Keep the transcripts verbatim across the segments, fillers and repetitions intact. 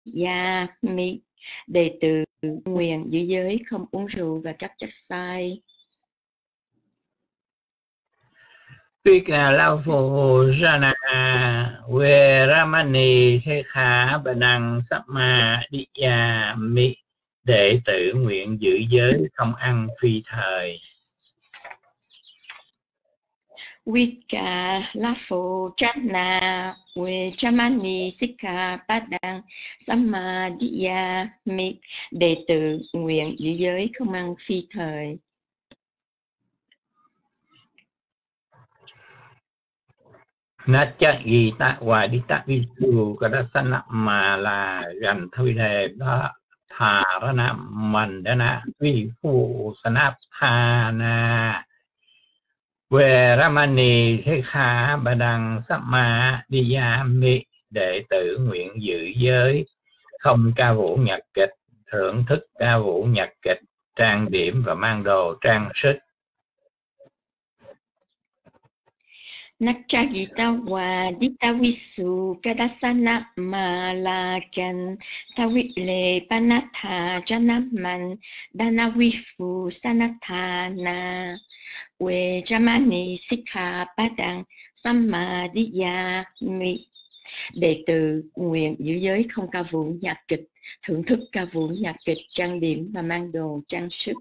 Dạ mi, đệ tử nguyện giữ giới không uống rượu và các chất sai. Vika Lao Jana Veramani Sekha Banang Samma Diya Mi, đệ tử nguyện giữ giới không ăn phi thời. Vika Lafo Chana Vejamani Sikha Padang Samadhiya Mi, đệ tử nguyện giữ giới không ăn phi thời. Nacha Gita Wadita Visu Kadasana Mala Gan Thôi Đề Ba Thà Rana Mandana Vi Phu Sanat Thana Veramani Sekha Badang Samma Diya Mi, đệ tử nguyện giữ giới không ca vũ nhạc kịch, thưởng thức ca vũ nhạc kịch, trang điểm và mang đồ trang sức. Nakchagita Wadita Visu Kadasana Malakan Tawile Panatha Janaman Danawifu Sanathana Vejamani Sikha Padang Samadhiya Mi, đệ tử nguyện giữ giới không ca vũ nhạc kịch, thưởng thức ca vũ nhạc kịch, trang điểm và mang đồ trang sức.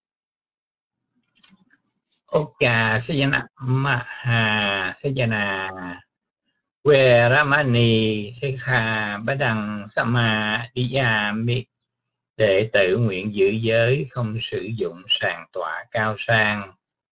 Oka Sajana Maha Sajana Veramani Sekha Badang Samadhiya Mi, đệ tử nguyện giữ giới không sử dụng sàn tọa cao sang.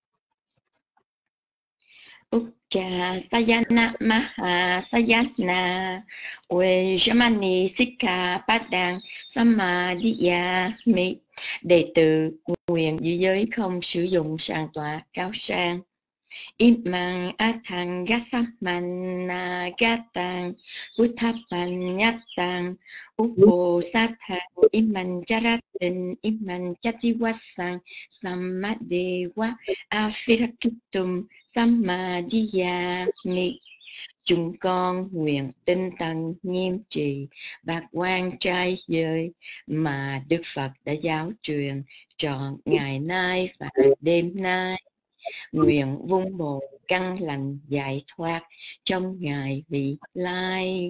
Ucha Sayana Maha Sayana Vejamani Sikha Padang Samadhiya Mi, đệ tử nguyện giữ giới không sử dụng sàn tọa cao sang. Imang Athang Gasamana Gatang Utthapan Nyatang Upo Sathang Iman Charatin Iman Chatiwasang Sammadewa Afirakitum Samadhiya Mi, chúng con nguyện tinh tấn nghiêm trì bát quan trai giới mà Đức Phật đã giáo truyền trọn ngày nay và đêm nay, nguyện vun bồi căn lành giải thoát trong ngày vị lai.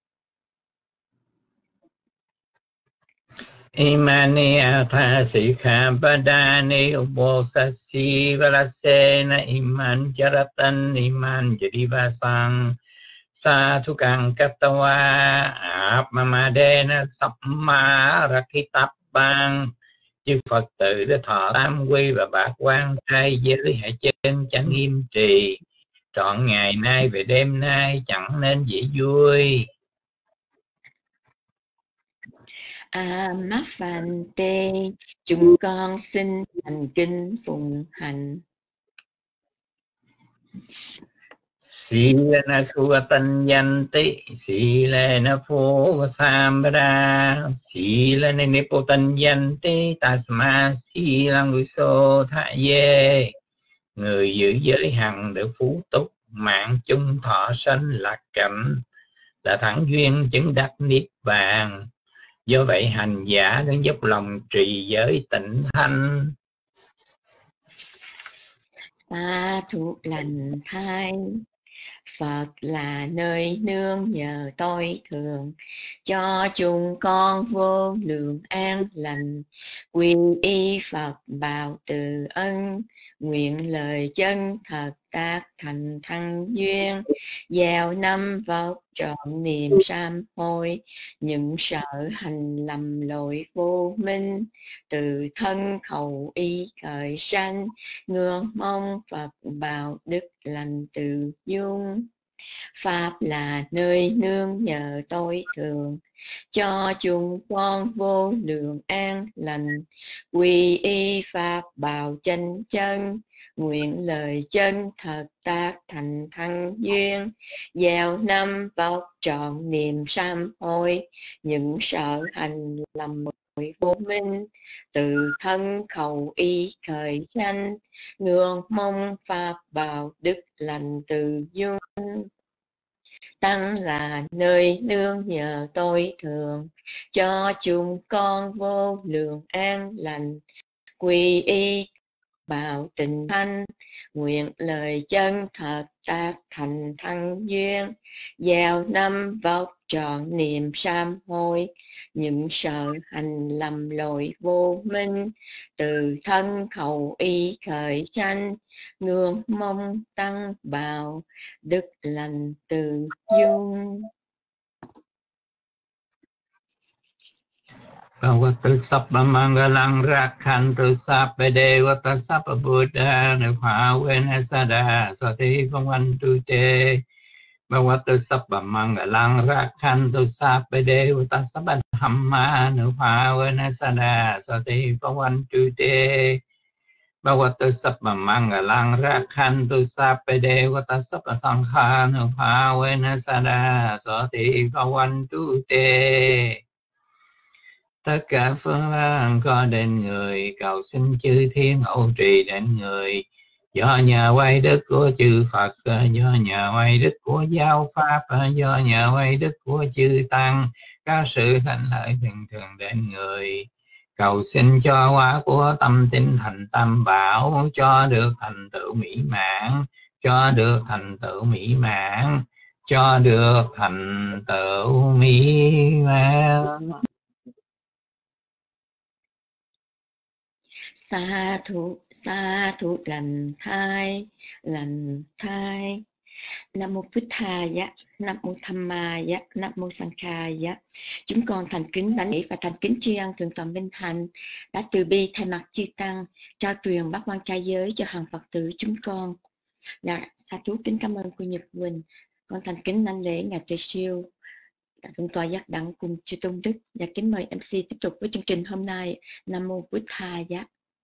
Imani Atha Sikha Padani Uposasi Valasena Iman Charatan Iman Jadivasang Sathukang Kattawa Apmamadena Samma Rakitapang. Chư Phật tử đã thọ tam quy và bát quan trai giới hãy chân chánh nghiêm trì trọn ngày nay về đêm nay, chẳng nên dễ vui. A Mát Phàn Tê, chúng con xin thành kính phụng hành. Silena Suvatanyanti, Silena Phosambara, Silena Nipotanyanti, Tasma Silang Viso Thaye. Người giữ giới hằng được phú túc, mạng chung thọ sanh lạc cảnh, là thẳng duyên chứng đắc niết bàn. Do vậy hành giả nên dốc lòng trì giới tịnh thanh. Ta thuộc lành thai, Phật là nơi nương nhờ tôi thường, cho chúng con vô lượng an lành. Quy y Phật bào từ ân, nguyện lời chân thật tác thành thăng duyên. Gieo năm vật trọn niềm sám hối, những sợ hành lầm lỗi vô minh. Từ thân khẩu ý khởi sanh, ngưỡng mong Phật bào đức lành từ dung. Pháp là nơi nương nhờ tôi thường, cho chúng con vô lượng an lành. Quy y Pháp bào chánh chân, nguyện lời chân thật tác thành thăng duyên. Gieo năm vật trọn niềm sám hối, những sợ hành lầm lỗi vô minh. Từ thân khẩu ý khởi sanh, ngưỡng mong Pháp bào đức lành từ dung. Tăng là nơi nương nhờ tôi thường, cho chúng con vô lượng an lành, quy y bảo tình thanh, nguyện lời chân thật tác thành thăng duyên, gieo năm vóc tròn niềm sám hối, những sợ hành lầm lỗi vô minh, từ thân khẩu ý khởi sanh, ngưỡng mong tăng bào đức lành từ dung. Bhagavato Sabba Mangalang Rakhantu Sabba Devata Sabba Buddha Nupavena Sada Swati Bhavantu Te Bhagavato Sabba Mangalang Rakhantu Sabba Devata Sabba Dhamma Nupavena Sada Swati Bhavantu Te Bhagavato Sabba Mangalang Rakhantu Sabba Devata Sabba Sankha Nupavena Sada Swati Bhavantu Te. Tất cả phương pháp có đến người, cầu xin chư thiên hộ trì đến người. Do nhờ quay đức của chư Phật, do nhờ quay đức của giáo pháp, do nhờ quay đức của chư Tăng, các sự thành lợi bình thường đến người. Cầu xin cho quả của tâm tinh thành tam bảo, cho được thành tựu mỹ mãn, cho được thành tựu mỹ mãn, cho được thành tựu mỹ mãn. Sa thụ, sa thụ lành thai, lành thai. Nam mô Bụt Thaya, Nam mô Tham Maya, Nam mô Sankhaya. Chúng con thành kính đảnh lễ và thành kính tri ân Thượng tọa Minh Hạnh đã từ bi thay mặt chư tăng trao truyền bát quan trai giới cho hàng Phật tử chúng con. Dạ, sa thú kính cảm ơn cô Nhật Quỳnh. Con thành kính đảnh lễ ngài Trời Siêu, Thượng tọa Giác Đặng cùng chư Tôn Đức. Và kính mời em xê tiếp tục với chương trình hôm nay. Nam mô Bụt Thaya.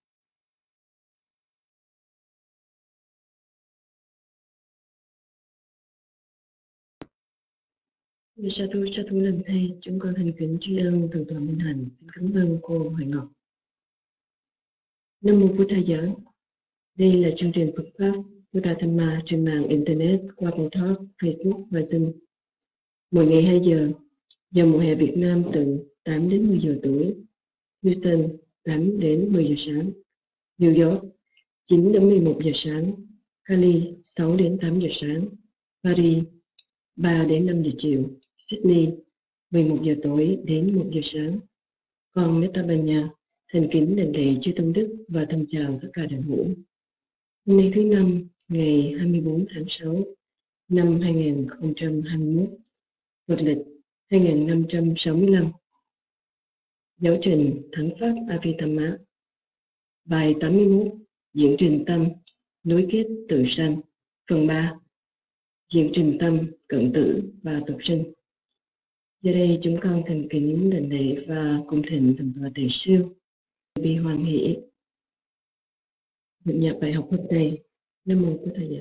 Sa thú, sa thú lần thay, chúng con thành kính tri ân Thượng tọa Minh Hạnh, kính cảm ơn cô Hoài Ngọc. Nam mô Bụt Thaya. Đây là chương trình Phật pháp Buddha Dhamma trên mạng internet qua Talk, Facebook và Zoom. Mỗi ngày hai giờ, giờ mùa hè Việt Nam từ tám đến mười giờ tối, Houston tám đến mười giờ sáng, New York chín đến mười một giờ sáng, Cali sáu đến tám giờ sáng, Paris ba đến năm giờ chiều, Sydney mười một giờ tối đến một giờ sáng. Con Metabanya thành kính đảnh lễ chư Tôn Đức và thân chào tất cả đạo hữu. Hôm nay thứ năm, ngày hai mươi bốn tháng sáu năm hai nghìn không trăm hai mươi mốt, Phật lịch hai nghìn năm trăm sáu mươi lăm. Giáo trình Thắng Pháp Abhidhamma. Bài tám mươi mốt, Diễn trình tâm, nối kết tự sanh. Phần ba, Diễn trình tâm, cận tử và tục sinh. Giờ đây chúng con thành kính đảnh lễ và cung thỉnh Thượng tọa Đại Siêu bi hoan hỷ được nhập bài học hôm nay. Nam mô Bụt Thầy.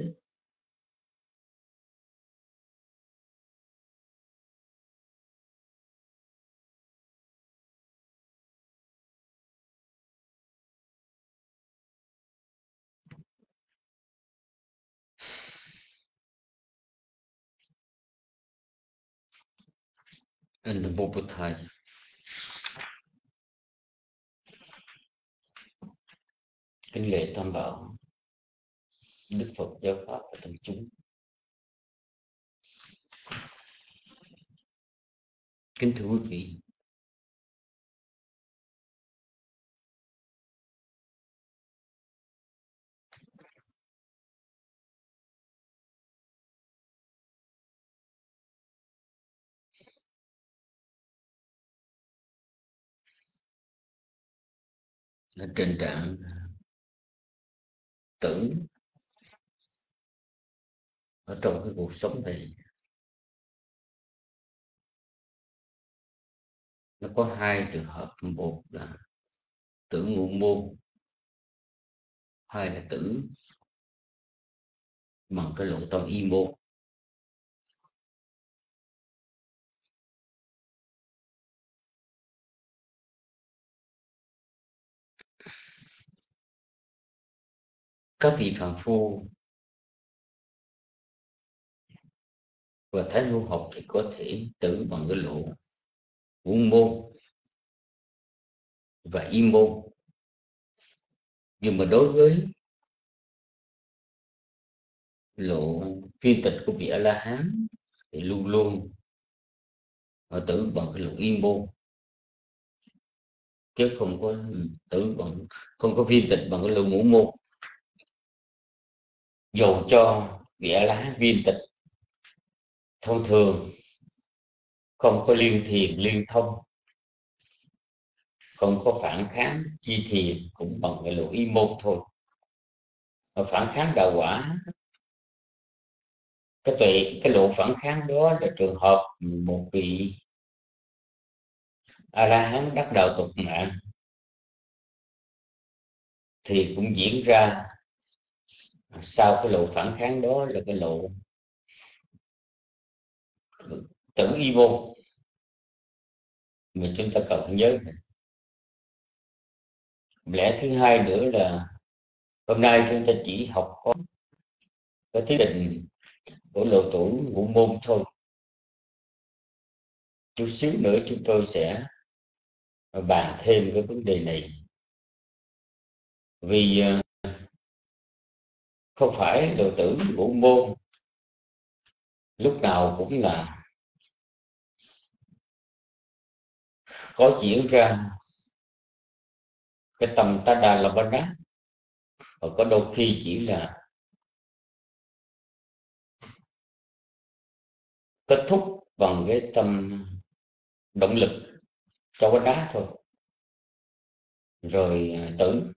Nam mô Bụt Thầy. Kính lễ Tam Bảo, Đức Phật giáo pháp và tăng chúng. Kính thưa quý vị, ở trên trạng tử, ở trong cái cuộc sống này, nó có hai trường hợp. Một là tử ngụ môn, hai là tử bằng cái lộ tâm y môn. Các vị phàm phu và thánh hữu học thì có thể tử bằng cái lộ ngũ môn và y môn. Nhưng mà đối với lộ viên tịch của vị A La Hán thì luôn luôn họ tử bằng cái lộ y môn, chứ không có tử bằng không có viên tịch bằng cái lộ ngũ môn. Dầu cho vị A La Hán viên tịch thông thường, không có liên thiền liên thông, không có phản kháng chi thiền, cũng bằng cái lộ y môn thôi. Mà phản kháng đạo quả, cái tuệ cái lộ phản kháng đó là trường hợp một vị A La Hán đắc đạo tục mạng thì cũng diễn ra sau cái lộ phản kháng đó là cái lộ tử y môn mà chúng ta cần nhớ. Lẽ thứ hai nữa là hôm nay chúng ta chỉ học có cái thí định của lộ tuổi ngũ môn thôi. Chút xíu nữa chúng tôi sẽ bàn thêm cái vấn đề này, vì không phải lộ tử ngũ môn lúc nào cũng là có diễn ra cái tâm ta đà la bát, và có đôi khi chỉ là kết thúc bằng cái tâm động lực cho cái đá thôi rồi tử.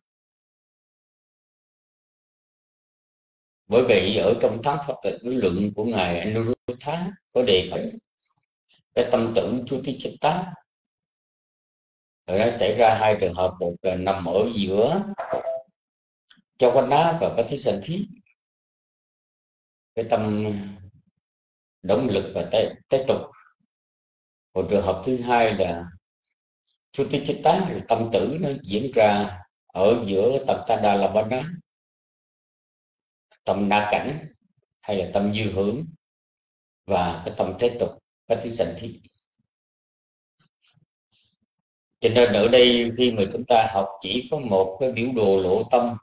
Bởi vậy ở trong thắng Phật tịch lý luận của ngài Anuruddha có đề cập cái tâm tưởng chú tí chết tá, rồi nó xảy ra hai trường hợp, một là nằm ở giữa cho quanh đá và cái thí sinh thí, cái tâm động lực và tế, tế tục. Còn trường hợp thứ hai là chú tí chết tá, là tâm tử nó diễn ra ở giữa tâm ta đà la bát, tâm na cảnh hay là tâm dư hưởng và cái tâm thế tục, cái thí sinh thí. Cho nên ở đây khi mà chúng ta học chỉ có một cái biểu đồ lộ tâm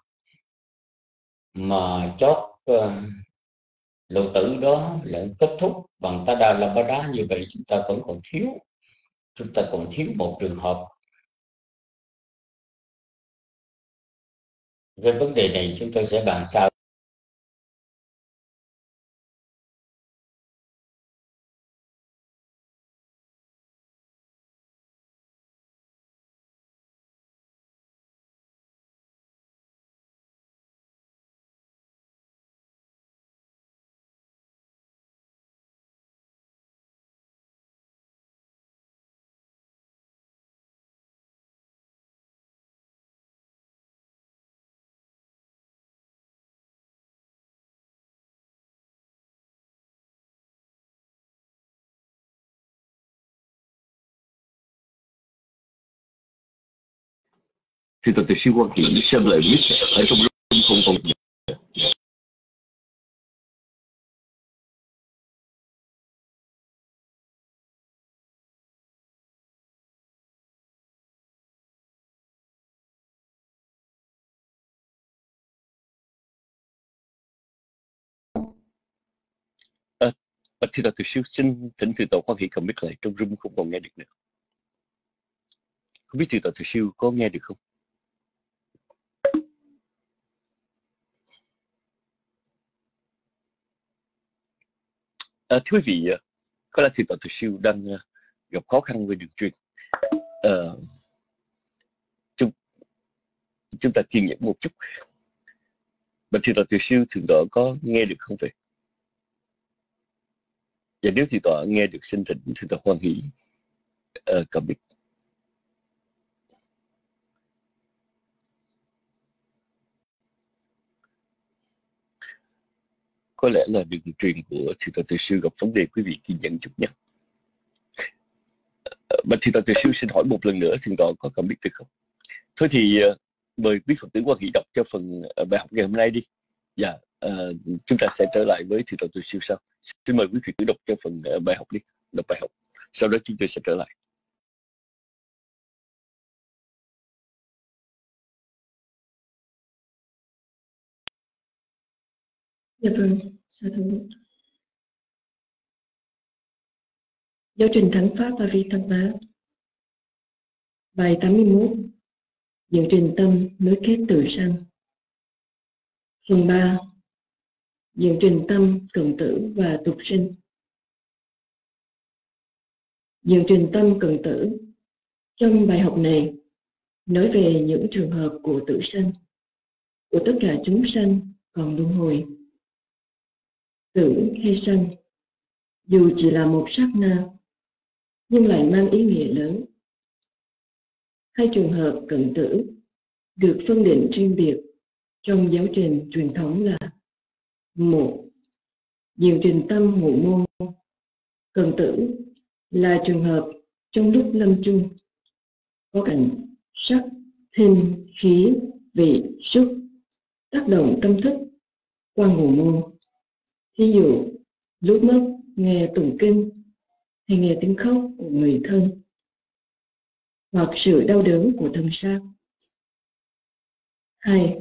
mà chót uh, lộ tử đó là kết thúc bằng ta đà la bát đá, như vậy chúng ta vẫn còn thiếu chúng ta còn thiếu một trường hợp. Cái vấn đề này chúng tôi sẽ bàn sau. Thì tôi từ siêu quan kiện xem lời viết ở trong lúc không còn gì. À, Bạch Thi Đạo Từ Siêu xin thỉnh Từ Tọa quan hệ cầm mic lại, trong room không còn nghe được nữa. Không biết Từ Tọa Từ Siêu có nghe được không? À, thưa quý vị, có lẽ Từ Tọa Từ Siêu đang gặp khó khăn với đường truyền. À, chúng, chúng ta kiên nhẫn một chút. Bạch Thi Đạo Từ Siêu Thượng Tọa có nghe được không vậy? Và nếu Thượng Tọa nghe được, xin thỉnh Thượng Tọa hoan hỷ uh, cầm mic. Có lẽ là đường truyền của Thượng Tọa Từ Siêu gặp vấn đề, quý vị kiên nhẫn chút nhé. Bạch Thượng Tọa Từ Siêu xin hỏi một lần nữa, Thượng Tọa có cầm mic được không? Thôi thì uh, mời quý Phật tử quan hỷ đọc cho phần uh, bài học ngày hôm nay đi. Dạ, uh, chúng ta sẽ trở lại với Thượng tọa Tuệ Siêu sau. Xin mời quý vị cứ đọc cho phần uh, bài học đi, đọc bài học. Sau đó chúng tôi sẽ trở lại. Dạ vâng, sa thú. Giáo trình thắng pháp và vi tâm á. Bài tám mươi mốt. Diễn trình tâm nối kết tự sanh. Phần ba. Diễn trình tâm cận tử và tục sinh. Diễn trình tâm cận tử. Trong bài học này, nói về những trường hợp của tử sanh, của tất cả chúng sanh còn luân hồi. Tử hay sanh, dù chỉ là một sát na, nhưng lại mang ý nghĩa lớn. Hai trường hợp cận tử được phân định riêng biệt trong giáo trình truyền thống là: một. Diễn trình tâm ngụ môn. Cận tử là trường hợp trong lúc lâm chung có cảnh sắc, thinh, khí, vị, xúc tác động tâm thức qua ngụ môn. Ví dụ, lúc mất nghe tụng kinh hay nghe tiếng khóc của người thân, hoặc sự đau đớn của thân xác. Hai.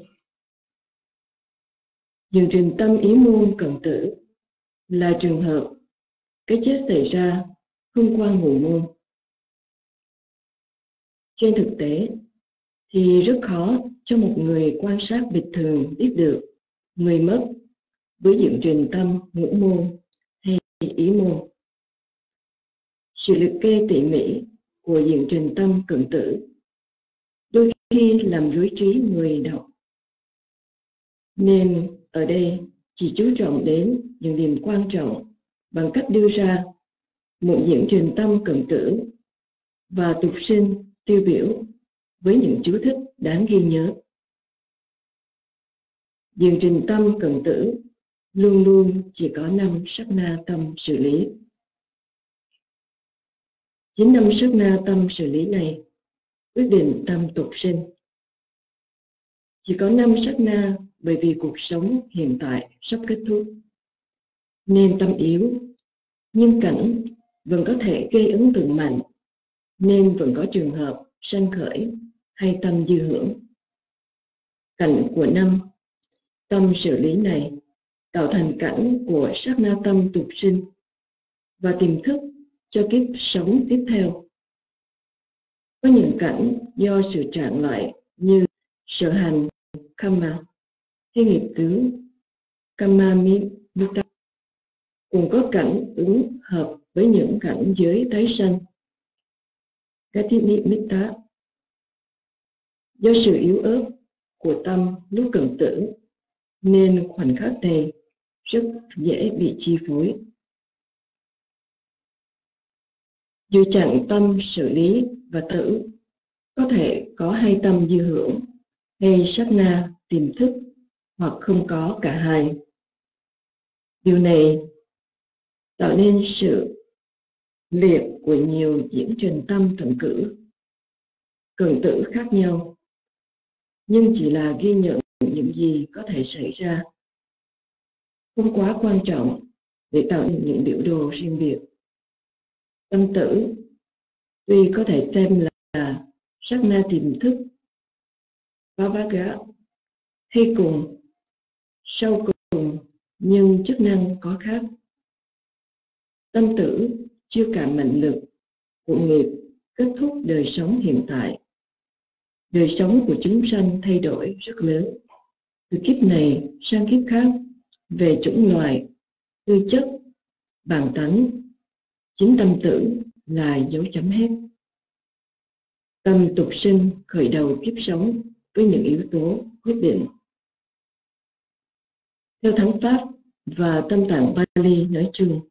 Diễn trình tâm ý môn cận tử là trường hợp cái chết xảy ra không qua ngụ môn. Trên thực tế thì rất khó cho một người quan sát bình thường biết được người mất với diễn trình tâm ngũ môn hay ý môn. Sự liệt kê tỉ mỉ của diễn trình tâm cận tử đôi khi làm rối trí người đọc, nên ở đây chỉ chú trọng đến những điểm quan trọng bằng cách đưa ra một diễn trình tâm cận tử và tục sinh tiêu biểu với những chú thích đáng ghi nhớ. Diễn trình tâm cận tử luôn luôn chỉ có năm sát na tâm xử lý. Chính năm sát na tâm xử lý này quyết định tâm tục sinh. Chỉ có năm sát na bởi vì cuộc sống hiện tại sắp kết thúc, nên tâm yếu, nhưng cảnh vẫn có thể gây ấn tượng mạnh, nên vẫn có trường hợp sanh khởi hay tâm dư hưởng. Cảnh của năm tâm xử lý này tạo thành cảnh của sát na tâm tục sinh và tiềm thức cho kiếp sống tiếp theo. Có những cảnh do sự trạng lại như sở hành karma hay nghiệp tướng kamamita, cũng có cảnh ứng hợp với những cảnh giới tái sanh gatinimita. Do sự yếu ớt của tâm lúc cận tử nên khoảnh khắc này rất dễ bị chi phối. Dù chặn tâm xử lý và tử có thể có hai tâm dư hưởng hay sát na tiềm thức, hoặc không có cả hai. Điều này tạo nên sự liệt của nhiều diễn trình tâm cận cử cận tử khác nhau, nhưng chỉ là ghi nhận những gì có thể xảy ra, không quá quan trọng để tạo nên những biểu đồ riêng biệt. Tâm tử tuy có thể xem là, là sát na tiềm thức Vavaga hay cùng sau cùng, nhưng chức năng có khác. Tâm tử chiêu cảm mệnh lực của nghiệp kết thúc đời sống hiện tại. Đời sống của chúng sanh thay đổi rất lớn, từ kiếp này sang kiếp khác, về chủng loại, tư chất, bản tánh. Chính tâm tử là dấu chấm hết. Tâm tục sinh khởi đầu kiếp sống với những yếu tố quyết định. Theo thắng pháp và tâm tạng Pali nói chung,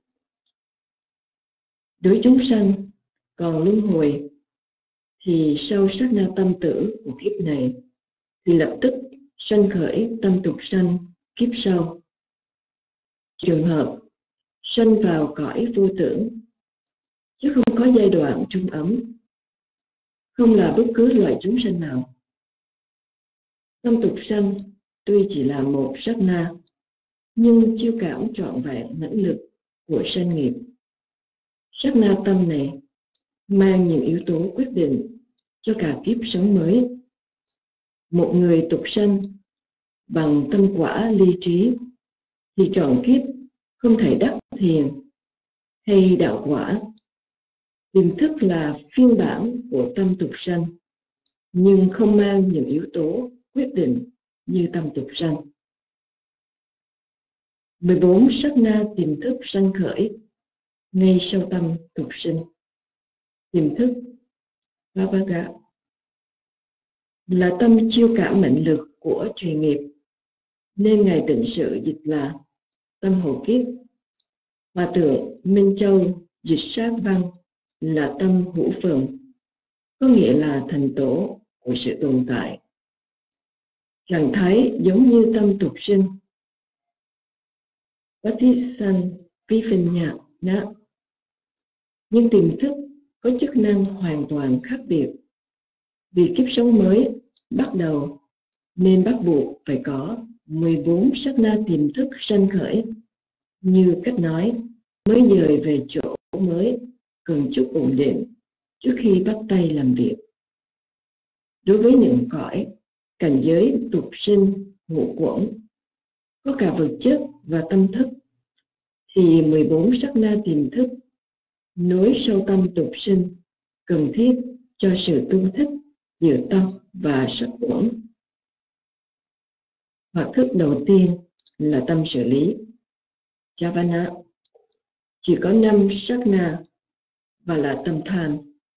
đối chúng sanh còn luân hồi thì sau sát na tâm tử của kiếp này thì lập tức sanh khởi tâm tục sanh kiếp sau. Trường hợp sanh vào cõi vô tưởng, chứ không có giai đoạn trung ấm, không là bất cứ loại chúng sanh nào. Tâm tục sanh tuy chỉ là một sát na, nhưng chiêu cảm trọn vẹn mãnh lực của sanh nghiệp. Sát na tâm này mang những yếu tố quyết định cho cả kiếp sống mới. Một người tục sanh bằng tâm quả ly trí thì trọn kiếp không thể đắc thiền hay đạo quả. Tiềm thức là phiên bản của tâm tục sanh, nhưng không mang những yếu tố quyết định như tâm tục sanh. mười bốn sát na tiềm thức sanh khởi ngay sau tâm tục sinh. Tiềm thức Vavaga là tâm chiêu cảm mệnh lực của truyền nghiệp, nên Ngài định sự dịch là tâm hộ kiếp. Hòa thượng Minh Châu dịch sát văn là tâm hữu phận, có nghĩa là thành tổ của sự tồn tại. Trạng thái giống như tâm tục sinh. Patisan Vivinya Na. Nhưng tiềm thức có chức năng hoàn toàn khác biệt. Vì kiếp sống mới bắt đầu nên bắt buộc phải có mười bốn sát na tiềm thức sanh khởi. Như cách nói, mới dời về chỗ mới cần chút ổn định trước khi bắt tay làm việc. Đối với những cõi cảnh giới tục sinh ngũ quẩn, có cả vật chất và tâm thức, thì mười bốn sát na tiềm thức nối sâu tâm tục sinh cần thiết cho sự tương thích giữa tâm và sắc quẩn. Hoặc thức đầu tiên là tâm xử lý, Javana, chỉ có năm sát na và là tâm tham.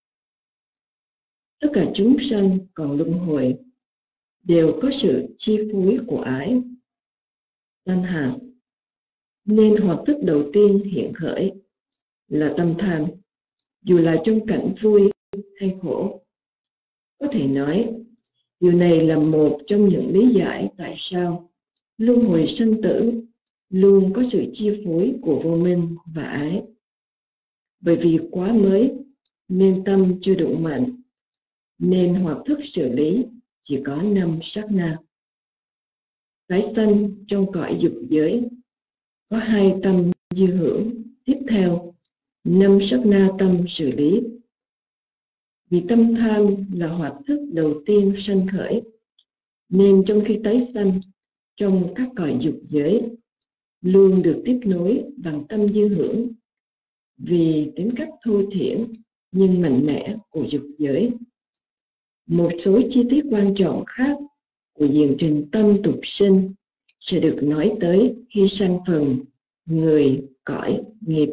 Tất cả chúng sanh còn luân hồi đều có sự chi phối của ái, tan hạt, nên hoặc thức đầu tiên hiện khởi là tâm tham, dù là trong cảnh vui hay khổ. Có thể nói, điều này là một trong những lý giải tại sao luân hồi sanh tử luôn có sự chi phối của vô minh và ái. Bởi vì quá mới nên tâm chưa đủ mạnh, nên hoặc thức xử lý chỉ có năm sát na. Tái sanh trong cõi dục giới có hai tâm dư hưởng, tiếp theo năm sát na tâm xử lý. Vì tâm tham là hoạt thức đầu tiên sanh khởi, nên trong khi tái sanh trong các cõi dục giới luôn được tiếp nối bằng tâm dư hưởng, vì tính cách thô thiển nhưng mạnh mẽ của dục giới. Một số chi tiết quan trọng khác của diễn trình tâm tục sinh sẽ được nói tới khi sang phần người cõi nghiệp.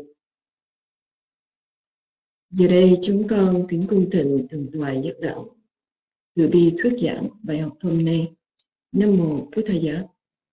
Giờ đây chúng con kính cung thịnh Thượng tọa Nhất Đạo từ bi thuyết giảng bài học hôm nay. Nam mô Bổn Thầy Giá.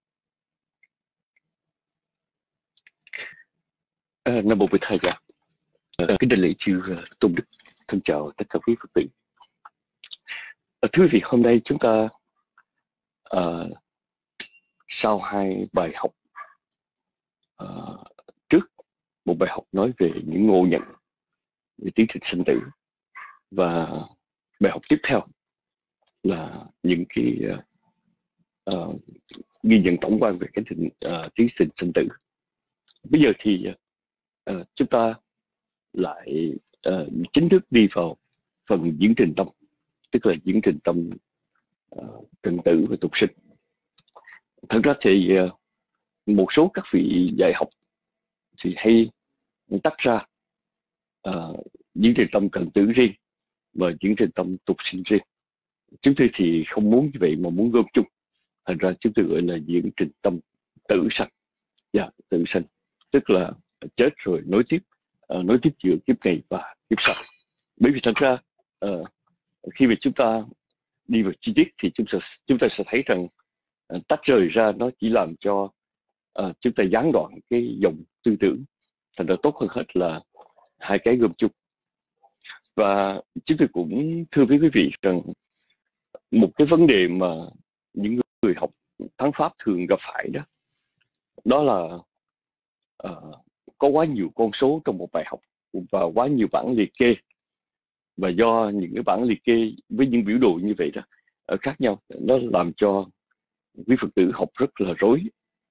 À, Nam mô Bổn Thầy Giá. À, kính đại lễ chư tôn đức, thân chào tất cả quý Phật tử. À, thưa quý vị, hôm nay chúng ta à, sau hai bài học à, trước, một bài học nói về những ngộ nhận về tiến trình sinh tử, và bài học tiếp theo là những cái uh, uh, ghi nhận tổng quan về cái trình, uh, tiến trình sinh tử. Bây giờ thì uh, chúng ta lại uh, chính thức đi vào phần diễn trình tâm, tức là diễn trình tâm uh, tình tử và tục sinh. Thật ra thì uh, một số các vị dạy học thì hay tách ra uh, diễn trình tâm cần tử riêng và diễn trình tâm tục sinh riêng. Chúng tôi thì không muốn như vậy mà muốn gom chung, thành ra chúng tôi gọi là diễn trình tâm tử sanh. Yeah, tử sanh tức là chết rồi nối tiếp, uh, nối tiếp giữa kiếp này và kiếp sau. Bởi vì thật ra uh, khi mà chúng ta đi vào chi tiết thì chúng ta chúng ta sẽ thấy rằng uh, tách rời ra nó chỉ làm cho uh, chúng ta gián đoạn cái dòng tư tưởng, thành ra tốt hơn hết là hai cái gom chung. Và chúng tôi cũng thưa với quý vị rằng một cái vấn đề mà những người học thắng pháp thường gặp phải đó, đó là uh, có quá nhiều con số trong một bài học và quá nhiều bảng liệt kê, và do những cái bảng liệt kê với những biểu đồ như vậy đó uh, khác nhau, nó làm cho quý Phật tử học rất là rối.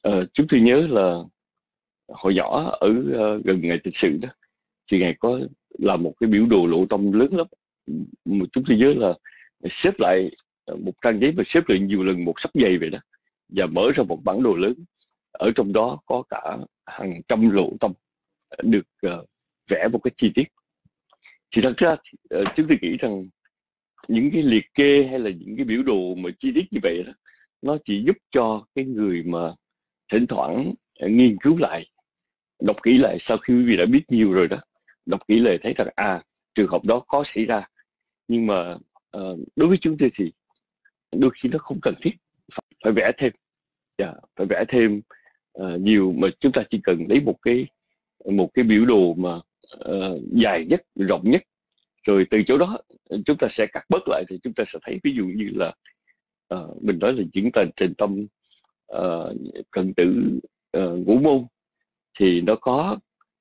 uh, chúng tôi nhớ là hồi nhỏ ở uh, gần ngày tịch sự đó, thì ngài có làm một cái biểu đồ lộ tông lớn lắm. Mà chúng tôi nhớ là xếp lại một trang giấy và xếp lại nhiều lần một sấp dày vậy đó, và mở ra một bản đồ lớn, ở trong đó có cả hàng trăm lộ tông được uh, vẽ một cái chi tiết. Thì thật ra uh, chúng tôi nghĩ rằng những cái liệt kê hay là những cái biểu đồ mà chi tiết như vậy đó, nó chỉ giúp cho cái người mà thỉnh thoảng uh, nghiên cứu lại, đọc kỹ lại, sau khi quý vị đã biết nhiều rồi đó, đọc kỹ lại thấy rằng à, trường hợp đó có xảy ra. Nhưng mà uh, đối với chúng tôi thì đôi khi nó không cần thiết phải, phải vẽ thêm, yeah, phải vẽ thêm uh, nhiều, mà chúng ta chỉ cần lấy một cái một cái biểu đồ mà uh, dài nhất, rộng nhất, rồi từ chỗ đó chúng ta sẽ cắt bớt lại, thì chúng ta sẽ thấy ví dụ như là uh, mình nói là diễn tần Trình Tâm uh, Cận Tử uh, Ngũ Môn, thì nó có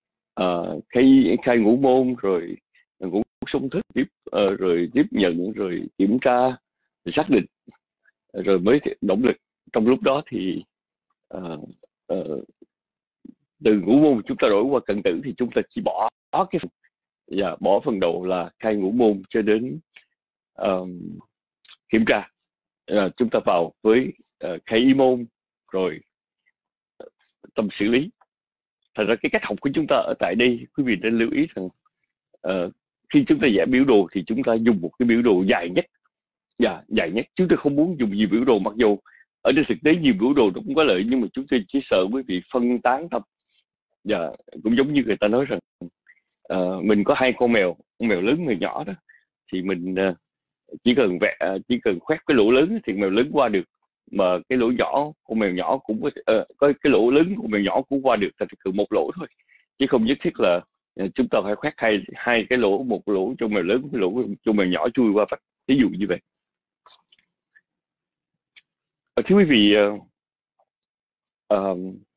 uh, khai, khai ngũ môn, rồi ngũ sung thức, tiếp uh, rồi tiếp nhận, rồi kiểm tra, rồi xác định, rồi mới động lực. Trong lúc đó thì uh, uh, từ ngũ môn chúng ta đổi qua Cận Tử thì chúng ta chỉ bỏ cái phần, và bỏ phần đầu là khai ngũ môn cho đến uh, kiểm tra. Uh, chúng ta vào với uh, khai y môn, rồi uh, tâm xử lý. Thật ra cái cách học của chúng ta ở tại đây, quý vị nên lưu ý rằng uh, khi chúng ta vẽ biểu đồ thì chúng ta dùng một cái biểu đồ dài nhất, dạ, dài nhất. Chúng ta không muốn dùng nhiều biểu đồ, mặc dù ở trên thực tế nhiều biểu đồ nó cũng có lợi, nhưng mà chúng tôi chỉ sợ quý vị phân tán thôi. Dạ, cũng giống như người ta nói rằng uh, mình có hai con mèo, con mèo lớn mèo nhỏ đó, thì mình uh, chỉ cần vẽ, uh, chỉ cần khoét cái lỗ lớn thì mèo lớn qua được, mà cái lỗ nhỏ của mèo nhỏ cũng có, uh, có cái lỗ lớn của mèo nhỏ cũng qua được, thì cần một lỗ thôi, chứ không nhất thiết là uh, chúng ta phải khoét hai hai cái lỗ, một lỗ cho mèo lớn, một lỗ cho mèo nhỏ chui qua vách, ví dụ như vậy. Uh, thưa quý vị, uh, uh,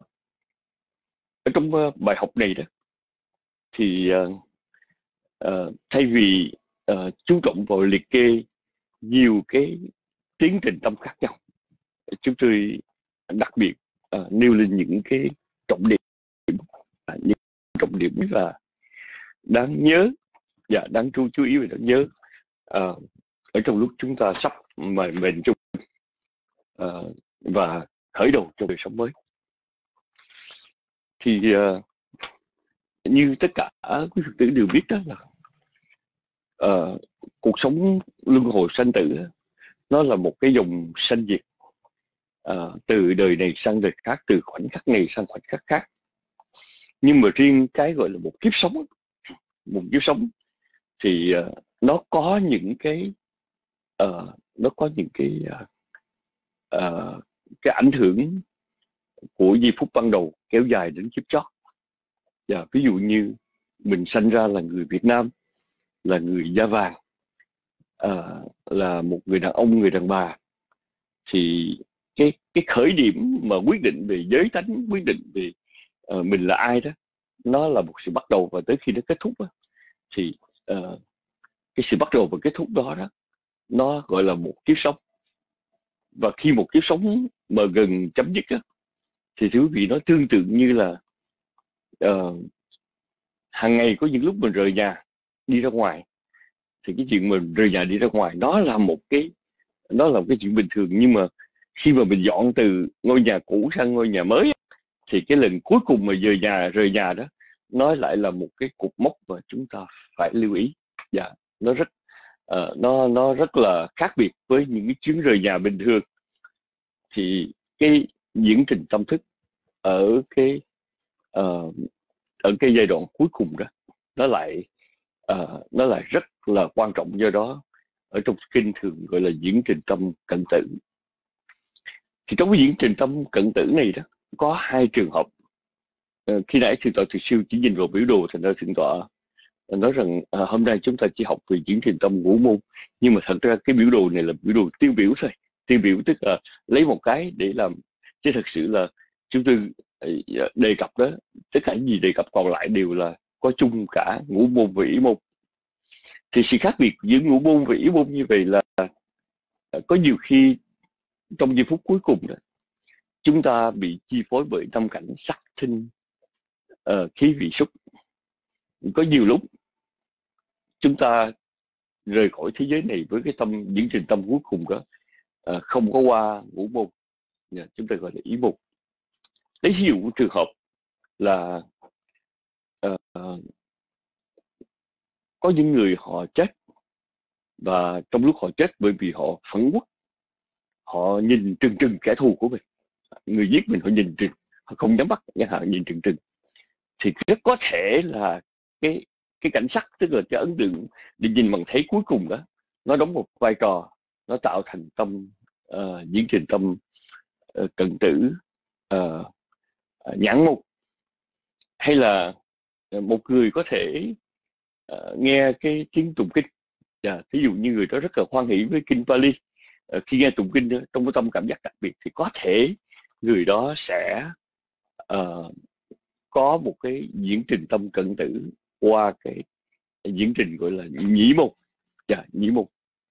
ở trong uh, bài học này đó, thì uh, uh, thay vì uh, chú trọng vào liệt kê nhiều cái tiến trình tâm khác nhau, chúng tôi đặc biệt uh, nêu lên những cái trọng điểm, những trọng điểm và đáng nhớ và đáng chú chú ý và đáng nhớ uh, ở trong lúc chúng ta sắp mà mệnh chung uh, và khởi đầu cho đời sống mới. Thì uh, như tất cả quý Phật tử đều biết đó là uh, cuộc sống luân hồi sanh tử nó là một cái dòng sanh diệt, uh, từ đời này sang đời khác, từ khoảnh khắc này sang khoảnh khắc khác. Nhưng mà riêng cái gọi là một kiếp sống, một kiếp sống thì uh, nó có những cái uh, nó có những cái uh, uh, cái ảnh hưởng của giây phút ban đầu kéo dài đến kiếp chót. Yeah, ví dụ như mình sanh ra là người Việt Nam, là người da vàng, uh, là một người đàn ông, người đàn bà, thì cái cái khởi điểm mà quyết định về giới tánh, quyết định về uh, mình là ai đó, nó là một sự bắt đầu, và tới khi nó kết thúc đó, thì uh, cái sự bắt đầu và kết thúc đó đó nó gọi là một kiếp sống. Và khi một kiếp sống mà gần chấm dứt đó, thì thưa quý vị, nó tương tự như là uh, hàng ngày có những lúc mình rời nhà đi ra ngoài, thì cái chuyện mình rời nhà đi ra ngoài nó là một cái nó là một cái chuyện bình thường. Nhưng mà khi mà mình dọn từ ngôi nhà cũ sang ngôi nhà mới, thì cái lần cuối cùng mà rời nhà rời nhà đó nó lại là một cái cột mốc mà chúng ta phải lưu ý. Dạ, nó rất uh, nó nó rất là khác biệt với những cái chuyến rời nhà bình thường. Thì cái diễn trình tâm thức ở cái uh, ở cái giai đoạn cuối cùng đó, nó lại uh, nó lại rất là quan trọng. Do đó ở trong kinh thường gọi là diễn trình tâm cận tử. Thì trong cái diễn trình tâm cận tử này đó có hai trường hợp. Uh, khi nãy thượng tọa Từ Siêu chỉ nhìn vào biểu đồ, thành ra thượng tọa nói rằng uh, hôm nay chúng ta chỉ học về diễn trình tâm ngũ môn, nhưng mà thật ra cái biểu đồ này là biểu đồ tiêu biểu thôi. Tiêu biểu tức là lấy một cái để làm, chứ thật sự là chúng tôi uh, đề cập đó, tất cả những gì đề cập còn lại đều là có chung cả ngũ môn và ý môn. Thì sự khác biệt giữa ngũ môn và ý môn như vậy là uh, có nhiều khi trong giây phút cuối cùng đó, chúng ta bị chi phối bởi năm cảnh sắc thinh uh, khí vị xúc. Có nhiều lúc chúng ta rời khỏi thế giới này với cái tâm những trình tâm cuối cùng đó, uh, không có qua ngũ môn, yeah, chúng ta gọi là ý môn. Lấy ví dụ trường hợp là uh, có những người họ chết, và trong lúc họ chết bởi vì họ phẫn uất, họ nhìn trừng trừng kẻ thù của mình, người giết mình họ nhìn trừng, họ không nhắm mắt, chẳng hạn nhìn trừng trừng, thì rất có thể là cái cái cảnh sắc, tức là cái ấn tượng để nhìn bằng thấy cuối cùng đó, nó đóng một vai trò, nó tạo thành tâm uh, diễn trình tâm uh, cận tử, uh, uh, nhãn mục. Hay là uh, một người có thể uh, nghe cái tiếng tụng kinh, yeah, ví dụ như người đó rất là hoan hỷ với kinh Pali, uh, khi nghe tụng kinh trong cái tâm cảm giác đặc biệt, thì có thể người đó sẽ uh, có một cái diễn trình tâm cận tử qua cái diễn trình gọi là nhĩ môn, yeah, nhĩ môn.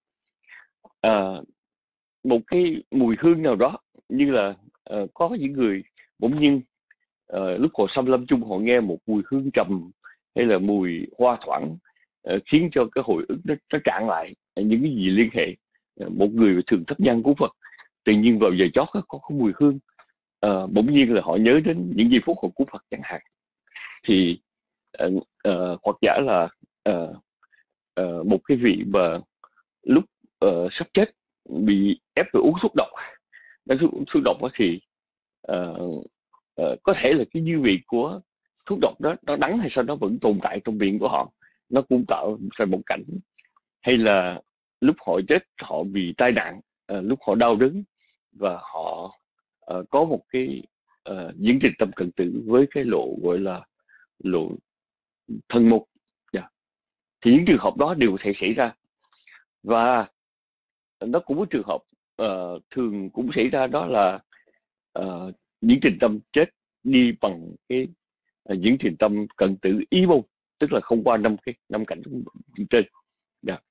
Uh, một cái mùi hương nào đó, như là uh, có những người bỗng nhiên uh, lúc họ xăm lâm chung họ nghe một mùi hương trầm hay là mùi hoa thoảng, uh, khiến cho cái hồi ức nó, nó trạng lại những cái gì liên hệ. Uh, một người thường thắp nhang của Phật, tự nhiên vào giờ chót có, có mùi hương, uh, bỗng nhiên là họ nhớ đến những giây phút họ của Phật chẳng hạn. Thì uh, uh, hoặc giả là uh, uh, một cái vị mà lúc uh, sắp chết bị ép phải uống thuốc độc, đang uống thuốc độc đó, thì uh, uh, có thể là cái dư vị của thuốc độc đó nó đắng hay sao nó vẫn tồn tại trong miệng của họ, nó cũng tạo ra một cảnh. Hay là lúc họ chết họ bị tai nạn, uh, lúc họ đau đớn và họ uh, có một cái uh, diễn trình tâm cận tử với cái lộ gọi là lộ thân mục, yeah. Thì những trường hợp đó đều có thể xảy ra. Và nó cũng có trường hợp uh, thường cũng xảy ra, đó là uh, diễn trình tâm chết đi bằng cái uh, diễn trình tâm cận tử ý môn, tức là không qua năm cái năm cảnh trên, yeah.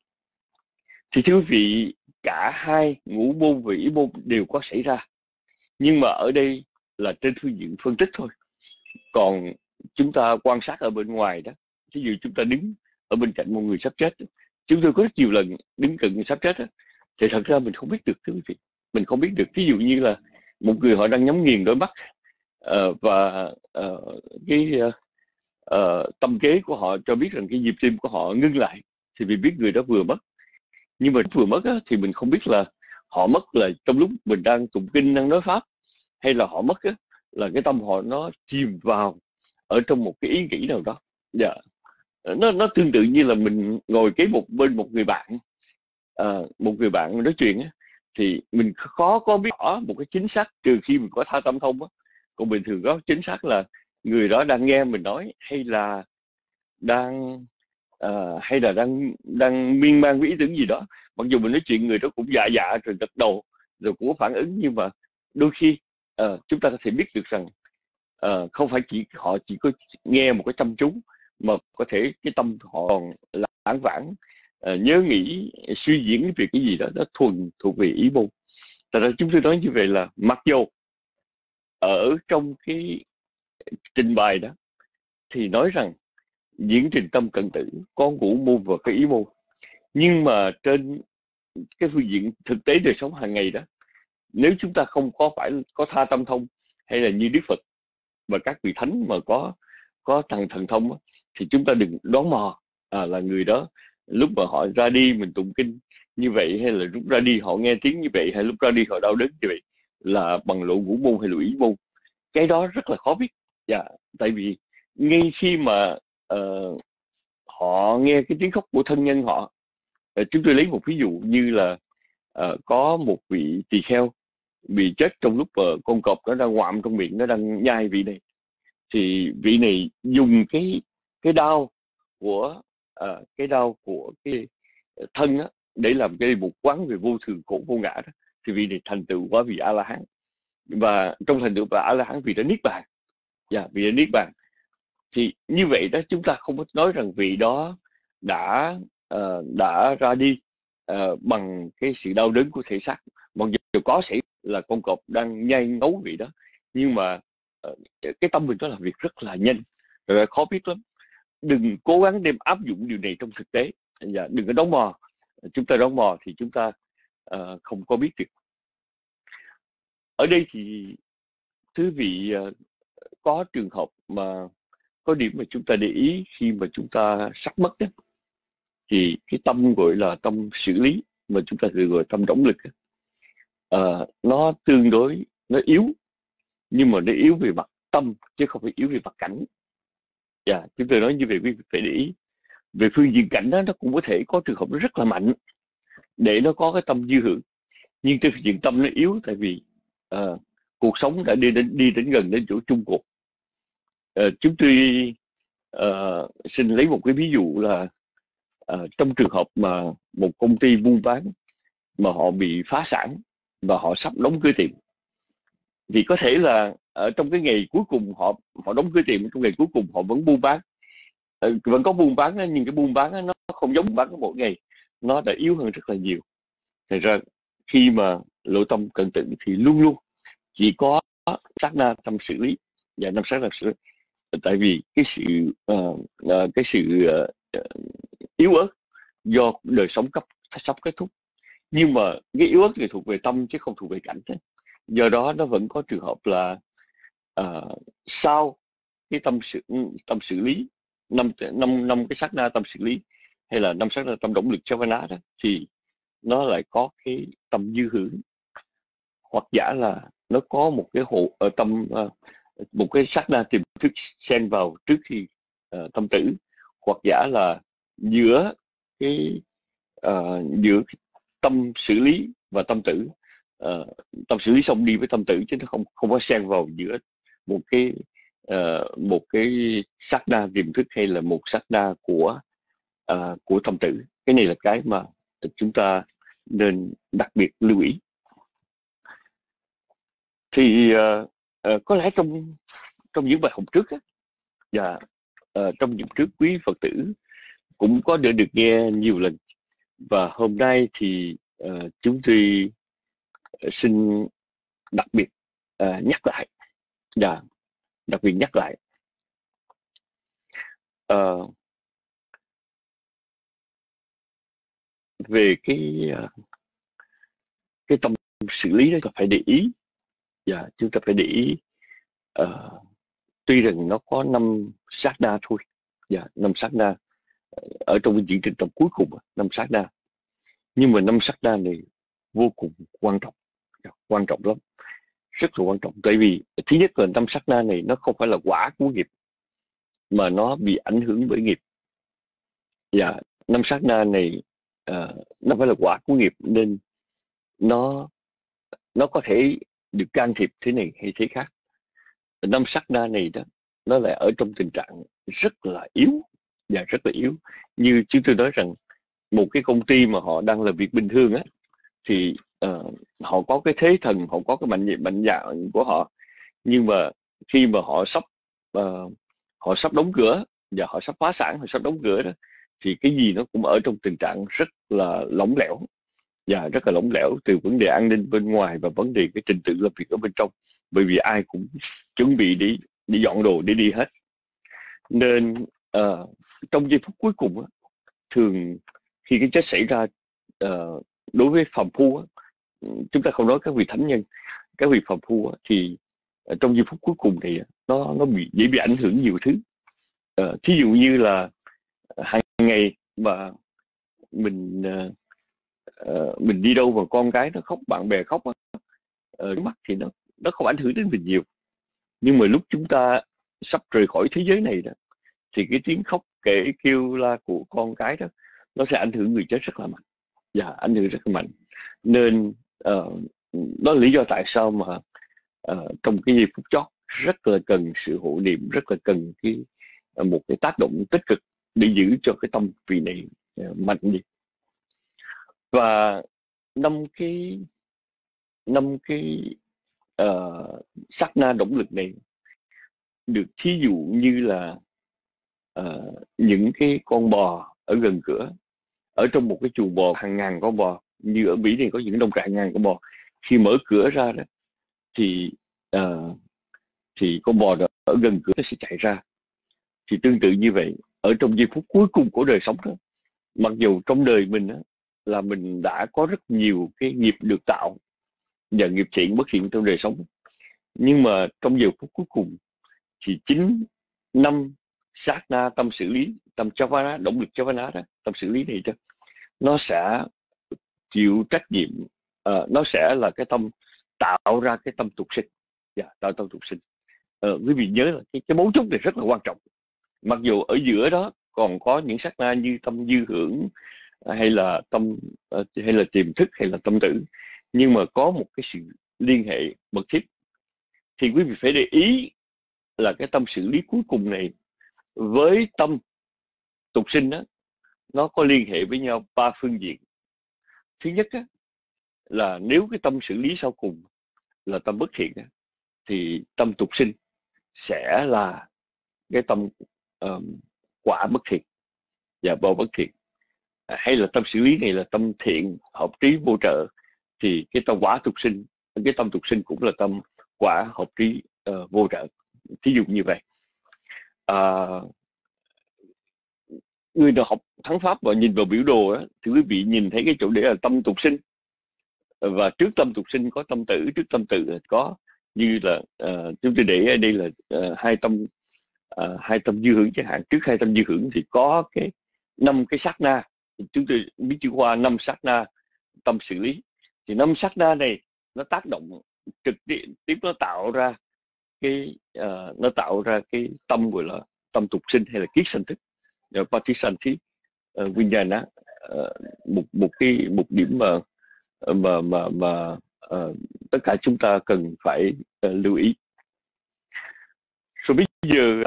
Thì thưa quý vị, cả hai ngũ môn và ý môn đều có xảy ra, nhưng mà ở đây là trên phương diện phân tích thôi. Còn chúng ta quan sát ở bên ngoài đó, ví dụ chúng ta đứng ở bên cạnh một người sắp chết, chúng tôi có rất nhiều lần đứng cạnh người sắp chết đó, thì thật ra mình không biết được, thưa quý vị, mình không biết được. Ví dụ như là một người họ đang nhắm nghiền đôi mắt, uh, và uh, cái uh, uh, tâm kế của họ cho biết rằng cái nhịp tim của họ ngưng lại, thì mình biết người đó vừa mất. Nhưng mà vừa mất á, thì mình không biết là họ mất là trong lúc mình đang tụng kinh, đang nói pháp, hay là họ mất á, là cái tâm họ nó chìm vào ở trong một cái ý nghĩ nào đó. Yeah. Nó, nó tương tự như là mình ngồi kế một bên một người bạn, à, một người bạn nói chuyện á, thì mình khó có biết rõ một cái chính xác, trừ khi mình có tha tâm thông á. Còn bình thường có chính xác là người đó đang nghe mình nói, hay là đang uh, hay là đang đang miên man với ý tưởng gì đó. Mặc dù mình nói chuyện người đó cũng dạ dạ rồi gật đầu rồi cũng có phản ứng, nhưng mà đôi khi uh, chúng ta có thể biết được rằng uh, không phải chỉ họ chỉ có nghe một cái chăm chú, mà có thể cái tâm họ còn lãng vãng, uh, nhớ nghĩ, suy diễn về cái gì đó, nó thuần thuộc về ý môn. Thật ra chúng tôi nói như vậy là mặc dù ở trong cái trình bày đó thì nói rằng diễn trình tâm cận tử có ngũ môn và cái ý môn, nhưng mà trên cái phương diện thực tế đời sống hàng ngày đó, nếu chúng ta không có phải có tha tâm thông, hay là như Đức Phật và các vị thánh mà có có thần thần thông đó, thì chúng ta đừng đoán mò à, là người đó lúc mà họ ra đi mình tụng kinh như vậy, hay là lúc ra đi họ nghe tiếng như vậy, hay lúc ra đi họ đau đớn như vậy là bằng lộ ngũ môn hay lộ ý môn. Cái đó rất là khó biết. Dạ, tại vì ngay khi mà uh, họ nghe cái tiếng khóc của thân nhân họ, uh, chúng tôi lấy một ví dụ như là uh, có một vị tỳ kheo bị chết trong lúc uh, con cọp nó đang ngoạm trong miệng, nó đang nhai vị này, thì vị này dùng cái cái đao của uh, cái đao của cái thân á, để làm cái một quán về vô thường khổ vô ngã đó, thì vị này thành tựu quá vị A La Hán. Và trong thành tựu A La Hán vị đã niết bàn. Dạ, vị đã niết bàn. Thì như vậy đó, chúng ta không có nói rằng vị đó đã uh, đã ra đi uh, bằng cái sự đau đớn của thể xác, mặc dù có xảy là con cọp đang nhai ngấu vậy đó. Nhưng mà uh, cái tâm mình nó làm việc rất là nhanh, rồi khó biết lắm. Đừng cố gắng đem áp dụng điều này trong thực tế, và đừng có đóng mò. Chúng ta đóng mò thì chúng ta uh, không có biết được. Ở đây thì thưa vị uh, có trường hợp mà có điểm mà chúng ta để ý khi mà chúng ta sắp mất đó, thì cái tâm gọi là tâm xử lý, mà chúng ta thường gọi tâm động lực, uh, nó tương đối nó yếu, nhưng mà nó yếu về mặt tâm chứ không phải yếu về mặt cảnh. Dạ, yeah, chúng tôi nói như vậy quý vị phải để ý. Về phương diện cảnh đó, nó cũng có thể có trường hợp nó rất là mạnh để nó có cái tâm dư hưởng, nhưng trên phương diện tâm nó yếu, tại vì uh, cuộc sống đã đi đến đi đến gần đến chỗ chung cuộc. Uh, chúng tôi uh, xin lấy một cái ví dụ là uh, trong trường hợp mà một công ty buôn bán mà họ bị phá sản và họ sắp đóng cửa tiệm, thì có thể là ở trong cái ngày cuối cùng họ họ đóng cửa tiệm, trong ngày cuối cùng họ vẫn buôn bán, uh, vẫn có buôn bán đó, nhưng cái buôn bán đó, nó không giống buôn bán của mỗi ngày, nó đã yếu hơn rất là nhiều. Thành ra khi mà lộ tâm cần tĩnh thì luôn luôn chỉ có sát na tâm xử lý và năm sát na xử lý. Tại vì cái sự uh, uh, cái sự uh, yếu ớt do đời sống cấp sắp kết thúc, nhưng mà cái yếu ớt thì thuộc về tâm chứ không thuộc về cảnh thế. Do đó nó vẫn có trường hợp là uh, sau cái tâm xử tâm xử lý năm năm năm cái sát na tâm xử lý hay là năm sát na tâm động lực Chavana đó, thì nó lại có cái tâm dư hưởng, hoặc giả là nó có một cái hộ ở tâm uh, một cái sát na tiềm thức xen vào trước khi uh, tâm tử, hoặc giả là giữa cái uh, giữa cái tâm xử lý và tâm tử, uh, tâm xử lý xong đi với tâm tử chứ nó không không có xen vào giữa một cái uh, một cái sát na tiềm thức hay là một sát na của uh, của tâm tử. Cái này là cái mà chúng ta nên đặc biệt lưu ý. Thì uh, uh, có lẽ trong trong những bài học trước á, và uh, trong những trước quý Phật tử cũng có được được nghe nhiều lần, và hôm nay thì uh, chúng tôi xin đặc biệt uh, nhắc lại, và đặc biệt nhắc lại uh, về cái uh, cái tâm xử lý đó phải để ý, và chúng ta phải để ý. Uh, tuy rằng nó có năm sát na thôi, và năm sát na ở trong cái chương trình tập cuối cùng, năm sát na, nhưng mà năm sát na này vô cùng quan trọng, quan trọng lắm, rất là quan trọng. Tại vì thứ nhất là năm sát na này nó không phải là quả của nghiệp, mà nó bị ảnh hưởng bởi nghiệp. Và năm sát na này uh, nó phải là quả của nghiệp, nên nó nó có thể được can thiệp thế này hay thế khác. Năm sát na này đó, nó lại ở trong tình trạng rất là yếu, và rất là yếu. Như chúng tôi nói rằng một cái công ty mà họ đang làm việc bình thường á, thì uh, họ có cái thế thần, họ có cái mạnh mạnh dạng của họ, nhưng mà khi mà họ sắp uh, họ sắp đóng cửa và họ sắp phá sản, họ sắp đóng cửa đó, thì cái gì nó cũng ở trong tình trạng rất là lỏng lẻo, và rất là lỏng lẻo, từ vấn đề an ninh bên ngoài và vấn đề cái trình tự làm việc ở bên trong, bởi vì ai cũng chuẩn bị đi đi dọn đồ để đi hết. Nên uh, trong giây phút cuối cùng, thường khi cái chết xảy ra, uh, đối với phàm phu, chúng ta không nói các vị thánh nhân, các vị phàm phu thì uh, trong giây phút cuối cùng thì nó nó bị dễ bị ảnh hưởng nhiều thứ. Uh, thí dụ như là hàng ngày mà mình uh, uh, mình đi đâu mà con cái nó khóc, bạn bè khóc, uh, mắt thì nó nó không ảnh hưởng đến mình nhiều, nhưng mà lúc chúng ta sắp rời khỏi thế giới này đó, thì cái tiếng khóc kể kêu la của con cái đó nó sẽ ảnh hưởng người chết rất là mạnh, và ảnh hưởng rất là mạnh. Nên uh, đó là lý do tại sao mà uh, trong cái giây phút chót rất là cần sự hộ niệm, rất là cần cái uh, một cái tác động tích cực để giữ cho cái tâm vị này uh, mạnh đi. Và năm cái năm cái uh, sát na động lực này được thí dụ như là uh, những cái con bò ở gần cửa, ở trong một cái chuồng bò hàng ngàn con bò, như ở Mỹ này có những nông trại ngàn con bò, khi mở cửa ra đó thì uh, thì con bò đó ở gần cửa nó sẽ chạy ra. Thì tương tự như vậy, ở trong giây phút cuối cùng của đời sống đó, mặc dù trong đời mình đó, là mình đã có rất nhiều cái nghiệp được tạo và nghiệp thiện bất thiện trong đời sống, nhưng mà trong giờ phút cuối cùng thì chính năm sát na tâm xử lý, tâm chavana, động lực chavana đó, tâm xử lý này đó, nó sẽ chịu trách nhiệm, uh, nó sẽ là cái tâm tạo ra cái tâm tục sinh. Yeah, tạo tâm tục sinh. Uh, quý vị nhớ là cái, cái mấu chốt này rất là quan trọng. Mặc dù ở giữa đó còn có những sát na như tâm dư hưởng, hay là tâm uh, hay là tiềm thức, hay là tâm tử, nhưng mà có một cái sự liên hệ mật thiết. Thì quý vị phải để ý là cái tâm xử lý cuối cùng này với tâm tục sinh đó, nó có liên hệ với nhau ba phương diện. Thứ nhất á, là nếu cái tâm xử lý sau cùng là tâm bất thiện á, thì tâm tục sinh sẽ là cái tâm um, quả bất thiện và báo bất thiện. À, hay là tâm xử lý này là tâm thiện hợp trí vô trợ, thì cái tâm quả tục sinh, cái tâm tục sinh cũng là tâm quả hợp trí uh, vô trợ. Thí dụ như vậy, à, người nào học thắng pháp và nhìn vào biểu đồ đó, thì quý vị nhìn thấy cái chỗ để là tâm tục sinh, và trước tâm tục sinh có tâm tử, trước tâm tử có như là uh, chúng tôi để ở đây là uh, hai tâm uh, hai tâm dư hưởng chẳng hạn. Trước hai tâm dư hưởng thì có cái năm cái sát na, chúng tôi biết chữ qua năm sát na tâm xử lý. Thì năm sát na này nó tác động trực tiếp, nó tạo ra cái uh, nó tạo ra cái tâm gọi là tâm tục sinh hay là kiết sanh thức, uh, patisanthi uh, vinyana, uh, một một cái một điểm mà mà mà mà uh, tất cả chúng ta cần phải uh, lưu ý. Rồi bây giờ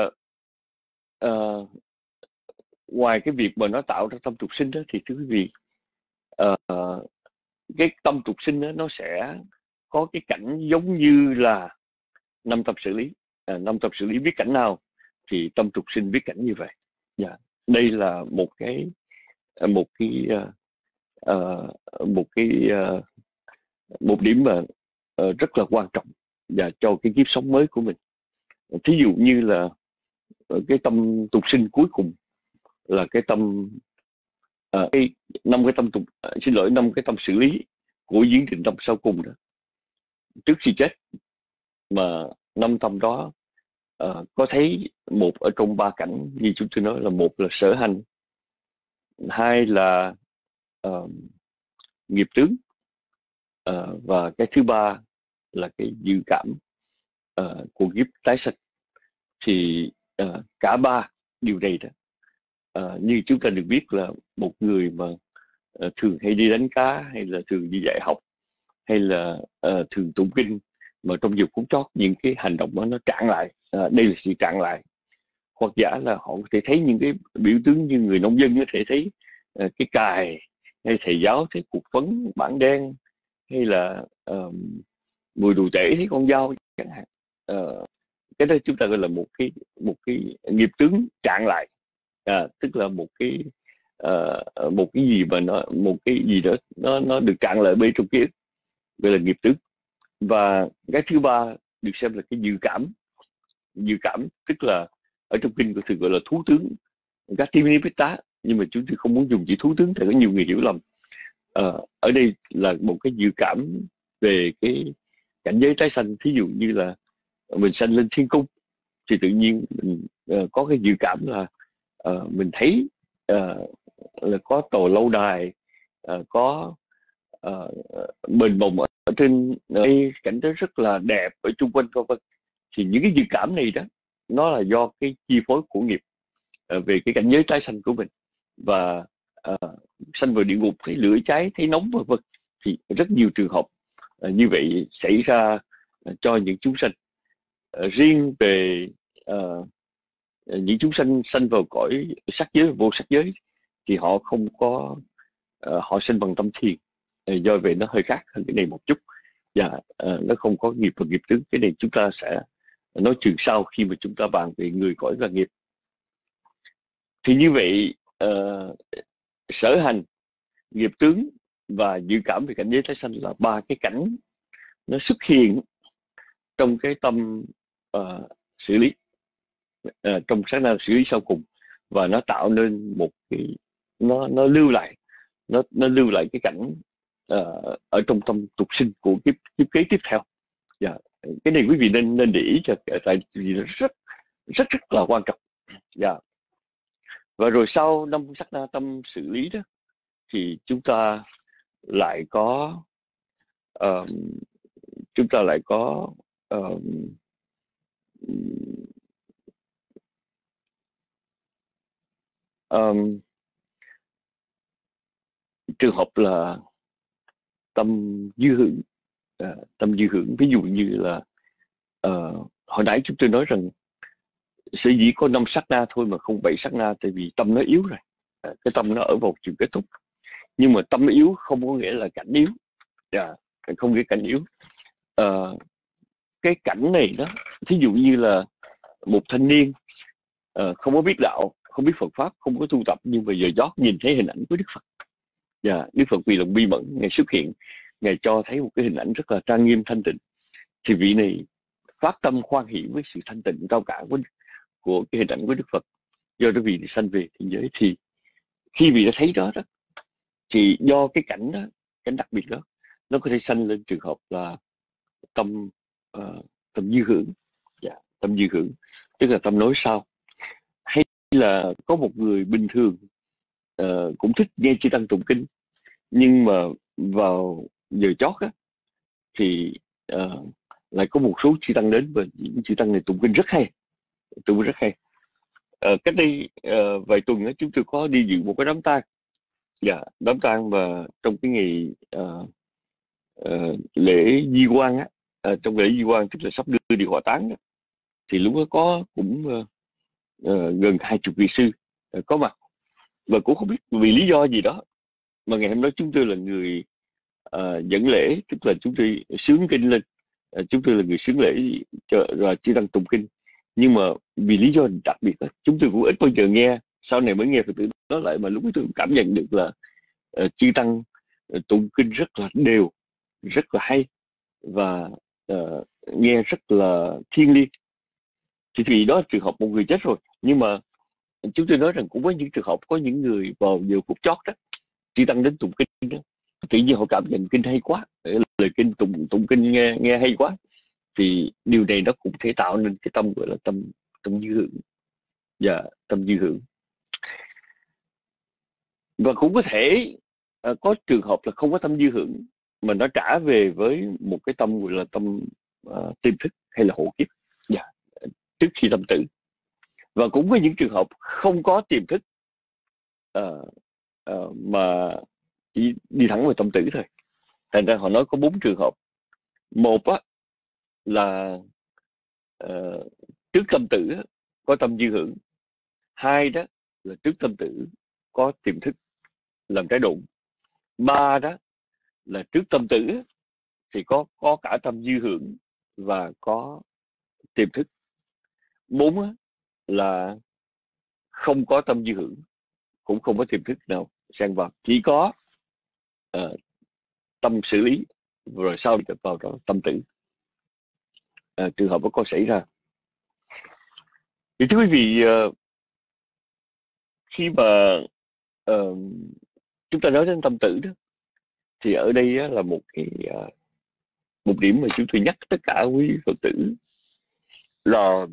uh, ngoài cái việc mà nó tạo ra tâm tục sinh đó, thì thưa quý vị, uh, cái tâm tục sinh đó, nó sẽ có cái cảnh giống như là năm tâm xử lý. À, năm tâm xử lý biết cảnh nào thì tâm tục sinh biết cảnh như vậy. Yeah. Đây là một cái một cái uh, uh, một cái uh, một điểm mà uh, rất là quan trọng và cho cái kiếp sống mới của mình. Thí dụ như là cái tâm tục sinh cuối cùng là cái tâm uh, cái năm cái tâm tục uh, xin lỗi năm cái tâm xử lý của diễn định tâm sau cùng đó, trước khi chết, mà năm tâm đó uh, có thấy một ở trong ba cảnh như chúng tôi nói, là một là sở hành, hai là uh, nghiệp tướng, uh, và cái thứ ba là cái dự cảm uh, của kiếp tái sinh. Thì uh, cả ba điều này đó, uh, như chúng ta được biết là một người mà uh, thường hay đi đánh cá, hay là thường đi dạy học, hay là uh, thường tụng kinh, mà trong giờ phút chót những cái hành động đó nó trạng lại, uh, đây là sự trạng lại. Hoặc giả là họ có thể thấy những cái biểu tướng như người nông dân có thể thấy uh, cái cài, hay thầy giáo thấy cục phấn bảng đen, hay là uh, mùi đồ tể thấy con dao chẳng hạn. Uh, cái đó chúng ta gọi là một cái một cái nghiệp tướng trạng lại, à, tức là một cái uh, một cái gì mà nó một cái gì đó nó nó được trạng lại bên trong ký ức, gọi là nghiệp tướng. Và cái thứ ba được xem là cái dự cảm. Dự cảm tức là ở trong kinh của thường gọi là thú tướng, Gatiminipitta, nhưng mà chúng tôi không muốn dùng chữ thú tướng thì có nhiều người hiểu lầm. À, ở đây là một cái dự cảm về cái cảnh giới tái sanh. Thí dụ như là mình sanh lên thiên cung thì tự nhiên mình uh, có cái dự cảm là uh, mình thấy uh, là có tòa lâu đài, uh, có uh, bền bồng ở trên đây, cảnh đó rất là đẹp ở chung quanh vân vân. Thì những cái dự cảm này đó, nó là do cái chi phối của nghiệp uh, về cái cảnh giới tái sanh của mình. Và uh, sanh vào địa ngục thấy lửa cháy, thấy nóng vân vân, thì rất nhiều trường hợp uh, như vậy xảy ra uh, cho những chúng sanh. Uh, riêng về uh, những chúng sanh sanh vào cõi sắc giới, vô sắc giới, thì họ không có uh, họ sinh bằng tâm thiền, uh, do vậy nó hơi khác hơn cái này một chút, và uh, nó không có nghiệp và nghiệp tướng. Cái này chúng ta sẽ nói chuyện sau khi mà chúng ta bàn về người cõi và nghiệp. Thì như vậy uh, sở hành, nghiệp tướng và dự cảm về cảnh giới tái sanh là ba cái cảnh nó xuất hiện trong cái tâm uh, xử lý, uh, trong sát na xử lý sau cùng, và nó tạo nên một cái, nó nó lưu lại nó nó lưu lại cái cảnh uh, ở trong tâm tục sinh của kiếp kiếp kế tiếp theo. Yeah. Cái này quý vị nên nên để ý cho, tại vì nó rất rất rất là quan trọng. Yeah. Và rồi sau năm sát na tâm xử lý đó thì chúng ta lại có um, chúng ta lại có um, um, trường hợp là tâm dư hưởng. Uh, tâm dư hưởng, ví dụ như là uh, hồi nãy chúng tôi nói rằng sở dĩ có năm sát na thôi mà không bảy sát na, tại vì tâm nó yếu rồi. Uh, cái tâm nó ở vào trường kết thúc. Nhưng mà tâm yếu không có nghĩa là cảnh yếu. Yeah, không nghĩa cảnh yếu. Uh, cái cảnh này đó, thí dụ như là một thanh niên uh, không có biết đạo, không biết Phật pháp, không có tu tập, nhưng mà giờ giót nhìn thấy hình ảnh của Đức Phật. Yeah, Đức Phật vì lòng bi mẫn, Ngài xuất hiện, Ngài cho thấy một cái hình ảnh rất là trang nghiêm thanh tịnh, thì vị này phát tâm khoan hỷ với sự thanh tịnh cao cả của, của cái hình ảnh của Đức Phật, do đó vị này sanh về thế giới. Thì khi vị đã thấy đó đó, thì do cái cảnh đó, cảnh đặc biệt đó, nó có thể sanh lên trường hợp là tâm uh, tâm dư hưởng. Yeah, tâm dư hưởng tức là tâm nói sau. Hay là có một người bình thường uh, cũng thích nghe chư tăng tụng kinh, nhưng mà vào giờ chót á thì uh, lại có một số chư tăng đến, và những chư tăng này tụng kinh rất hay, tụng kinh rất hay. Uh, cách đây uh, vài tuần á, chúng tôi có đi dự một cái đám tang. Dạ, đám tang mà trong cái ngày uh, uh, lễ di quan á, uh, trong lễ di quan tức là sắp đưa đi hỏa táng đó, thì lúc đó có cũng uh, uh, gần hai chục vị sư uh, có mặt, và cũng không biết vì lý do gì đó mà ngày hôm đó chúng tôi là người uh, dẫn lễ, tức là chúng tôi sướng kinh lên, uh, chúng tôi là người sướng lễ cho, rồi chư tăng tụng kinh. Nhưng mà vì lý do đặc biệt đó, chúng tôi cũng ít bao giờ nghe, sau này mới nghe Phật tử nói lại, mà lúc đó tôi cũng cảm nhận được là uh, chư tăng uh, tụng kinh rất là đều, rất là hay, và uh, nghe rất là thiêng liêng. Thì vì đó trường hợp một người chết rồi, nhưng mà chúng tôi nói rằng cũng có những trường hợp, có những người vào giờ phút chót đó, chư tăng đến tụng kinh đó, tự nhiên họ cảm nhận kinh hay quá, lời kinh tụng tụng kinh nghe nghe hay quá, thì điều này nó cũng thể tạo nên cái tâm gọi là tâm tâm dư hưởng. Dạ, tâm dư hưởng. Và cũng có thể uh, có trường hợp là không có tâm dư hưởng, mà nó trả về với một cái tâm gọi là tâm uh, tiềm thức hay là hộ kiếp. Dạ, trước khi tâm tử. Và cũng có những trường hợp không có tiềm thức uh, uh, mà chỉ đi thẳng vào tâm tử thôi. Thành ra họ nói có bốn trường hợp. Một á, là uh, trước tâm tử có tâm dư hưởng. Hai đó là trước tâm tử có tiềm thức làm trái đụng. Ba đó là trước tâm tử thì có có cả tâm dư hưởng và có tiềm thức. Bốn á, là không có tâm dư hưởng, cũng không có tiềm thức nào xen vào, chỉ có uh, tâm xử lý, rồi sau đi vào đó tâm tử. Uh, trường hợp đó có xảy ra. Thì thưa quý vị, uh, khi mà uh, chúng ta nói đến tâm tử đó, thì ở đây uh, là một cái uh, một điểm mà chúng tôi nhắc tất cả quý Phật tử là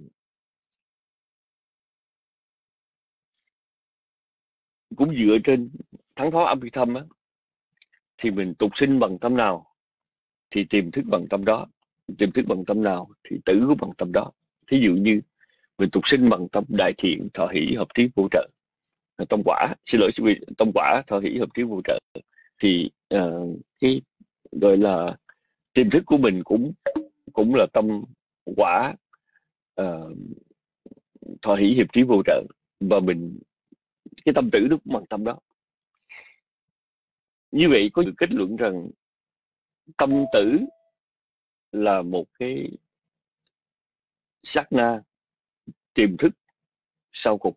cũng dựa trên thắng pháo Abhidhamma á, thì mình tục sinh bằng tâm nào thì tiềm thức bằng tâm đó, tiềm thức bằng tâm nào thì tử cũng bằng tâm đó. Thí dụ như mình tục sinh bằng tâm đại thiện, thọ hỷ, hợp trí, vô trợ, tâm quả, xin lỗi quý vị, tâm quả, thọ hỷ, hợp trí, vô trợ, thì uh, cái gọi là tiềm thức của mình cũng cũng là tâm quả, uh, thọ hỷ, hiệp trí, vô trợ, và mình cái tâm tử nó cũng bằng tâm đó. Như vậy có kết luận rằng tâm tử là một cái sát na tiềm thức sau cùng.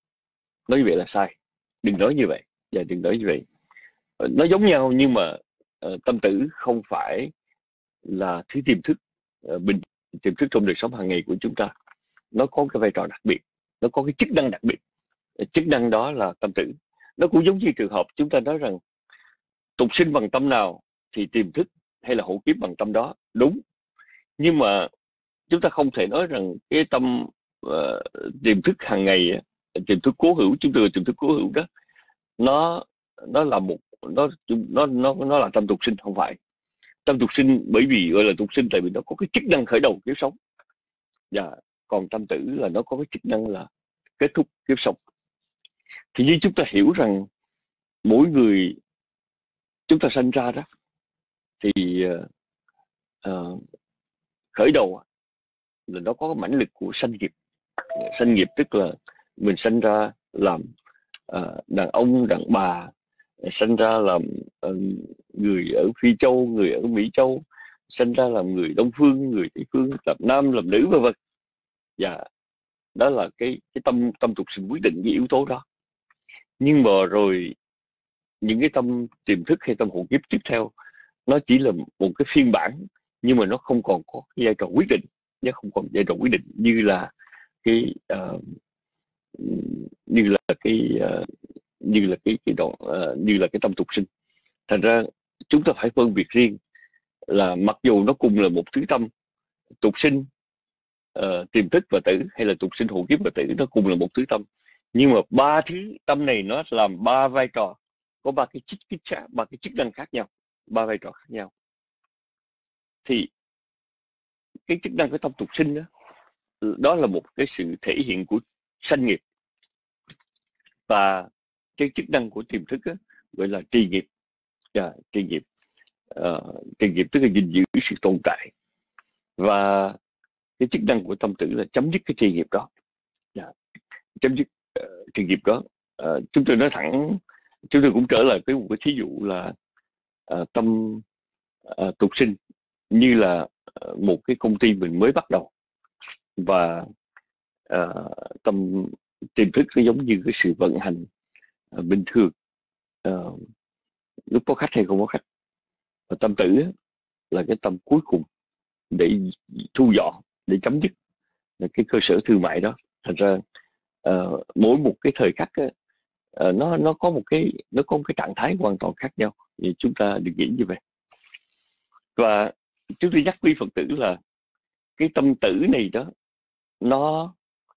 Nói như vậy là sai, đừng nói như vậy, và đừng nói như vậy. Nó giống nhau nhưng mà uh, tâm tử không phải là thứ tiềm thức uh, bình tiềm thức trong đời sống hàng ngày của chúng ta. Nó có cái vai trò đặc biệt, nó có cái chức năng đặc biệt. Chức năng đó là tâm tử. Nó cũng giống như trường hợp chúng ta nói rằng tục sinh bằng tâm nào thì tiềm thức hay là hộ kiếp bằng tâm đó, đúng. Nhưng mà chúng ta không thể nói rằng cái tâm uh, tiềm thức hàng ngày, tiềm thức cố hữu, chúng ta tiềm thức cố hữu đó, nó nó là một nó nó nó nó là tâm tục sinh. Không phải. Tâm tục sinh bởi vì gọi là tục sinh tại vì nó có cái chức năng khởi đầu kiếp sống. Và còn tâm tử là nó có cái chức năng là kết thúc kiếp sống. Thì như chúng ta hiểu rằng mỗi người chúng ta sanh ra đó thì uh, uh, khởi đầu là nó có cái mãnh lực của sanh nghiệp. Sanh nghiệp tức là mình sanh ra làm uh, đàn ông, đàn bà, sanh ra làm uh, người ở Phi Châu, người ở Mỹ Châu, sanh ra làm người Đông Phương, người Tây Phương, làm nam, làm nữ, vân vân. Và đó là cái cái tâm tâm tục sinh quyết định cái yếu tố đó. Nhưng mà rồi những cái tâm tiềm thức hay tâm hộ kiếp tiếp theo, nó chỉ là một cái phiên bản, nhưng mà nó không còn có cái vai trò quyết định, nó không còn vai trò quyết định như là cái uh, như là cái uh, như là cái cái đoạn uh, như là cái tâm tục sinh. Thành ra chúng ta phải phân biệt riêng là mặc dù nó cùng là một thứ tâm tục sinh, uh, tiềm thức và tử, hay là tục sinh, hộ kiếp và tử, nó cùng là một thứ tâm, nhưng mà ba thứ tâm này nó làm ba vai trò, có ba cái chức chức ba cái chức năng khác nhau, ba vai trò khác nhau. Thì cái chức năng của tâm tục sinh đó, đó là một cái sự thể hiện của sanh nghiệp, và cái chức năng của tiềm thức đó, gọi là trì nghiệp. Yeah, trì nghiệp, uh, trì nghiệp tức là gìn giữ sự tồn tại, và cái chức năng của tâm tử là chấm dứt cái trì nghiệp đó. Yeah. Chấm dứt uh, trì nghiệp đó. Uh, chúng tôi nói thẳng, chúng tôi cũng trở lại với một cái thí dụ là uh, tâm uh, tục sinh như là uh, một cái công ty mình mới bắt đầu, và uh, tâm tiềm thức nó giống như cái sự vận hành uh, bình thường, uh, lúc có khách hay không có khách. Và tâm tử là cái tâm cuối cùng để thu dọn, để chấm dứt cái cơ sở thương mại đó. Thành ra uh, mỗi một cái thời khắc uh, nó nó có một cái nó có một cái trạng thái hoàn toàn khác nhau, thì chúng ta đừng nghĩ như vậy. Và chúng tôi nhắc quý Phật tử là cái tâm tử này đó, nó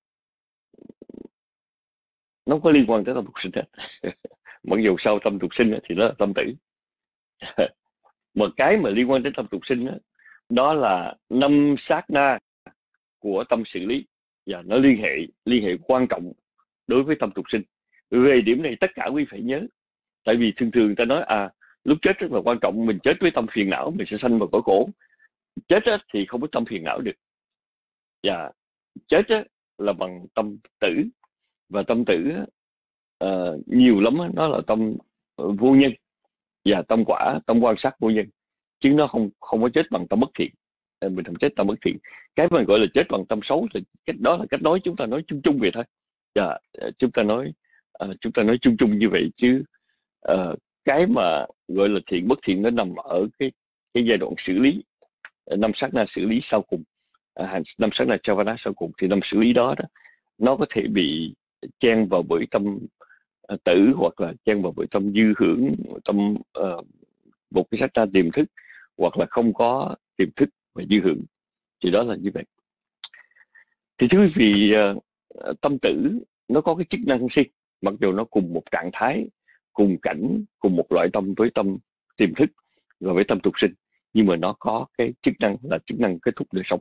nó có liên quan tới tâm tục sinh hết. Mặc dù sau tâm tục sinh thì nó là tâm tử. Một cái mà liên quan đến tâm tục sinh đó, đó là năm sát na của tâm xử lý, và nó liên hệ liên hệ quan trọng đối với tâm tục sinh. Về điểm này tất cả quý phải nhớ, tại vì thường thường ta nói à lúc chết rất là quan trọng, mình chết với tâm phiền não mình sẽ sanh vào cõi khổ. Chết á, thì không có tâm phiền não được, và chết á, là bằng tâm tử. Và tâm tử á, uh, nhiều lắm á, nó là tâm uh, vô nhân, và tâm quả, tâm quan sát vô nhân, chứ nó không không có chết bằng tâm bất thiện. Mình không chết tâm bất thiện. Cái mình gọi là chết bằng tâm xấu thì cách đó là cách nói chúng ta nói chung chung vậy thôi. Và uh, chúng ta nói uh, chúng ta nói chung chung như vậy, chứ uh, cái mà gọi là thiện bất thiện nó nằm ở cái cái giai đoạn xử lý, năm sát na xử lý sau cùng, uh, năm sát na chavana sau cùng. Thì năm xử lý đó đó nó có thể bị chen vào bởi tâm uh, tử, hoặc là chen vào bởi tâm dư hưởng, tâm uh, một cái sát na tiềm thức, hoặc là không có tiềm thức và dư hưởng. Thì đó là như vậy. Thì thưa quý vị, uh, tâm tử nó có cái chức năng riêng, mặc dù nó cùng một trạng thái, cùng cảnh, cùng một loại tâm với tâm tiềm thức và với tâm tục sinh, nhưng mà nó có cái chức năng là chức năng kết thúc đời sống.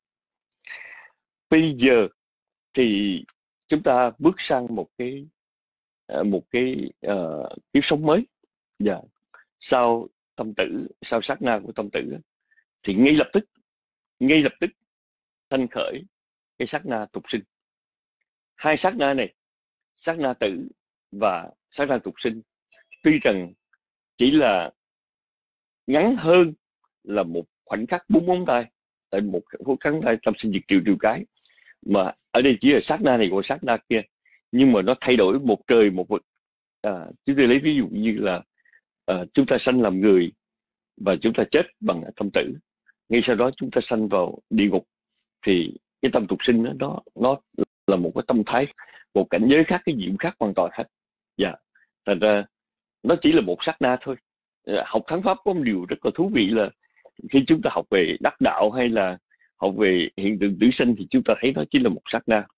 Bây giờ thì chúng ta bước sang một cái một cái uh, kiếp sống mới. Và sau tâm tử, sau sát na của tâm tử thì ngay lập tức ngay lập tức sanh khởi cái sát na tục sinh. Hai sát na này, sát na tử và sát na tục sinh, tuy rằng chỉ là ngắn hơn là một khoảnh khắc bốn ngón tay, tại một khoảnh khắc tay tâm sinh diệt triệu triệu cái, mà ở đây chỉ là sát na này của sát na kia, nhưng mà nó thay đổi một trời một vực. À, chúng tôi lấy ví dụ như là à, chúng ta sanh làm người và chúng ta chết bằng tâm tử. Ngay sau đó chúng ta sanh vào địa ngục. Thì cái tâm tục sinh đó, nó nó là một cái tâm thái, một cảnh giới khác, cái diệm khác hoàn toàn hết. Dạ, thành ra nó chỉ là một sát na thôi. Học thắng pháp có một điều rất là thú vị là khi chúng ta học về đắc đạo hay là học về hiện tượng tử sinh thì chúng ta thấy nó chỉ là một sát na.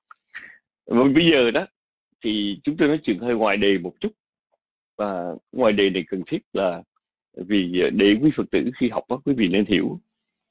Và bây giờ đó thì chúng tôi nói chuyện hơi ngoài đề một chút, và ngoài đề này cần thiết là vì để quý Phật tử khi học đó quý vị nên hiểu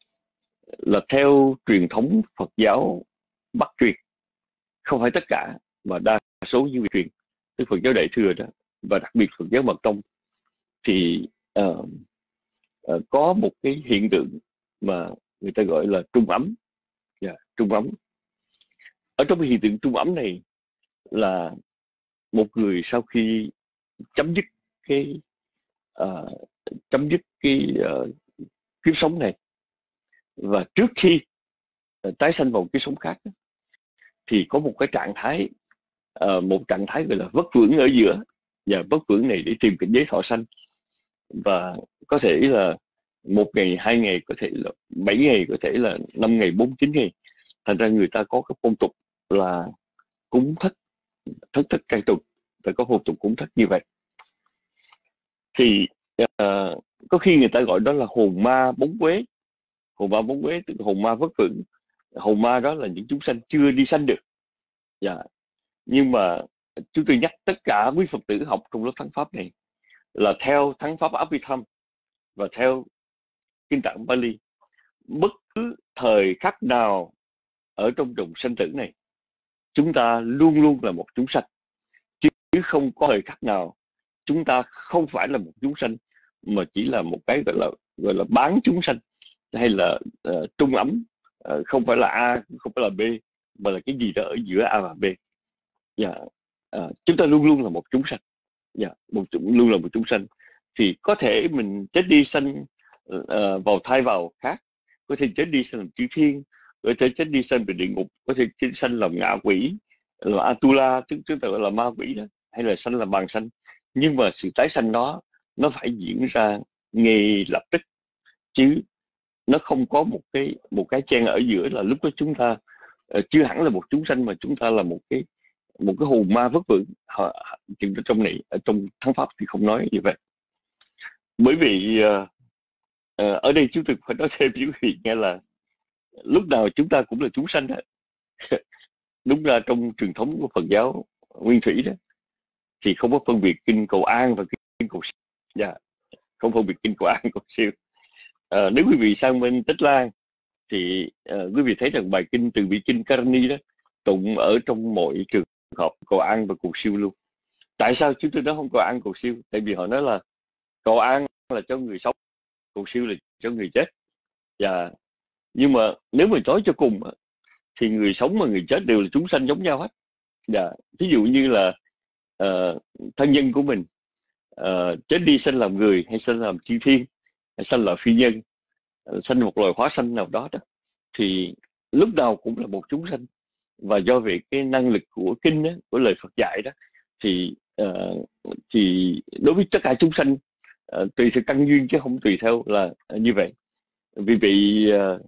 là theo truyền thống Phật giáo Bắc truyền, không phải tất cả mà đa số những vị truyền, tức Phật giáo Đại thừa đó, và đặc biệt Phật giáo Mật Tông, thì uh, uh, có một cái hiện tượng mà người ta gọi là trung ấm. Yeah, trung ấm. Ở trong cái hiện tượng trung ấm này là một người sau khi chấm dứt cái uh, chấm dứt cái uh, kiếp sống này, và trước khi uh, tái sanh vào kiếp sống khác, thì có một cái trạng thái uh, một trạng thái gọi là vất vưởng ở giữa, và vất vưởng này để tìm cảnh giới thọ sanh, và có thể là một ngày, hai ngày, có thể là bảy ngày, có thể là năm ngày, bốn chín ngày. Thành ra người ta có cái phong tục là cúng thất, thất thất cai tục, ta có phong tục cúng thất như vậy. Thì uh, có khi người ta gọi đó là hồn ma bóng quế. Hồn ma bóng quế tức là hồn ma vất vưởng. Hồn ma đó là những chúng sanh chưa đi sanh được. Dạ. Nhưng mà chúng tôi nhắc tất cả quý Phật tử học trong lớp thắng pháp này là theo thắng pháp Abhidhamma và theo kinh tạng Bali, bất cứ thời khắc nào ở trong dòng sanh tử này, chúng ta luôn luôn là một chúng sanh, chứ không có thời khắc nào chúng ta không phải là một chúng sanh, mà chỉ là một cái gọi là gọi là bán chúng sanh, hay là uh, trung ấm, uh, không phải là A, không phải là B, mà là cái gì đó ở giữa A và B. Yeah. Uh, chúng ta luôn luôn là một chúng sanh. Yeah. Một luôn là một chúng sanh. Thì có thể mình chết đi sanh uh, vào thai vào khác, có thể chết đi sanh làm chư thiên, có thể chết đi sanh về địa ngục, có thể chết sanh làm ngạ quỷ, là Atula, chúng chúng ta gọi là ma quỷ đó, hay là sanh làm bàn sanh. Nhưng mà sự tái sanh đó nó phải diễn ra ngay lập tức, chứ nó không có một cái một cái chen ở giữa là lúc đó chúng ta uh, chưa hẳn là một chúng sanh, mà chúng ta là một cái một cái hồn ma vất vưởng. Chuyện trong này ở trong thắng pháp thì không nói như vậy, bởi vì uh, uh, ở đây chúng tôi phải nói thêm với quý vị nghe là lúc nào chúng ta cũng là chúng sanh đó. Đúng ra trong truyền thống của Phật giáo Nguyên Thủy đó thì không có phân biệt kinh cầu an và kinh cầu siêu. Yeah. Không phân biệt kinh cầu an cầu siêu. Uh, nếu quý vị sang bên Tích Lan thì uh, quý vị thấy rằng bài kinh Từ Bi Kinh Karani đó tụng ở trong mọi trường hợp cầu an và cầu siêu luôn. Tại sao chúng tôi nói không cầu an cầu siêu? Tại vì họ nói là cầu an là cho người sống, cầu siêu là cho người chết. Và nhưng mà nếu mình nói cho cùng thì người sống và người chết đều là chúng sanh giống nhau hết. Và ví dụ như là uh, thân nhân của mình uh, chết đi sanh làm người, hay sanh làm chư thiên, hay sanh là phi nhân, uh, sanh một loài hóa sanh nào đó đó, thì lúc nào cũng là một chúng sanh. Và do về cái năng lực của kinh đó, của lời Phật dạy đó, thì uh, thì đối với tất cả chúng sanh uh, tùy theo căn duyên chứ không tùy theo là uh, như vậy. Vì vậy uh,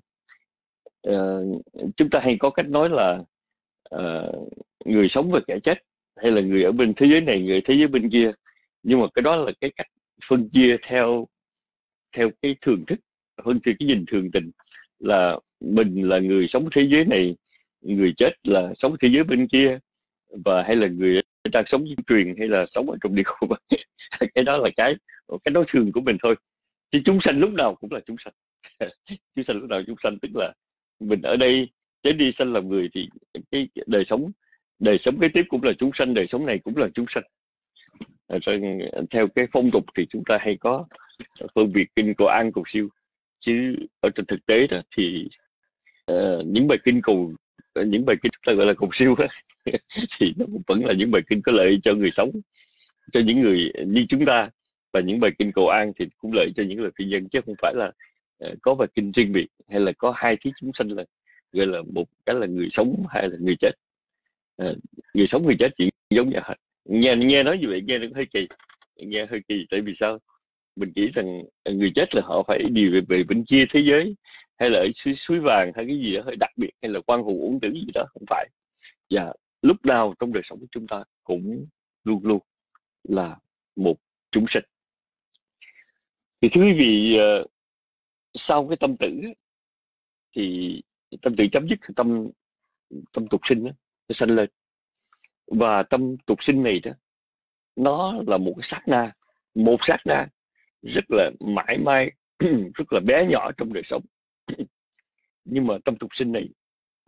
uh, chúng ta hay có cách nói là uh, người sống và kẻ chết, hay là người ở bên thế giới này, người thế giới bên kia. Nhưng mà cái đó là cái cách phân chia theo theo cái thường thức, phân chia cái nhìn thường tình, là mình là người sống thế giới này, người chết là sống thế giới bên kia, và hay là người đang sống với truyền, hay là sống ở trong địa ngục. Cái đó là cái cái đối thường của mình thôi, chứ chúng sanh lúc nào cũng là chúng sanh. Chúng sanh lúc nào chúng sanh, tức là mình ở đây chết đi sanh làm người, thì cái đời sống đời sống kế tiếp cũng là chúng sanh, đời sống này cũng là chúng sanh. Rồi, theo cái phong tục thì chúng ta hay có phân biệt kinh cầu an cầu siêu, chứ ở trên thực tế đó thì uh, những bài kinh cầu những bài kinh chúng ta gọi là cầu siêu đó, thì nó cũng vẫn là những bài kinh có lợi cho người sống, cho những người như chúng ta. Và những bài kinh cầu an thì cũng lợi cho những người phi nhân, chứ không phải là uh, có bài kinh riêng biệt, hay là có hai thứ chúng sanh, là gọi là một cái là người sống, hay là người chết. Uh, người sống người chết chỉ giống nhau hết. Nghe nghe nói như vậy nghe nó hơi kỳ, nghe hơi kỳ. Tại vì sao? mình nghĩ rằng người chết là họ phải đi về, về bên kia thế giới, hay là ở suối, suối vàng hay cái gì đó hơi đặc biệt, hay là quan hồn uổng tử gì đó, không phải. Và lúc nào trong đời sống của chúng ta cũng luôn luôn là một chúng sinh. Thì thưa quý vị, uh, sau cái tâm tử thì tâm tử chấm dứt, tâm tâm tục sinh đó, nó sanh lên. Và tâm tục sinh này đó, nó là một cái sát na, một sát na rất là mãi mãi, rất là bé nhỏ trong đời sống. Nhưng mà tâm tục sinh này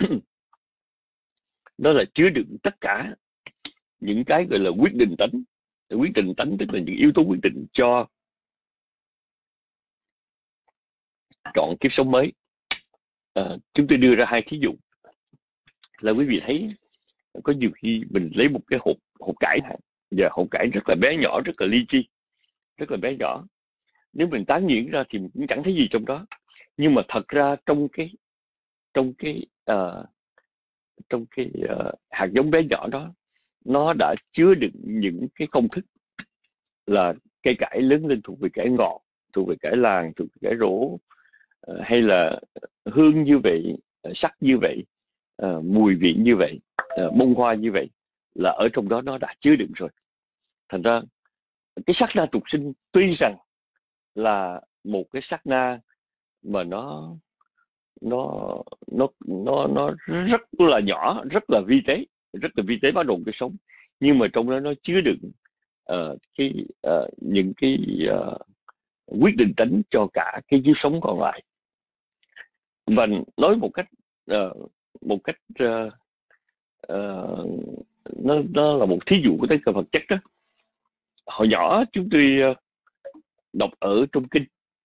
nó là chứa đựng tất cả những cái gọi là quyết định tánh. Quyết định tánh tức là những yếu tố quyết định cho chọn kiếp sống mới. À, chúng tôi đưa ra hai thí dụ là quý vị thấy có nhiều khi mình lấy một cái hộp hộp cải, và hộp cải rất là bé nhỏ, rất là li chi, rất là bé nhỏ. Nếu mình tán nhuyễn ra thì mình cũng chẳng thấy gì trong đó. Nhưng mà thật ra trong cái trong cái uh, trong cái uh, hạt giống bé nhỏ đó, nó đã chứa đựng những cái công thức là cây cải lớn lên thuộc về cải ngọt, thuộc về cải làng, thuộc về cải rổ, uh, hay là hương như vậy, uh, sắc như vậy, uh, mùi vị như vậy, uh, bông hoa như vậy, là ở trong đó nó đã chứa đựng rồi. Thành ra cái sát na tục sinh tuy rằng là một cái sát na mà nó nó nó nó nó rất là nhỏ, rất là vi tế, rất là vi tế bắt đầu cái sống, nhưng mà trong đó nó chứa đựng uh, cái uh, những cái uh, quyết định tánh cho cả cái kiếp sống còn lại. Và nói một cách uh, một cách uh, uh, nó, nó là một thí dụ của tất cả vật chất đó. Hồi nhỏ chúng tôi uh, đọc ở trong kinh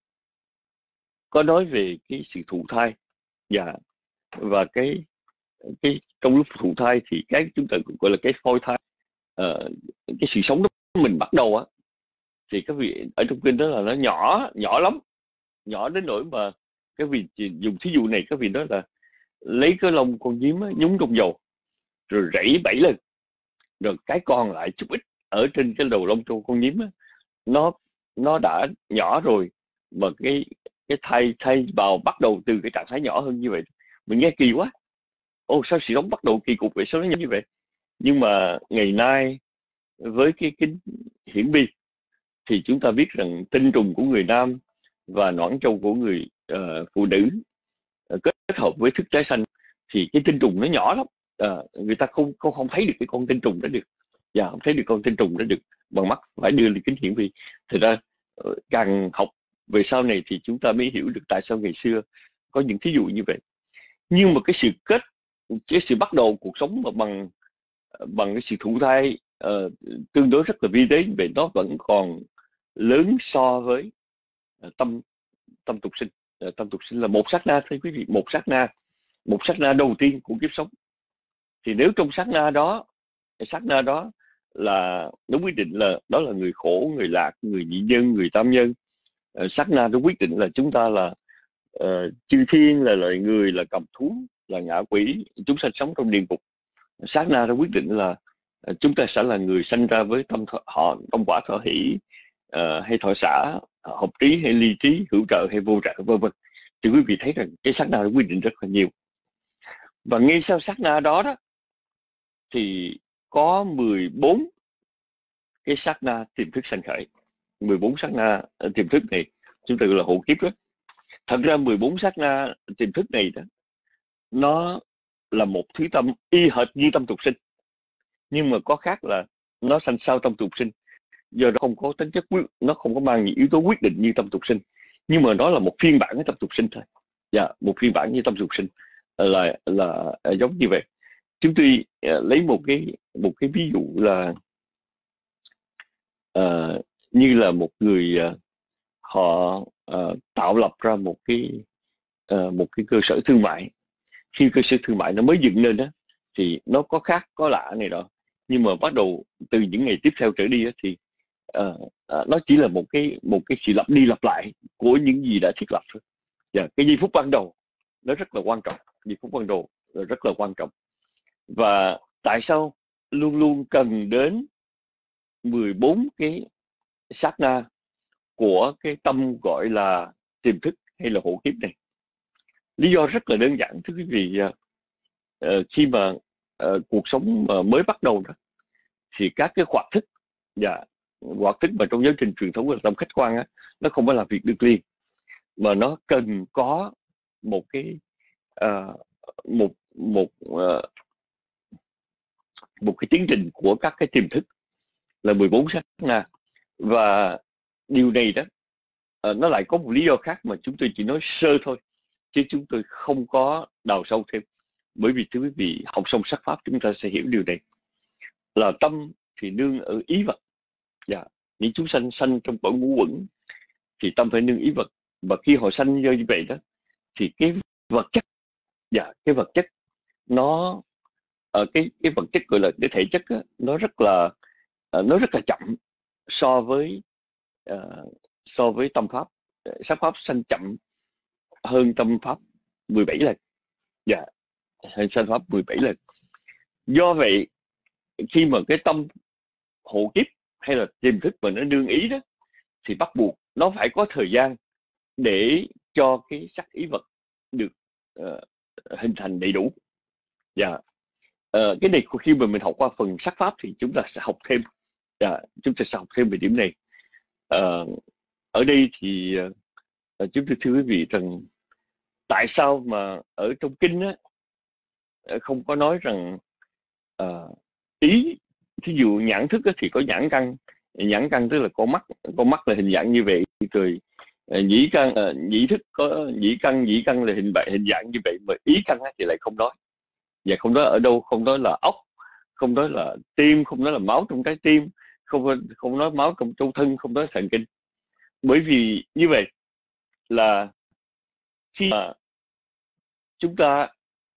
có nói về cái sự thụ thai, và và cái cái trong lúc thụ thai thì cái chúng ta gọi là cái phôi thai, uh, cái sự sống đó mình bắt đầu á, thì các vị ở trong kinh đó là nó nhỏ nhỏ lắm, nhỏ đến nỗi mà các vị dùng thí dụ này, các vị nói là lấy cái lông con nhím á, nhúng trong dầu rồi rảy bảy lần, rồi cái còn lại chút ít ở trên cái đầu lông trong con nhím á, nó nó đã nhỏ rồi, mà cái cái thai thai bào bắt đầu từ cái trạng thái nhỏ hơn như vậy. Mình nghe kỳ quá, ô sao sự sống bắt đầu kỳ cục vậy, sao nó như vậy? Nhưng mà ngày nay với cái kính hiển vi thì chúng ta biết rằng tinh trùng của người nam và nõn châu của người uh, phụ nữ uh, kết hợp với thức tái sanh thì cái tinh trùng nó nhỏ lắm, uh, người ta không không không thấy được cái con tinh trùng đó được, và yeah, không thấy được con tinh trùng đó được bằng mắt, phải đưa lên kính hiển vi. Thì ra uh, càng học về sau này thì chúng ta mới hiểu được tại sao ngày xưa có những thí dụ như vậy. Nhưng mà cái sự kết, cái sự bắt đầu cuộc sống mà bằng bằng cái sự thụ thai uh, tương đối rất là vi tế về, nó vẫn còn lớn so với uh, tâm tâm tục sinh. Uh, tâm tục sinh là một sát na thôi quý vị, một sát na, một sát na đầu tiên của kiếp sống. Thì nếu trong sát na đó, sát na đó là nó quyết định là đó là người khổ, người lạc, người nhị nhân, người tam nhân. Uh, sát na nó quyết định là chúng ta là uh, chư thiên, là loài người, là cầm thú, là ngạ quỷ, chúng sanh sống trong địa ngục. Sát na nó quyết định là uh, chúng ta sẽ là người sanh ra với tâm thọ, họ tâm quả thọ hỷ, uh, hay thọ xã, hợp trí hay ly trí, hữu trợ hay vô trợ, vân vân. Thì quý vị thấy rằng cái sát na nó quyết định rất là nhiều. Và ngay sau sát na đó đó thì có mười bốn cái sát na tiềm thức sanh khởi. mười bốn sát na tiềm thức này chúng ta gọi là hộ kiếp đó. Thật ra mười bốn sát na tiềm thức này đó, nó là một thứ tâm y hệt như tâm tục sinh, nhưng mà có khác là nó sanh sau tâm tục sinh, do nó không có tính chất quyết, nó không có mang những yếu tố quyết định như tâm tục sinh, nhưng mà nó là một phiên bản của tâm tục sinh thôi. Dạ, một phiên bản như tâm tục sinh là là, là giống như vậy. Chúng tôi uh, lấy một cái một cái ví dụ là uh, như là một người uh, họ uh, tạo lập ra một cái uh, một cái cơ sở thương mại. Khi cơ sở thương mại nó mới dựng lên đó thì nó có khác có lạ này đó, nhưng mà bắt đầu từ những ngày tiếp theo trở đi đó, thì uh, uh, nó chỉ là một cái một cái sự lặp đi lặp lại của những gì đã thiết lập thôi. Yeah, cái giây phút ban đầu nó rất là quan trọng, giây phút ban đầu rất là quan trọng. Và tại sao luôn luôn cần đến mười bốn cái sát na của cái tâm gọi là tiềm thức hay là hộ kiếp này? Lý do rất là đơn giản thưa quý vị. Uh, khi mà uh, cuộc sống uh, mới bắt đầu đó, thì các cái hoạt thức và hoạt thức mà trong giáo trình truyền thống là tâm khách quan á, nó không phải làm việc được liền, mà nó cần có một cái uh, một một uh, một cái tiến trình của các cái tiềm thức là mười bốn sát na. Và điều này đó uh, nó lại có một lý do khác mà chúng tôi chỉ nói sơ thôi, chứ chúng tôi không có đào sâu thêm. Bởi vì thưa quý vị, học xong sắc pháp chúng ta sẽ hiểu điều này, là tâm thì nương ở ý vật. Dạ, những chúng sanh sanh trong cõi ngũ uẩn thì tâm phải nương ý vật. Và khi họ sanh như vậy đó, thì cái vật chất, dạ, cái vật chất nó ở cái cái vật chất gọi là cái thể chất đó, nó rất là nó rất là chậm so với uh, so với tâm pháp. Sắc pháp sanh chậm hơn tâm pháp mười bảy lần. Dạ, hơn sanh pháp mười bảy lần. Do vậy khi mà cái tâm hộ kiếp hay là tiềm thức mà nó nương ý đó, thì bắt buộc nó phải có thời gian để cho cái sắc ý vật được uh, hình thành đầy đủ. Dạ, uh, cái này khi mà mình học qua phần sắc pháp thì chúng ta sẽ học thêm. Dạ, chúng ta sẽ học thêm về điểm này. Uh, ở đây thì uh, chúng tôi thưa quý vị rằng tại sao mà ở trong kinh á, không có nói rằng uh, ý, thí dụ nhãn thức thì có nhãn căn. Nhãn căn tức là con mắt, con mắt là hình dạng như vậy, rồi nhĩ căn, nhĩ thức có nhĩ căn, nhĩ căn là hình vậy, hình dạng như vậy, mà ý căn thì lại không nói. Và không nói ở đâu, không nói là ốc, không nói là tim, không nói là máu trong trái tim, không không nói máu trong trong thân, không nói thần kinh. Bởi vì như vậy là khi mà chúng ta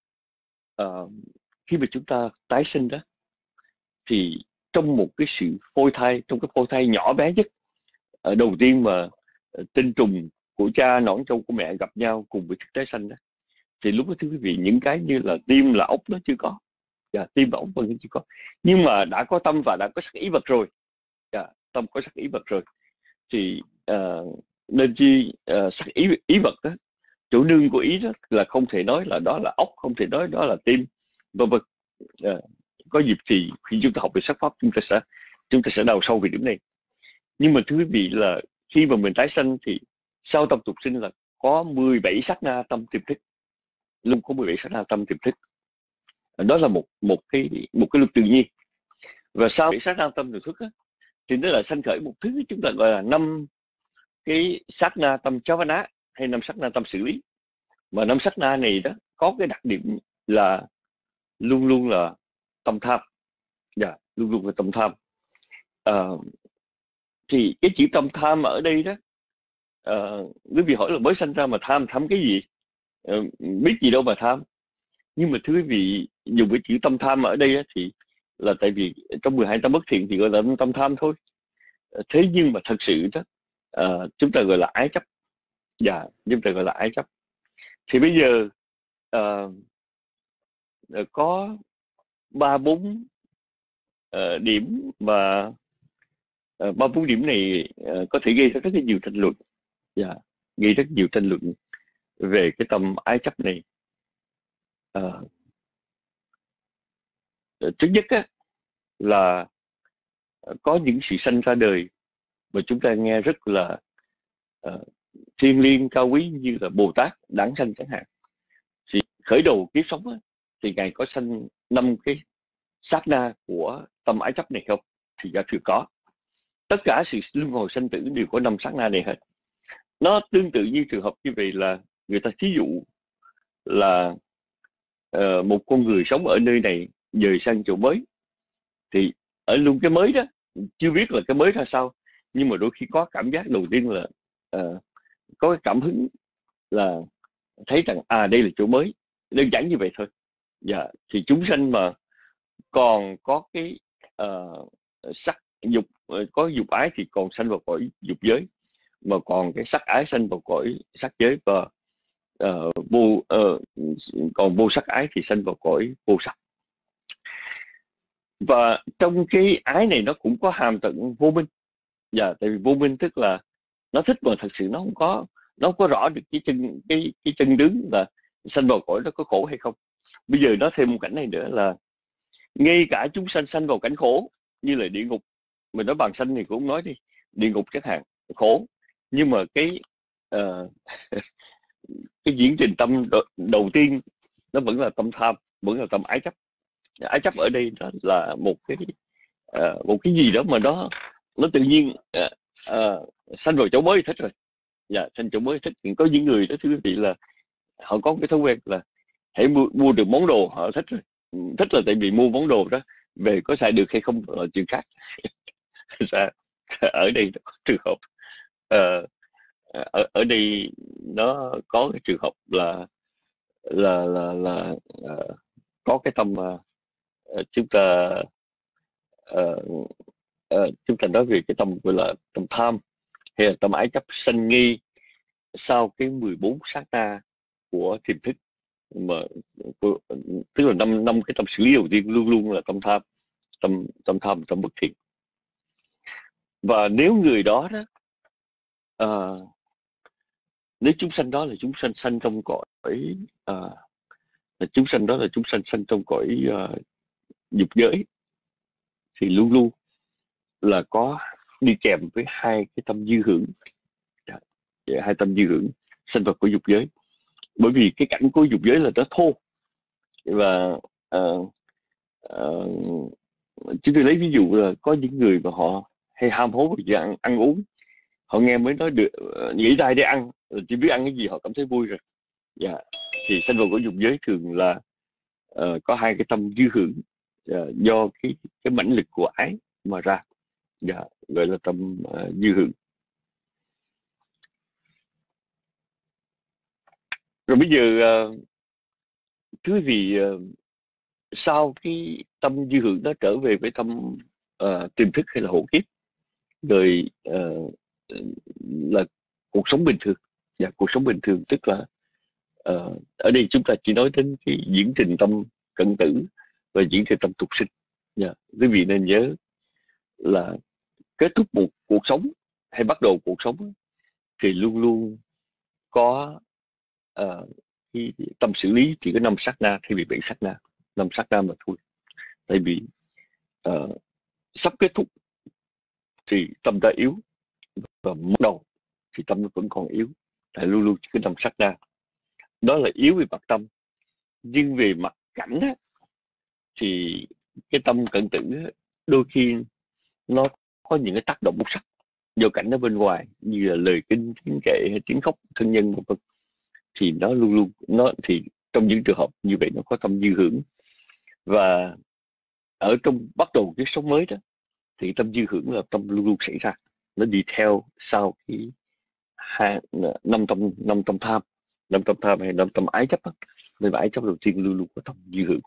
uh, khi mà chúng ta tái sinh đó, thì trong một cái sự phôi thai, trong cái phôi thai nhỏ bé nhất, ở đầu tiên mà tinh trùng của cha, nõn trâu của mẹ gặp nhau cùng với thức tái sanh đó, thì lúc đó thưa quý vị, những cái như là tim là ốc nó chưa có. Dạ, tim và ốc vân chưa có, nhưng mà đã có tâm và đã có sắc ý vật rồi. Dạ, tâm có sắc ý vật rồi thì uh, nên chi uh, sắc ý ý vật đó, chỗ nương của ý đó là không thể nói là đó là ốc, không thể nói đó là tim, vân vân. Uh, có dịp thì khi chúng ta học về sắc pháp chúng ta sẽ chúng ta sẽ đào sâu về điểm này. Nhưng mà thưa quý vị là khi mà mình tái sanh thì sau tâm tục sinh là có mười bảy sát na tâm tiềm thức, luôn có mười bảy sát na tâm tiềm thức. Đó là một một cái một cái luật tự nhiên. Và sau sát na tâm tiềm thức á, thì nó là sanh khởi một thứ chúng ta gọi là năm cái sát na tâm cháo ná, hay năm sát na tâm xử lý. Mà năm sát na này đó có cái đặc điểm là luôn luôn là tâm tham. Dạ, luôn luôn là tâm tham. Uh, thì cái chữ tâm tham ở đây đó, uh, quý vị hỏi là mới sanh ra mà tham, tham cái gì? Uh, biết gì đâu mà tham. Nhưng mà thưa quý vị, dùng cái chữ tâm tham ở đây á, thì là tại vì trong mười hai tâm bất thiện thì gọi là tâm tham thôi. Uh, thế nhưng mà thật sự đó, uh, chúng ta gọi là ái chấp. Dạ, chúng ta gọi là ái chấp. Thì bây giờ uh, uh, có ba bốn uh, điểm mà Uh, ba bốn điểm này uh, có thể gây ra rất là nhiều tranh luận. Yeah, gây rất nhiều tranh luận về cái tâm ái chấp này. Uh, thứ nhất á, là có những sự sanh ra đời mà chúng ta nghe rất là uh, thiêng liêng cao quý, như là Bồ Tát Đản Sanh chẳng hạn. Thì khởi đầu kiếp sống á, thì Ngài có sanh năm cái sát na của tâm ái chấp này không? Thì ra thưa có. Tất cả sự luân hồi sanh tử đều có năm sát na này hết. Nó tương tự như trường hợp như vậy là người ta thí dụ là uh, một con người sống ở nơi này dời sang chỗ mới, thì ở luôn cái mới đó chưa biết là cái mới ra sao, nhưng mà đôi khi có cảm giác đầu tiên là uh, có cái cảm hứng là thấy rằng à đây là chỗ mới, đơn giản như vậy thôi. Dạ, thì chúng sanh mà còn có cái uh, sắc dục, có dục ái thì còn sanh vào cõi dục giới, mà còn cái sắc ái sanh vào cõi sắc giới, và uh, vô uh, còn vô sắc ái thì sanh vào cõi vô sắc. Và trong cái ái này nó cũng có hàm tận vô minh. Dạ, tại vì vô minh tức là nó thích mà thật sự nó không có nó không có rõ được cái chân cái cái chân đứng là sanh vào cõi nó có khổ hay không. Bây giờ nó thêm một cảnh này nữa là ngay cả chúng sanh sanh vào cảnh khổ như là địa ngục, mình nói bằng sanh thì cũng nói đi, địa ngục chẳng hạn, khổ, nhưng mà cái uh, cái diễn trình tâm đầu tiên nó vẫn là tâm tham, vẫn là tâm ái chấp. Ái chấp ở đây đó là một cái uh, một cái gì đó mà nó nó tự nhiên uh, uh, sanh vào chỗ mới thích rồi. Dạ, sanh chỗ mới thích. Có những người đó thưa quý vị là họ có cái thói quen là hãy mua, mua được món đồ họ thích rồi. Thích là tại vì mua món đồ đó về có xài được hay không là chuyện khác. Ra ở đây nó có trường hợp uh, ở ở đây nó có cái trường hợp là là là là uh, có cái tâm uh, chúng ta uh, uh, chúng ta nói về cái tâm gọi là tâm tham hay là tâm ái chấp sanh nghi sau cái mười bốn sát na của tiềm thức, mà tức là năm năm cái tâm xử lý đầu tiên luôn luôn là tâm tham, tâm tâm tham tâm bất thiện. Và nếu người đó đó uh, nếu chúng sanh đó là chúng sanh sanh trong cõi uh, là chúng sanh đó là chúng sanh sanh trong cõi uh, dục giới, thì luôn luôn là có đi kèm với hai cái tâm dư hưởng, hai tâm dư hưởng sanh vào cõi dục giới. Bởi vì cái cảnh của dục giới là nó thô, và uh, uh, chúng tôi lấy ví dụ là có những người mà họ hay ham hố về ăn, ăn uống, họ nghe mới nói được uh, nghĩ tay để ăn, chỉ biết ăn cái gì họ cảm thấy vui rồi. Dạ, thì sanh vào cõi dục giới thường là uh, có hai cái tâm dư hưởng uh, do cái cái mãnh lực của ái mà ra, dạ, gọi là tâm uh, dư hưởng. Rồi bây giờ uh, thưa quý vị, uh, sau cái tâm dư hưởng đó trở về với tâm uh, tiềm thức hay là hộ kiếp, rồi uh, là cuộc sống bình thường. Dạ, cuộc sống bình thường tức là uh, ở đây chúng ta chỉ nói đến cái diễn trình tâm cận tử và diễn trình tâm tục sinh. Dạ, quý vị nên nhớ là kết thúc một cuộc sống hay bắt đầu cuộc sống thì luôn luôn có uh, cái tâm xử lý chỉ có năm sát na thay vì bảy sát na, năm sát na mà thôi. Tại vì uh, sắp kết thúc thì tâm đã yếu, và bắt đầu thì tâm nó vẫn còn yếu, tại luôn luôn chỉ có năm sát na. Đó là yếu về mặt tâm, nhưng về mặt cảnh á, thì cái tâm cận tử á, đôi khi nó có những cái tác động bút sắc do cảnh ở bên ngoài, như là lời kinh, tiếng kệ hay tiếng khóc thân nhân vân vân, thì nó luôn luôn nó thì trong những trường hợp như vậy nó có tâm dư hưởng. Và ở trong bắt đầu cái sống mới đó thì tâm dư hưởng là tâm luôn luôn xảy ra, nó đi theo sau cái hai năm tâm năm tâm tham năm tâm tham hay năm tâm ái chấp đó. Nên ái chấp đầu tiên luôn luôn có tâm dư hưởng.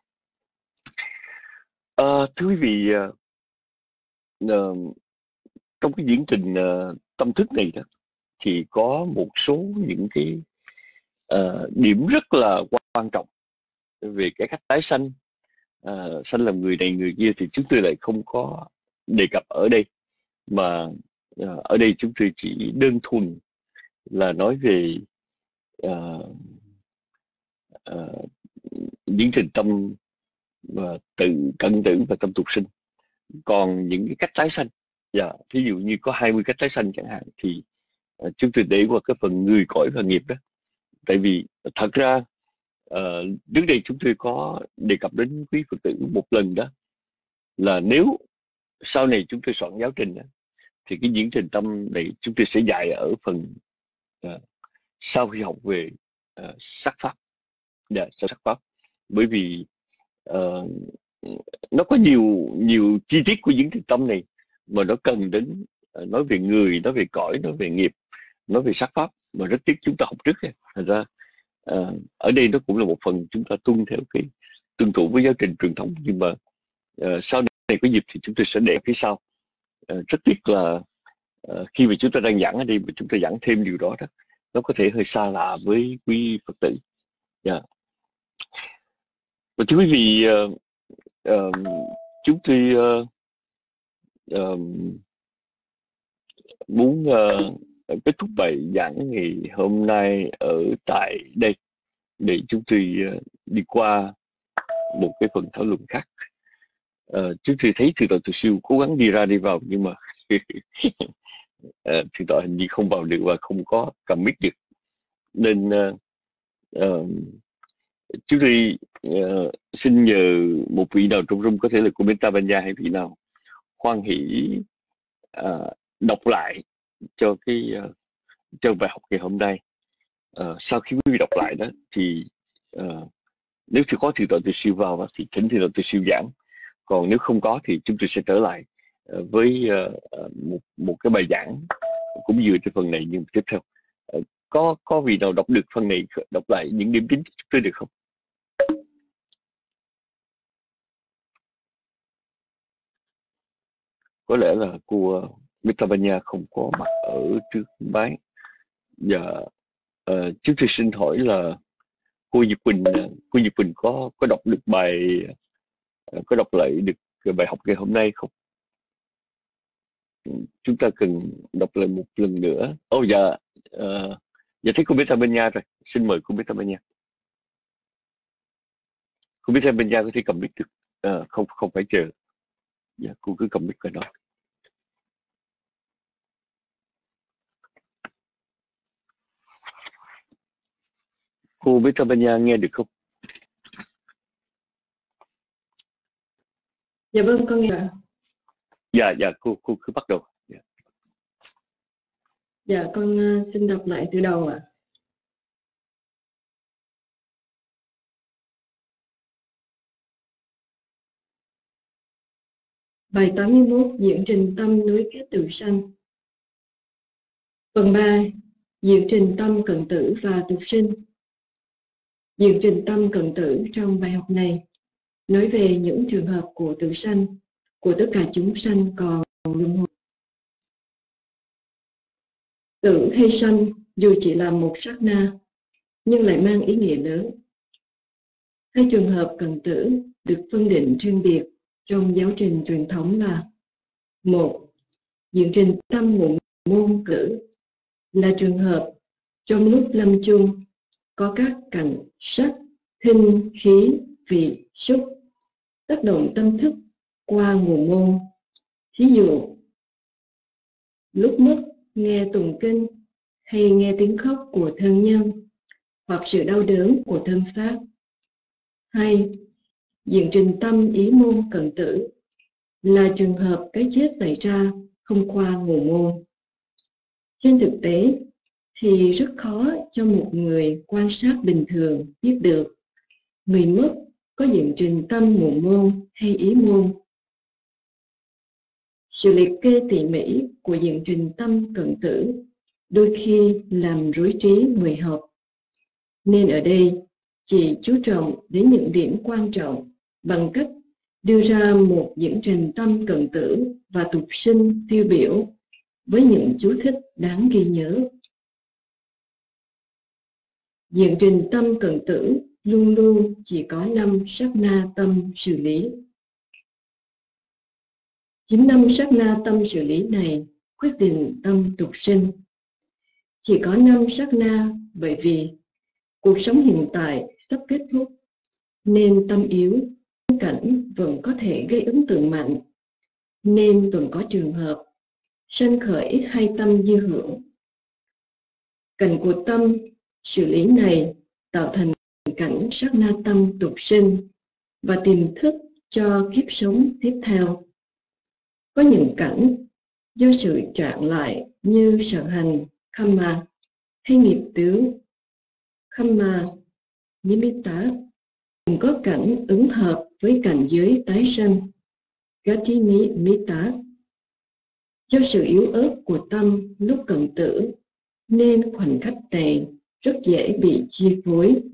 À, thưa quý vị, uh, uh, trong cái diễn trình uh, tâm thức này đó thì có một số những cái uh, điểm rất là quan trọng về cái cách tái sanh, uh, sanh làm người này người kia, thì chúng tôi lại không có đề cập ở đây, mà uh, ở đây chúng tôi chỉ đơn thuần là nói về uh, uh, diễn trình tâm uh, tự cận tử và tâm tục sinh. Còn những cái cách tái sanh, dạ, thí dụ như có hai mươi cách tái sanh chẳng hạn, thì uh, chúng tôi để qua cái phần người cõi và nghiệp đó. Tại vì thật ra uh, trước đây chúng tôi có đề cập đến quý Phật tử một lần đó, là nếu sau này chúng tôi soạn giáo trình đó, thì cái diễn trình tâm này chúng tôi sẽ dạy ở phần uh, sau khi học về uh, sắc pháp. Dạ, sau sắc pháp. Bởi vì uh, nó có nhiều nhiều chi tiết của diễn trình tâm này mà nó cần đến uh, nói về người, nói về cõi, nói về nghiệp, nói về sắc pháp, mà rất tiếc chúng ta học trước. Thành ra uh, ở đây nó cũng là một phần chúng ta tuân theo cái tuân thủ với giáo trình truyền thống, nhưng mà uh, sau này có dịp thì chúng tôi sẽ để phía sau. Uh, rất tiếc là uh, khi mà chúng ta đang giảng ở đây mà chúng ta giảng thêm điều đó đó, nó có thể hơi xa lạ với quý Phật tử. Yeah. Và thưa quý vị, uh, uh, chúng tôi uh, uh, muốn uh, kết thúc bài giảng ngày hôm nay ở tại đây để chúng tôi uh, đi qua một cái phần thảo luận khác. Uh, chúng tôi thấy Thượng tọa Từ Siêu cố gắng đi ra đi vào nhưng mà uh, Thượng tọa hình như không vào được và không có cầm mic được, nên uh, uh, chúng tôi uh, xin nhờ một vị nào trong room, có thể là cô Meta Banya hay vị nào, hoan hỷ uh, đọc lại cho cái uh, cho bài học ngày hôm nay. Uh, sau khi quý vị đọc lại đó thì uh, nếu chưa có Thượng tọa Từ Siêu vào thì thỉnh Thượng tọa Từ Siêu giảng, còn nếu không có thì chúng tôi sẽ trở lại uh, với uh, một một cái bài giảng cũng vừa trên phần này nhưng tiếp theo. Uh, có có vị nào đọc được phần này, đọc lại những điểm chính chúng tôi được không? Có lẽ là cô Meta Banya không có mặt ở trước máy. Dạ, uh, chúng tôi xin hỏi là cô Diệp Quỳnh, cô Diệp Quỳnh có có đọc được bài, có đọc lại được bài học ngày hôm nay không? Chúng ta cần đọc lại một lần nữa. Ồ oh, dạ, uh, dạ thấy cô Meta Banya rồi. Xin mời cô Meta Banya. Cô Meta Banya có thể cầm mic được, uh, không không phải chờ. Dạ, cô cứ cầm mic và nói. Cô Meta Banya nghe được không? Dạ vâng, con nghe ạ. Dạ, dạ, cô, cô cứ bắt đầu. Dạ, Dạ con uh, xin đọc lại từ đầu ạ. Bài tám mươi mốt, diễn trình tâm nối kết tự sanh. Phần ba, diễn trình tâm cận tử và tục sinh. Diễn trình tâm cận tử trong bài học này nói về những trường hợp của tử sanh, của tất cả chúng sanh còn luân hồi. Tử hay sanh dù chỉ là một sát na nhưng lại mang ý nghĩa lớn. Hai trường hợp cận tử được phân định riêng biệt trong giáo trình truyền thống là: một, diễn trình tâm ngụ môn cử là trường hợp trong lúc lâm chung có các cảnh sắc, thinh, khí, vị, xúc tác động tâm thức qua ngụ môn. Thí dụ, lúc mất nghe tụng kinh hay nghe tiếng khóc của thân nhân hoặc sự đau đớn của thân xác. Hai, diễn trình tâm ý môn cận tử là trường hợp cái chết xảy ra không qua ngụ môn. Trên thực tế thì rất khó cho một người quan sát bình thường biết được người mất có diễn trình tâm ngụ môn hay ý môn. Sự liệt kê tỉ mỉ của diễn trình tâm cận tử đôi khi làm rối trí người học, nên ở đây chỉ chú trọng đến những điểm quan trọng bằng cách đưa ra một diễn trình tâm cận tử và tục sinh tiêu biểu với những chú thích đáng ghi nhớ. Diễn trình tâm cận tử luôn luôn chỉ có năm sát na tâm xử lý. Chính năm sát na tâm xử lý này quyết định tâm tục sinh. Chỉ có năm sát na bởi vì cuộc sống hiện tại sắp kết thúc, nên tâm yếu, cảnh vẫn có thể gây ấn tượng mạnh, nên vẫn có trường hợp sanh khởi hai tâm dư hưởng. Cảnh của tâm xử lý này tạo thành cảnh sát na tâm tục sinh và tiềm thức cho kiếp sống tiếp theo. Có những cảnh do sự trạng lại như sở hành, khamma hay nghiệp tướng, khamma, nimitta, cũng có cảnh ứng hợp với cảnh giới tái sanh, gati nimitta. Do sự yếu ớt của tâm lúc cận tử nên khoảnh khắc này rất dễ bị chi phối.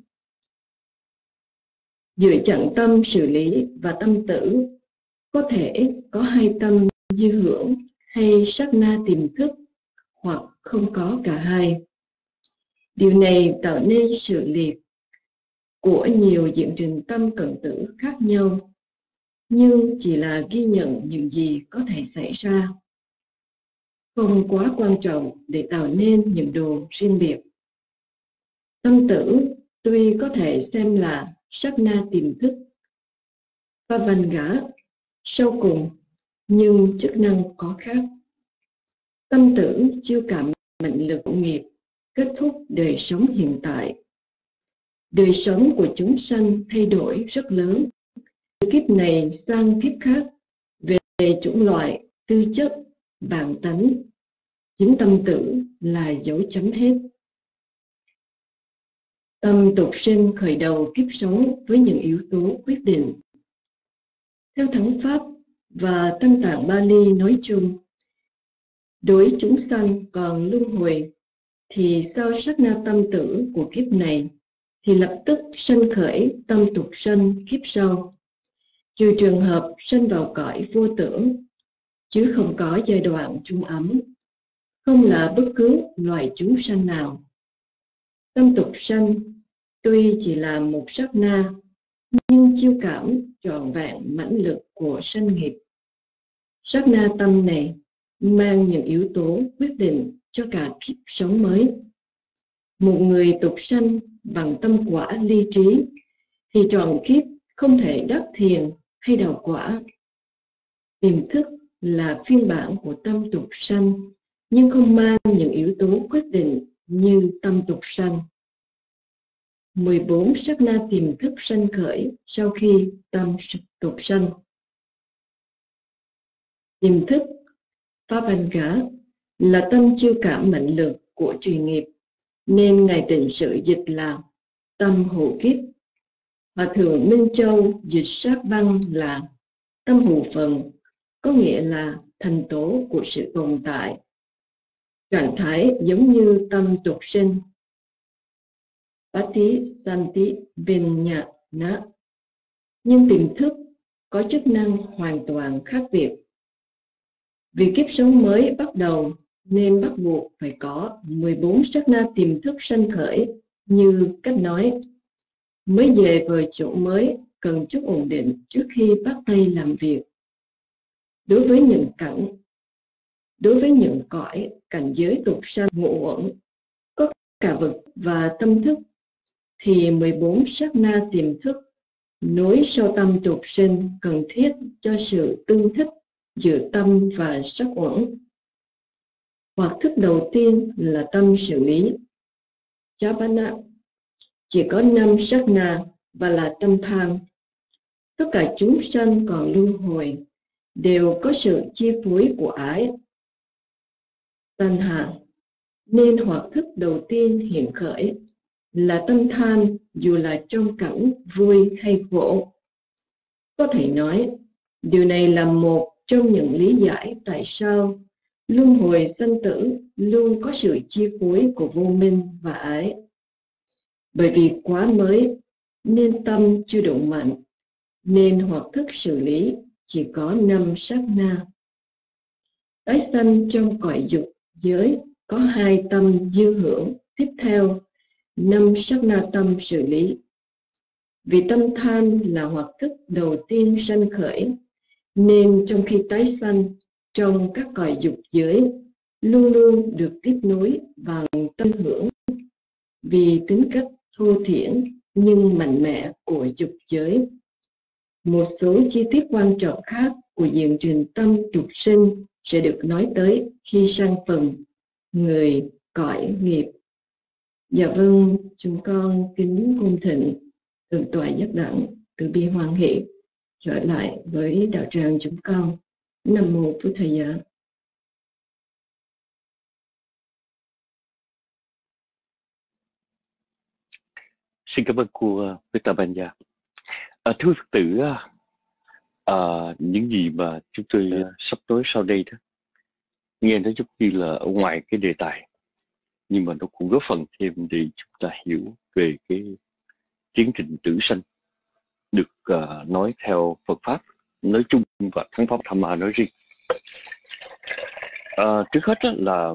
Giữa chặng tâm xử lý và tâm tử có thể có hai tâm dư hưởng hay sát na tiềm thức, hoặc không có cả hai. Điều này tạo nên sự liệt của nhiều diễn trình tâm cận tử khác nhau, nhưng chỉ là ghi nhận những gì có thể xảy ra. không quá quan trọng để tạo nên những đồ riêng biệt. Tâm tử tuy có thể xem là sát na tiềm thức Pavanga sâu cùng, nhưng chức năng có khác. Tâm tử chiêu cảm mệnh lực của nghiệp, kết thúc đời sống hiện tại. Đời sống của chúng sanh thay đổi rất lớn, từ kiếp này sang kiếp khác, về chủng loại, tư chất, bản tánh. Chính tâm tử là dấu chấm hết. Tâm tục sinh khởi đầu kiếp sống với những yếu tố quyết định. Theo Thắng Pháp và Tăng Tạng Bali nói chung, đối chúng sanh còn luân hồi thì sau sát na tâm tử của kiếp này thì lập tức sanh khởi tâm tục sanh kiếp sau, trừ trường hợp sanh vào cõi vô tưởng, chứ không có giai đoạn trung ấm, không là bất cứ loài chúng sanh nào. Tâm tục sanh tuy chỉ là một sát na, nhưng chiêu cảm trọn vẹn mãnh lực của sanh nghiệp. Sát na tâm này mang những yếu tố quyết định cho cả kiếp sống mới. Một người tục sanh bằng tâm quả ly trí thì trọn kiếp không thể đắc thiền hay đào quả. Tiềm thức là phiên bản của tâm tục sanh, nhưng không mang những yếu tố quyết định như tâm tục sanh. mười bốn sát na tiềm thức sanh khởi sau khi tâm tục sanh. Tiềm thức Pavanga là tâm chiêu cảm mệnh lực của truyền nghiệp, nên Ngài tịnh sự dịch là tâm hộ kiếp. Hòa thượng Minh Châu dịch sát văn là tâm hộ phần, có nghĩa là thành tố của sự tồn tại. Trạng thái giống như tâm tục sinh. Pati Santi Vinyana. Nhưng tiềm thức có chức năng hoàn toàn khác biệt. Vì kiếp sống mới bắt đầu nên bắt buộc phải có mười bốn sát na tiềm thức sanh khởi, như cách nói. Mới về về chỗ mới cần chút ổn định trước khi bắt tay làm việc. Đối với những cảnh, đối với những cõi cảnh giới tục sanh ngũ uẩn, có cả vật và tâm thức, thì mười bốn sát na tiềm thức nối sau tâm tục sinh cần thiết cho sự tương thích giữa tâm và sắc uẩn. Hoặc thức đầu tiên là tâm xử lý, Jhāvana, chỉ có năm sát na và là tâm tham. Tất cả chúng sanh còn luân hồi đều có sự chi phối của ái, Tanha, nên hoặc thức đầu tiên hiện khởi là tâm tham, dù là trong cảnh vui hay khổ. Có thể nói, điều này là một trong những lý giải tại sao luân hồi sanh tử luôn có sự chi phối của vô minh và ái. Bởi vì quá mới nên tâm chưa đủ mạnh, nên hoặc thức xử lý chỉ có năm sát na. Tái sanh trong cõi dục giới có hai tâm dư hưởng tiếp theo năm sát na tâm xử lý. Vì tâm tham là hoặc thức đầu tiên sanh khởi, nên trong khi tái sanh trong các cõi dục giới luôn luôn được tiếp nối bằng tâm hưởng, vì tính cách thô thiển nhưng mạnh mẽ của dục giới. Một số chi tiết quan trọng khác của diện trình tâm tục sinh sẽ được nói tới khi sang phần người cõi nghiệp. Dạ vâng, chúng con kính cung thịnh Thượng tọa Nhất Đẳng từ bi hoan hỷ trở lại với đạo tràng chúng con. Nam mô Phật Thầy Giá. Xin cảm ơn cô Vita Banya. À, thưa Phật tử, à, những gì mà chúng tôi sắp nói sau đây đó, nghe nó giống như là ở ngoài cái đề tài, nhưng mà nó cũng góp phần thêm để chúng ta hiểu về cái tiến trình tử sanh được uh, nói theo Phật Pháp nói chung và Thắng Pháp Tham Ma nói riêng. Uh, trước hết đó là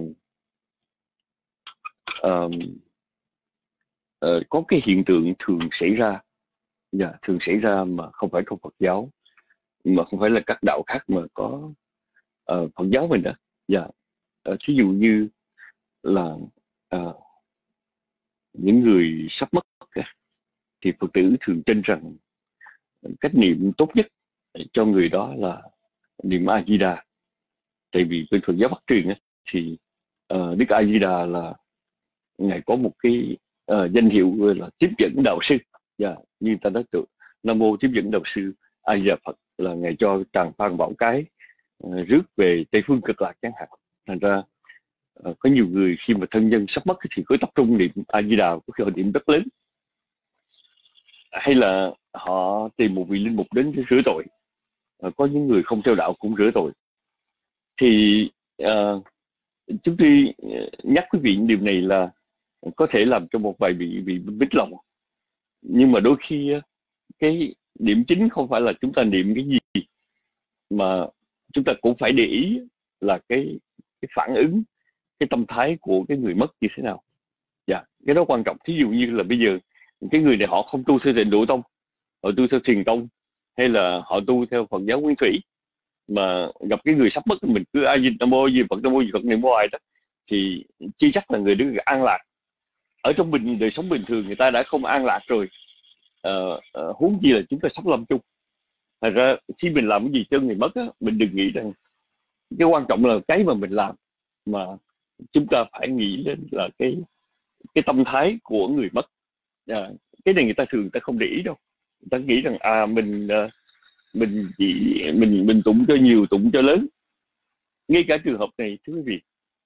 uh, uh, có cái hiện tượng thường xảy ra, yeah, thường xảy ra mà không phải trong Phật giáo, mà không phải là các đạo khác mà có uh, Phật giáo mình đó, yeah. uh, thí dụ như là uh, những người sắp mất thì Phật tử thường tin rằng cách niệm tốt nhất cho người đó là niệm A Di Đà. Tại vì bên Phật giáo Bắc truyền ấy, thì uh, Đức A Di Đà là ngài có một cái uh, danh hiệu là tiếp dẫn đạo sư. Yeah, như ta nói từ Nam mô tiếp dẫn đạo sư A Di Đà Phật, là ngài cho tràng Phan Bảo Cái uh, rước về Tây phương Cực Lạc chẳng hạn. Thành ra uh, có nhiều người khi mà thân nhân sắp mất thì cứ tập trung niệm A Di Đà, có khi họ niệm rất lớn, hay là họ tìm một vị linh mục đến để rửa tội. Uh, có những người không theo đạo cũng rửa tội. Thì uh, chúng tôi nhắc quý vị điều này là có thể làm cho một vài vị bị bích lòng, nhưng mà đôi khi cái điểm chính không phải là chúng ta niệm cái gì, mà chúng ta cũng phải để ý là cái, cái phản ứng, cái tâm thái của cái người mất như thế nào. Dạ, cái đó quan trọng. Thí dụ như là bây giờ cái người này họ không tu theo Tịnh Độ Tông, họ tu theo Thiền Tông, hay là họ tu theo Phật giáo Nguyên Thủy, mà gặp cái người sắp mất mình cứ A Di Nam Mô Di Phật, Nam Mô Di Phật niệm hoài đó, thì chưa chắc là người đó an lạc. Ở trong bình đời sống bình thường người ta đã không an lạc rồi, uh, uh, huống gì là chúng ta sắp lâm chung. Thành ra khi mình làm cái gì cho người mất á, mình đừng nghĩ rằng cái quan trọng là cái mà mình làm, mà chúng ta phải nghĩ đến là cái cái tâm thái của người mất. À, cái này người ta thường người ta không để ý đâu. Người ta nghĩ rằng à mình uh, mình chỉ mình mình tụng cho nhiều, tụng cho lớn. Ngay cả trường hợp này thưa quý vị,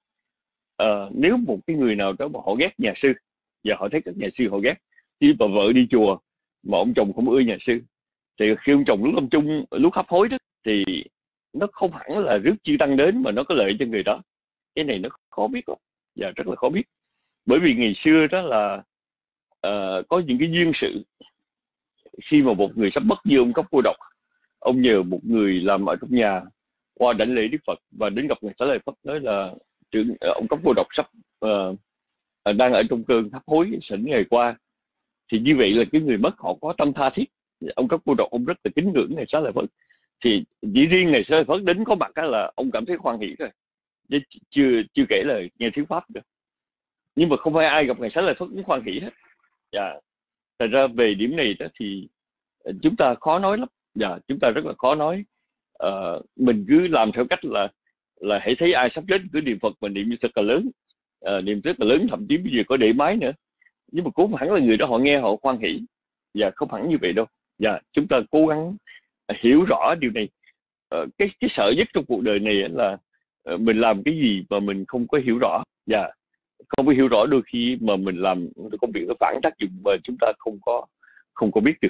uh, nếu một cái người nào đó mà họ ghét nhà sư và họ thấy các nhà sư họ ghét, chứ bà vợ đi chùa mà ông chồng không ưa nhà sư, thì khi ông chồng lúc lâm chung, lúc hấp hối đó, thì nó không hẳn là rước chư tăng đến mà nó có lợi cho người đó. Cái này nó khó biết lắm, và rất là khó biết. Bởi vì ngày xưa đó là uh, có những cái duyên sự, khi mà một người sắp mất như ông Cốc Cô Độc, ông nhờ một người làm ở trong nhà qua đảnh lễ Đức Phật và đến gặp ngài Xá Lợi Phất, nói là trưởng ông Cốc Cô Độc sắp uh, đang ở trong cơn hấp hối sỉnh ngày qua. Thì như vậy là cái người mất họ có tâm tha thiết. Ông Cốc Cô Độc ông rất là kính ngưỡng ngài Xá Lợi Phất, thì chỉ riêng ngài Xá Lợi Phất đến có mặt đó là ông cảm thấy hoan hỷ rồi, chứ chưa chưa kể là nghe thuyết pháp nữa. Nhưng mà không phải ai gặp ngài Xá Lợi Phất cũng hoan hỷ hết. Dạ. Thật ra về điểm này đó thì chúng ta khó nói lắm. Dạ, chúng ta rất là khó nói. Uh, mình cứ làm theo cách là là hãy thấy ai sắp chết cứ niệm Phật mà niệm rất là lớn, uh, niệm rất là lớn, thậm chí bây giờ có để máy nữa. Nhưng mà cũng hẳn là người đó họ nghe họ hoan hỷ. Dạ, không hẳn như vậy đâu. Dạ, chúng ta cố gắng hiểu rõ điều này. Uh, cái cái sợ nhất trong cuộc đời này là uh, mình làm cái gì mà mình không có hiểu rõ. Dạ, không có hiểu rõ, đôi khi mà mình làm công việc nó phản tác dụng mà chúng ta không có không có biết được.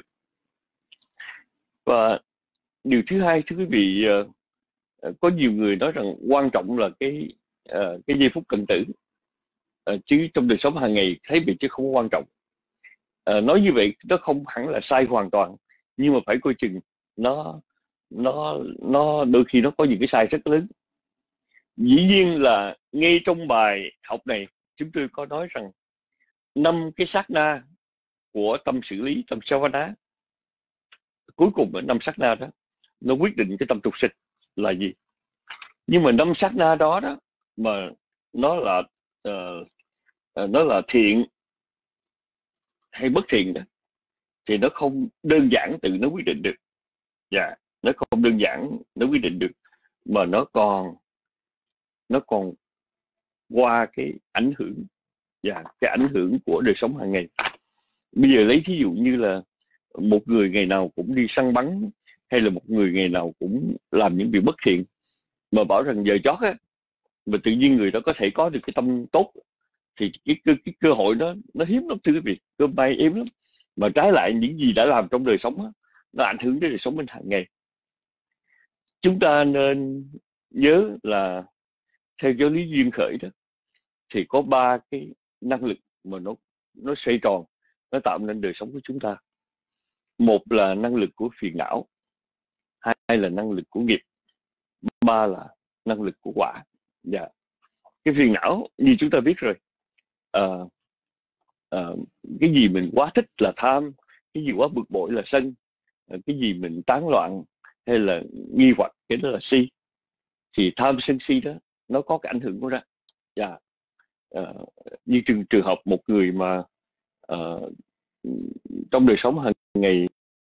Và điều thứ hai thưa quý vị, uh, có nhiều người nói rằng quan trọng là cái uh, cái giây phút cận tử, uh, chứ trong đời sống hàng ngày thấy vậy chứ không quan trọng. Uh, nói như vậy nó không hẳn là sai hoàn toàn, nhưng mà phải coi chừng nó nó nó đôi khi nó có những cái sai rất lớn. Dĩ nhiên là ngay trong bài học này chúng tôi có nói rằng năm cái sát na của tâm xử lý, tâm savana, cuối cùng ở năm sát na đó nó quyết định cái tâm tục sinh là gì. Nhưng mà năm sát na đó đó mà nó là uh, nó là thiện hay bất thiện đó, thì nó không đơn giản tự nó quyết định được. Dạ, nó không đơn giản nó quyết định được, mà nó còn nó còn qua cái ảnh hưởng, dạ, cái ảnh hưởng của đời sống hàng ngày. Bây giờ lấy thí dụ như là một người ngày nào cũng đi săn bắn, hay là một người ngày nào cũng làm những việc bất thiện, mà bảo rằng giờ chót á, mà tự nhiên người đó có thể có được cái tâm tốt, thì cái, cái, cái cơ hội đó nó hiếm lắm thưa quý vị, cơ may hiếm lắm. Mà trái lại những gì đã làm trong đời sống đó, nó ảnh hưởng đến đời sống mình hàng ngày. Chúng ta nên nhớ là theo giáo lý duyên khởi đó, thì có ba cái năng lực mà nó nó xoay tròn, nó tạo nên đời sống của chúng ta. Một là năng lực của phiền não, hai là năng lực của nghiệp, ba là năng lực của quả. Dạ. Cái phiền não như chúng ta biết rồi, à, à, cái gì mình quá thích là tham, cái gì quá bực bội là sân, cái gì mình tán loạn hay là nghi hoặc, cái đó là si. Thì tham sân si đó nó có cái ảnh hưởng của nó. Dạ. Uh, như trường trường hợp một người mà uh, trong đời sống hàng ngày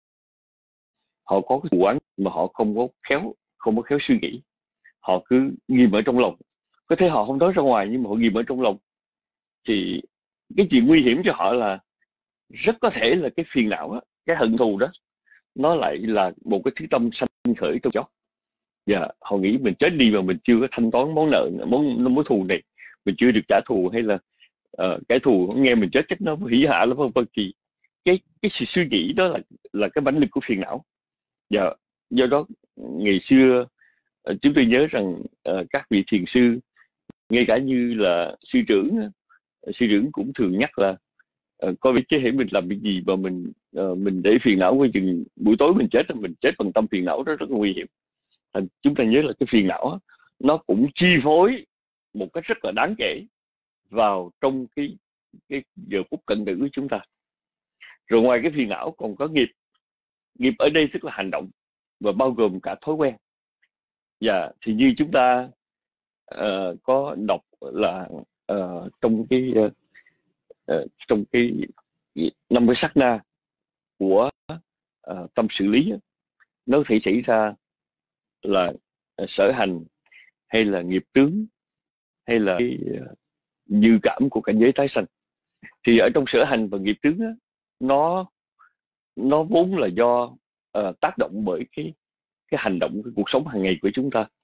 họ có cái thủ án mà họ không có khéo không có khéo suy nghĩ, họ cứ ghim ở trong lòng, có thể họ không nói ra ngoài nhưng mà họ ghim ở trong lòng, thì cái chuyện nguy hiểm cho họ là rất có thể là cái phiền não đó, cái hận thù đó nó lại là một cái thứ tâm sanh khởi trong chót. Và họ nghĩ mình chết đi mà mình chưa có thanh toán món nợ, món mối thù này mình chưa được trả thù, hay là uh, cái thù nghe mình chết chắc nó hỉ hạ lắm, vân vân. Thì cái cái sự suy nghĩ đó là là cái mãnh lực của phiền não. Và do đó ngày xưa uh, chúng tôi nhớ rằng uh, các vị thiền sư, ngay cả như là sư trưởng uh, sư trưởng cũng thường nhắc là uh, coi chứ hãy mình làm cái gì mà mình uh, mình để phiền não coi chừng buổi tối mình chết, mình chết bằng tâm phiền não, đó rất là nguy hiểm. Thành chúng ta nhớ là cái phiền não nó cũng chi phối một cách rất là đáng kể vào trong cái cái giờ phút cận tử của chúng ta. Rồi ngoài cái phiền não còn có nghiệp. Nghiệp ở đây tức là hành động và bao gồm cả thói quen. Và thì như chúng ta uh, có đọc là uh, trong cái uh, uh, trong cái năm cái sát na của uh, tâm xử lý, nó có thể xảy ra là uh, sở hành, hay là nghiệp tướng, hay là cái uh, dự cảm của cảnh giới tái sanh. Thì ở trong sở hành và nghiệp tướng á, nó nó vốn là do uh, tác động bởi cái cái hành động, cái cuộc sống hàng ngày của chúng ta.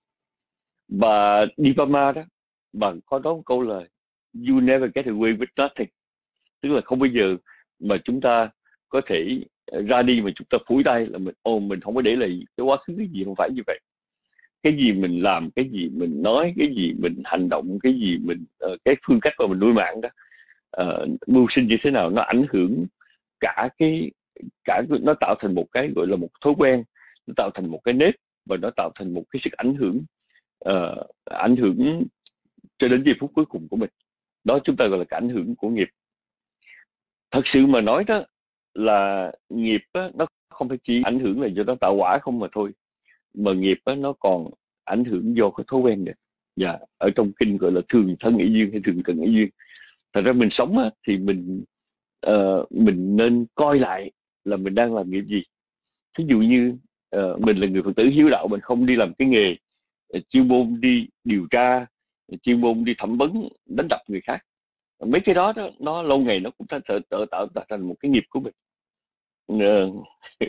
Và Dipama đó, và có đó một câu là you never get away with nothing, tức là không bao giờ mà chúng ta có thể ra đi mà chúng ta phủi tay là mình ô mình không có để lại cái quá khứ cái gì, không phải như vậy. Cái gì mình làm, cái gì mình nói, cái gì mình hành động, cái gì mình uh, cái phương cách mà mình nuôi mạng đó, uh, mưu sinh như thế nào, nó ảnh hưởng cả cái cả nó tạo thành một cái gọi là một thói quen, nó tạo thành một cái nếp, và nó tạo thành một cái sức ảnh hưởng uh, ảnh hưởng cho đến giây phút cuối cùng của mình. Đó chúng ta gọi là cái ảnh hưởng của nghiệp. Thật sự mà nói đó là nghiệp á, nó không phải chỉ ảnh hưởng là do nó tạo quả không mà thôi, mà nghiệp á, nó còn ảnh hưởng do cái thói quen này. Và ở trong kinh gọi là thường thân ý duyên hay thường cận ý duyên. Thật ra mình sống á, thì mình uh, mình nên coi lại là mình đang làm nghiệp gì. Ví dụ như uh, mình là người Phật tử hiếu đạo, mình không đi làm cái nghề uh, chuyên môn đi điều tra, chuyên môn đi thẩm vấn, đánh đập người khác. Mấy cái đó, đó nó lâu ngày nó cũng tạo tạo tạo thành một cái nghiệp của mình. Uh,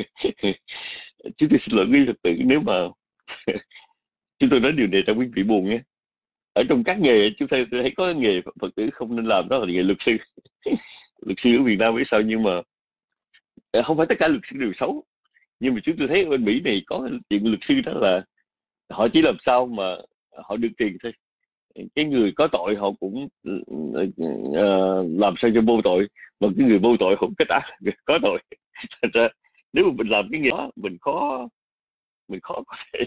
chúng tôi xin lỗi quý Phật tử nếu mà chúng tôi nói điều này cho quý vị buồn nhé. Ở trong các nghề chúng ta thấy có nghề Phật tử không nên làm, đó là nghề luật sư. Luật sư ở Việt Nam biết sao, nhưng mà không phải tất cả luật sư đều xấu, nhưng mà chúng tôi thấy ở bên Mỹ này có chuyện luật sư đó là họ chỉ làm sao mà họ được tiền thôi. Cái người có tội họ cũng uh, làm sao cho vô tội, mà cái người vô tội không kết án có tội. Thật ra nếu mà mình làm cái nghề đó, mình khó mình khó có thể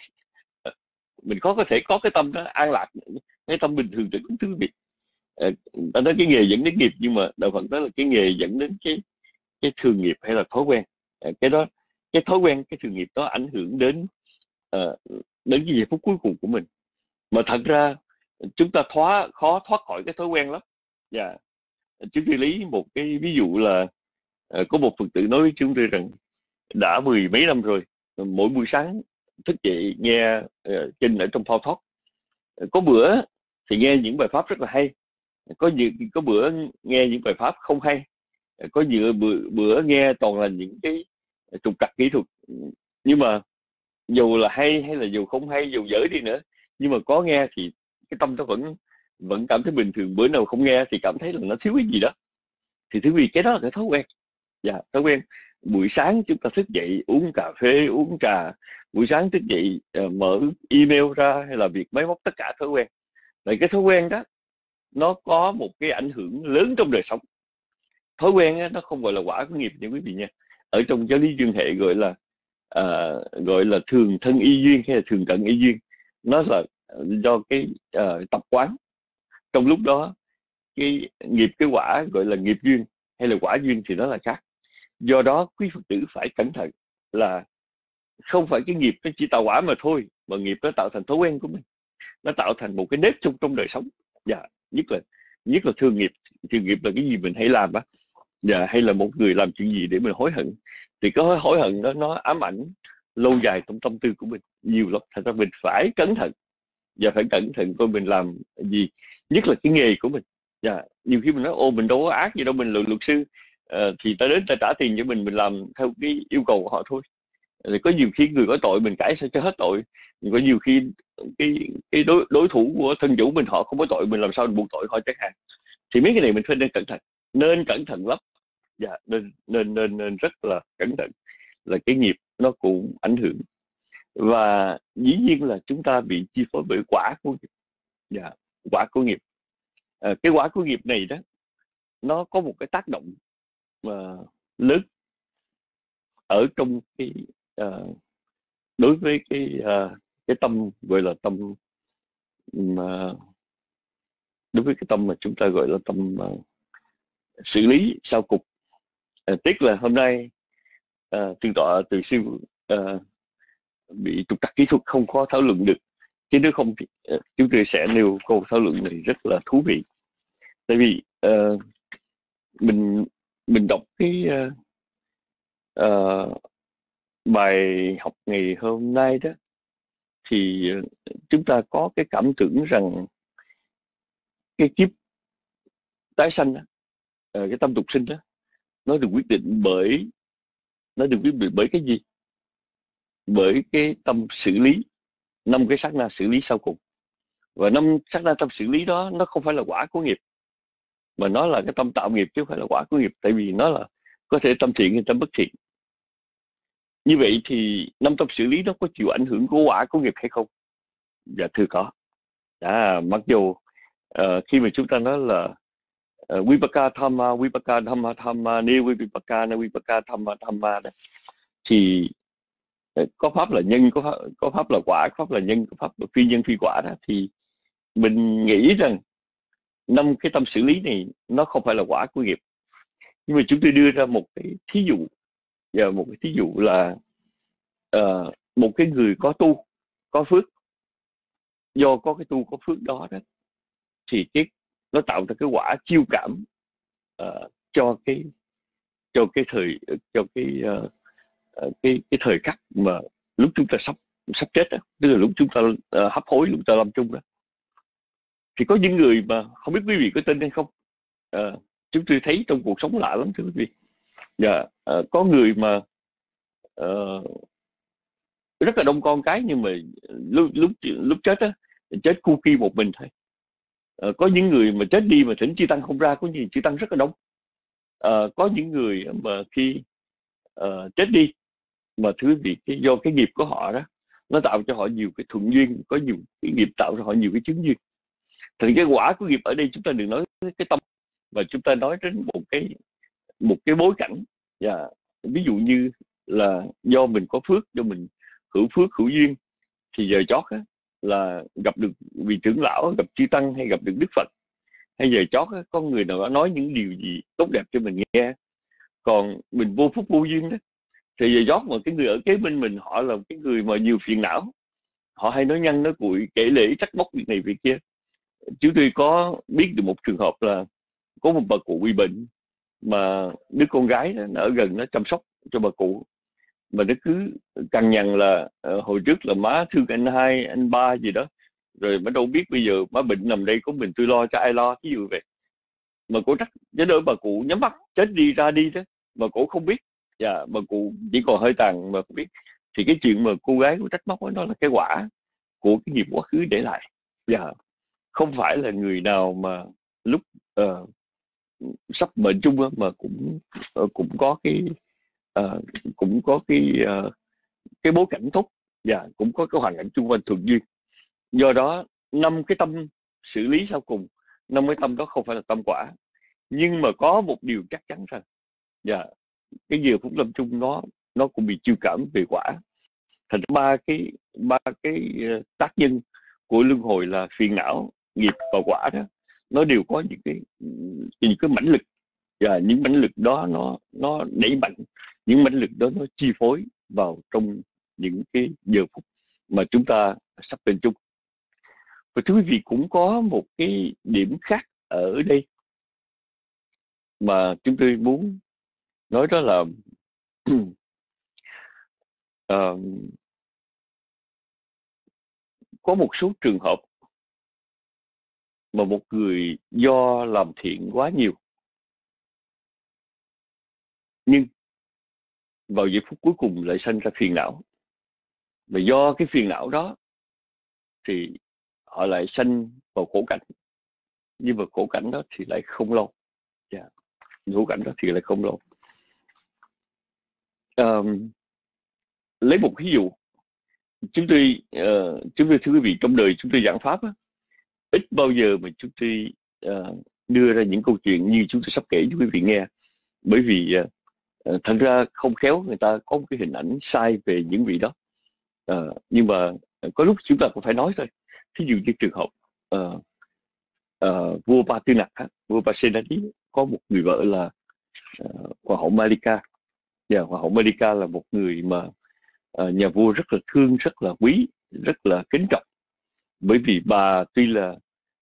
mình khó có thể có cái tâm đó an lạc, cái tâm bình thường cho thứ việc. Uh, ta nói cái nghề dẫn đến nghiệp, nhưng mà đạo Phật đó là cái nghề dẫn đến cái cái thường nghiệp hay là thói quen. Uh, cái đó cái thói quen, cái thường nghiệp đó ảnh hưởng đến uh, đến cái giây phút cuối cùng của mình. Mà thật ra chúng ta thoát khó thoát khỏi cái thói quen lắm. Và yeah. Chúng tôi lấy một cái ví dụ là uh, có một Phật tử nói với chúng tôi rằng đã mười mấy năm rồi, mỗi buổi sáng thức dậy nghe uh, kinh ở trong Phao Thoát. Uh, có bữa thì nghe những bài pháp rất là hay, có những có bữa nghe những bài pháp không hay, uh, có nhiều bữa, bữa nghe toàn là những cái trục trặc kỹ thuật. Nhưng mà dù là hay hay là dù không hay, dù dở đi nữa, nhưng mà có nghe thì cái tâm nó vẫn vẫn cảm thấy bình thường. Bữa nào không nghe thì cảm thấy là nó thiếu cái gì đó. Thì thứ vì cái đó là cái thói quen. Dạ, thói quen. Buổi sáng chúng ta thức dậy uống cà phê, uống trà, buổi sáng thức dậy uh, mở email ra hay là việc máy móc, tất cả thói quen. Rồi cái thói quen đó nó có một cái ảnh hưởng lớn trong đời sống. Thói quen á, nó không gọi là quả của nghiệp nha quý vị nha. Ở trong giáo lý duyên hệ gọi là uh, gọi là thường thân y duyên hay là thường cận y duyên. Nó là do cái uh, tập quán. Trong lúc đó cái nghiệp cái quả gọi là nghiệp duyên hay là quả duyên thì nó là khác. Do đó quý Phật tử phải cẩn thận là không phải cái nghiệp nó chỉ tạo quả mà thôi, mà nghiệp nó tạo thành thói quen của mình. nó tạo thành một cái nếp trong trong đời sống. Dạ, nhất là nhất là thương nghiệp. Thương nghiệp là cái gì mình hay làm á, dạ, hay là một người làm chuyện gì để mình hối hận, thì cái hối, hối hận đó nó ám ảnh lâu dài trong tâm tư của mình nhiều lắm. Thành ra mình phải cẩn thận, và phải cẩn thận coi mình làm gì, nhất là cái nghề của mình. Dạ, nhiều khi mình nói ô mình đâu có ác gì đâu, mình là luật sư, uh, thì ta đến ta trả tiền cho mình, mình làm theo cái yêu cầu của họ thôi. Thì có nhiều khi người có tội mình cãi sao cho hết tội, nhưng có nhiều khi cái cái đối đối thủ của thân chủ mình họ không có tội, mình làm sao mình buộc tội họ chẳng hạn. Thì mấy cái này mình phải nên cẩn thận, nên cẩn thận lắm. Dạ, nên nên nên nên rất là cẩn thận, là cái nghiệp nó cũng ảnh hưởng. Và dĩ nhiên là chúng ta bị chi phối bởi quả của nghiệp. Dạ, quả của nghiệp. À, cái quả của nghiệp này đó, nó có một cái tác động uh, lớn ở trong cái uh, đối với cái uh, cái tâm gọi là tâm uh, đối với cái tâm mà chúng ta gọi là tâm uh, xử lý sau cục. Uh, tiếc là hôm nay uh, thượng tọa Từ Siêu uh, bị trục trặc kỹ thuật không có thảo luận được, chứ nếu không thì uh, chúng tôi sẽ nêu câu thảo luận này rất là thú vị. Tại vì uh, mình mình đọc cái uh, uh, bài học ngày hôm nay đó, thì uh, chúng ta có cái cảm tưởng rằng cái kiếp tái sanh đó, uh, cái tâm tục sinh đó, nó được quyết định bởi nó được quyết định bởi cái gì? Bởi cái tâm xử lý, năm cái sát na xử lý sau cùng. Và năm sát na tâm xử lý đó nó không phải là quả của nghiệp, mà nó là cái tâm tạo nghiệp chứ không phải là quả của nghiệp. Tại vì nó là có thể tâm thiện hay tâm bất thiện. Như vậy thì năm tâm xử lý nó có chịu ảnh hưởng của quả của nghiệp hay không? Dạ thưa có. À, mặc dù uh, khi mà chúng ta nói là uh, Vipaka Dhamma, Vipaka Dhamma Dhamma, Ni Vipaka, Ni Vipaka Dhamma Dhamma đó, thì có pháp là nhân, có pháp, có pháp là quả, có pháp là nhân, có pháp là phi nhân phi quả đó, thì mình nghĩ rằng năm cái tâm xử lý này nó không phải là quả của nghiệp. Nhưng mà chúng tôi đưa ra một cái thí dụ, và một cái thí dụ là uh, một cái người có tu, có phước, do có cái tu có phước đó đó, thì cái nó tạo ra cái quả chiêu cảm uh, cho cái cho cái thời cho cái uh, cái cái thời khắc mà lúc chúng ta sắp sắp chết đó, tức là lúc chúng ta uh, hấp hối, lúc ta lâm chung đó. Thì có những người mà không biết quý vị có tin hay không, uh, chúng tôi thấy trong cuộc sống lạ lắm thưa quý vị. Dạ, uh, có người mà uh, rất là đông con cái, nhưng mà lúc lúc lúc chết á, chết cu ki một mình thôi. Uh, có những người mà chết đi mà thỉnh chư tăng không ra, có những chư tăng rất là đông. Uh, có những người mà khi uh, chết đi mà thứ vị cái do cái nghiệp của họ đó, nó tạo cho họ nhiều cái thuận duyên, có nhiều cái nghiệp tạo cho họ nhiều cái chứng duyên. Thì cái quả của nghiệp ở đây chúng ta đừng nói cái tâm, và chúng ta nói đến một cái một cái bối cảnh. Và ví dụ như là do mình có phước, do mình hữu phước hữu duyên, thì giờ chót á, là gặp được vị trưởng lão, gặp chư tăng, hay gặp được Đức Phật, hay giờ chót á, có người nào đó nói những điều gì tốt đẹp cho mình nghe. Còn mình vô phúc vô duyên đó, thì giờ chót mà cái người ở kế bên mình họ là cái người mà nhiều phiền não, họ hay nói nhăn nói cuội, kể lể trách móc việc này việc kia. Chúng tôi có biết được một trường hợp là có một bà cụ bị bệnh, mà đứa con gái đó, nó ở gần nó chăm sóc cho bà cụ, mà nó cứ cằn nhằn là uh, hồi trước là má thương anh hai, anh ba gì đó, rồi má đâu biết bây giờ má bệnh nằm đây có mình tôi lo cho ai lo, ví dụ vậy. Mà cổ trách, chứ đỡ bà cụ nhắm mắt chết đi ra đi đó, mà cổ không biết. Dạ, bà cụ chỉ còn hơi tàn mà không biết. Thì cái chuyện mà cô gái của trách móc đó, đó là cái quả của cái nghiệp quá khứ để lại. Dạ, không phải là người nào mà lúc uh, sắp bệnh chung mà cũng uh, cũng có cái uh, cũng có cái uh, cái bối cảnh tốt, và cũng có cái hoàn cảnh chung quanh thuận duyên. Do đó năm cái tâm xử lý sau cùng, năm cái tâm đó không phải là tâm quả. Nhưng mà có một điều chắc chắn rằng, và cái giờ phút lâm chung nó nó cũng bị chiêu cảm về quả. Thành ba cái ba cái tác nhân của luân hồi là phiền não, nghiệp và quả đó, nó đều có những cái những cái mãnh lực, và những mãnh lực đó nó nó đẩy mạnh, những mãnh lực đó nó chi phối vào trong những cái giờ phút mà chúng ta sắp lên chung. Và thưa quý vị, cũng có một cái điểm khác ở đây mà chúng tôi muốn nói, đó là uh, có một số trường hợp mà một người do làm thiện quá nhiều, nhưng vào giây phút cuối cùng lại sanh ra phiền não. Và do cái phiền não đó thì họ lại sanh vào khổ cảnh. Nhưng mà khổ cảnh đó thì lại không lâu. Yeah. Khổ cảnh đó thì lại không lâu. Um, lấy một ví dụ, chúng tôi, uh, chúng tôi thưa quý vị, trong đời chúng tôi giảng pháp á, ít bao giờ mà chúng tôi uh, đưa ra những câu chuyện như chúng tôi sắp kể cho quý vị nghe. Bởi vì uh, thật ra không khéo người ta có một cái hình ảnh sai về những vị đó. Uh, nhưng mà có lúc chúng ta cũng phải nói thôi. Thí dụ như trường hợp uh, uh, vua Ba Tư Nặc, vua Ba Senadi có một người vợ là uh, hoàng hậu Malika. Yeah, hoàng hậu Malika là một người mà uh, nhà vua rất là thương, rất là quý, rất là kính trọng. Bởi vì bà tuy là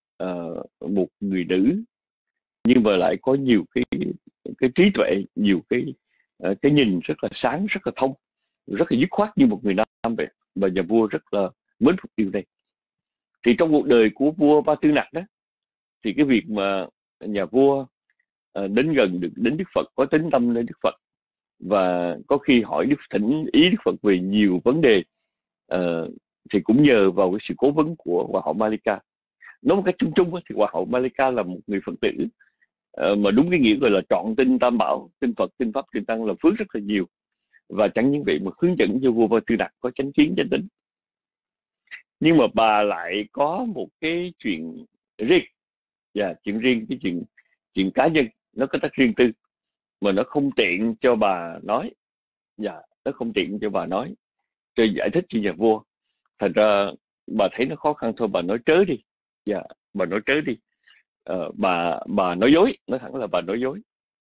uh, một người nữ, nhưng mà lại có nhiều cái cái trí tuệ, nhiều cái uh, cái nhìn rất là sáng, rất là thông, rất là dứt khoát như một người nam vậy. Và nhà vua rất là mến phục điều này. Thì trong cuộc đời của vua Ba Tư Nặc đó, thì cái việc mà nhà vua uh, đến gần được đến Đức Phật, có tín tâm lên Đức Phật, và có khi hỏi Đức thỉnh ý Đức Phật về nhiều vấn đề, uh, thì cũng nhờ vào cái sự cố vấn của hoàng hậu Malika. Nói một cách chung chung thì hoàng hậu Malika là một người Phật tử, uh, mà đúng cái nghĩa gọi là trọn tin Tam Bảo, tin Phật, tin Pháp, tin Tăng, là phước rất là nhiều. Và chẳng những vậy mà hướng dẫn cho vua Ba Tư Nặc có chánh kiến, chánh tính. Nhưng mà bà lại có một cái chuyện riêng, và chuyện riêng, cái chuyện chuyện cá nhân, nó có tác riêng tư mà nó không tiện cho bà nói. Dạ, nó không tiện cho bà nói, cho giải thích cho nhà vua. Thành ra bà thấy nó khó khăn thôi, bà nói trớ đi. Dạ, bà nói trớ đi. Ờ, bà bà nói dối, nói thẳng là bà nói dối.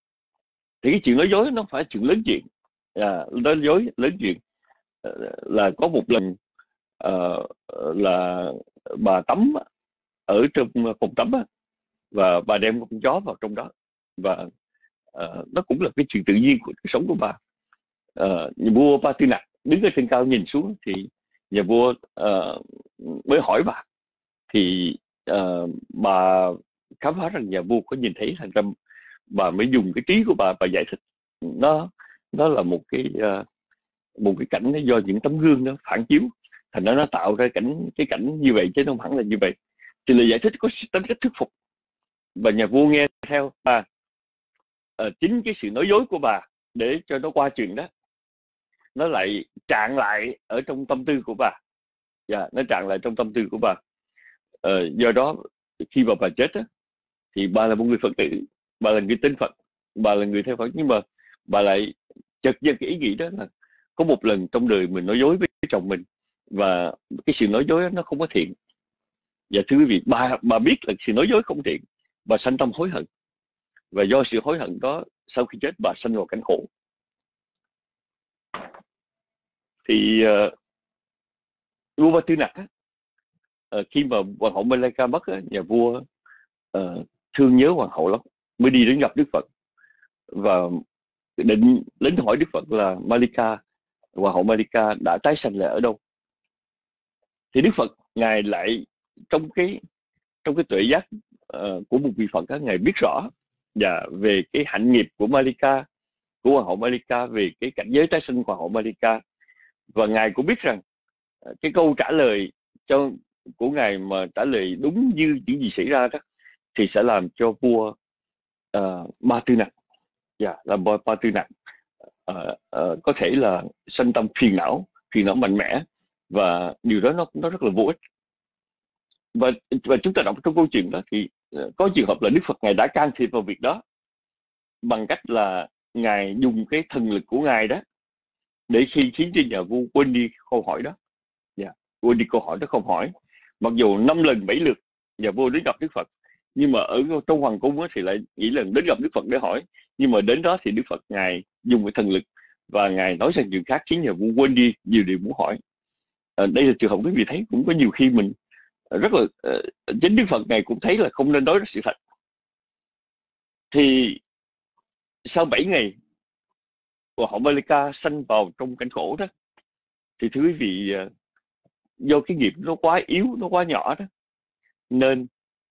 Thì cái chuyện nói dối nó phải chuyện lớn chuyện. À, nói dối lớn chuyện. À, là có một lần uh, là bà tắm ở trong phòng tắm á, và bà đem con chó vào trong đó. Và uh, nó cũng là cái chuyện tự nhiên của cuộc sống của bà. Uh, nhà vua Ba Tư Nặc đứng ở trên cao nhìn xuống, thì nhà vua uh, mới hỏi bà. Thì uh, bà khám phá rằng nhà vua có nhìn thấy, thành ra bà mới dùng cái trí của bà bà giải thích. Nó nó là một cái uh, một cái cảnh do những tấm gương nó phản chiếu, thành ra nó tạo ra cảnh cái cảnh như vậy, chứ không hẳn là như vậy. Thì lời giải thích có tính cách thuyết phục, và nhà vua nghe theo bà. Uh, chính cái sự nói dối của bà để cho nó qua chừng đó, nó lại trạng lại ở trong tâm tư của bà. Yeah, nó trạng lại trong tâm tư của bà. Uh, do đó khi mà bà chết á, thì bà là một người Phật tử, bà là người tin Phật, bà là người theo Phật, nhưng mà bà lại chợt dưng cái ý nghĩ đó là có một lần trong đời mình nói dối với chồng mình, và cái sự nói dối đó nó không có thiện. Và thưa quý vị, bà bà biết là sự nói dối không thiện, bà sanh tâm hối hận, và do sự hối hận đó, sau khi chết bà sanh vào cảnh khổ. Thì uh, vua Ba Tư Nặc á, uh, khi mà hoàng hậu Malika mất á, nhà vua uh, thương nhớ hoàng hậu lắm, mới đi đến gặp Đức Phật và định đến hỏi Đức Phật là Malika, hoàng hậu Malika đã tái sanh lại ở đâu. Thì Đức Phật ngài lại trong cái trong cái tuệ giác uh, của một vị Phật á, ngài biết rõ và về cái hạnh nghiệp của Malika, của hoàng hậu Malika, về cái cảnh giới tái sinh của hoàng hậu Malika. Và ngài cũng biết rằng uh, cái câu trả lời cho của ngài mà trả lời đúng như những gì xảy ra đó, thì sẽ làm cho vua uh, Ba Tư Nặc, yeah, làm vua Ba Tư Nặc uh, uh, có thể là sanh tâm phiền não, phiền não mạnh mẽ, và điều đó nó nó rất là vô ích. Và và chúng ta đọc trong câu chuyện đó thì uh, có trường hợp là Đức Phật ngài đã can thiệp vào việc đó bằng cách là ngài dùng cái thần lực của ngài đó để khi khiến cho nhà vua quên đi câu hỏi đó, yeah, quên đi câu hỏi đó, không hỏi. Mặc dù năm lần bảy lượt nhà vua đến gặp Đức Phật, nhưng mà ở trong hoàng cung thì lại nghĩ là đến gặp Đức Phật để hỏi. Nhưng mà đến đó thì Đức Phật ngài dùng cái thần lực và ngài nói sang chuyện khác, khiến nhà vua quên đi nhiều điều muốn hỏi. À, đây là trường hợp quý vị thấy cũng có nhiều khi mình rất là uh, chính Đức Phật Ngài cũng thấy là không nên nói ra sự thật. Thì sau bảy ngày Hòa hậu Malika sanh vào trong cảnh khổ đó, thì thưa quý vị, uh, do cái nghiệp nó quá yếu, nó quá nhỏ đó, nên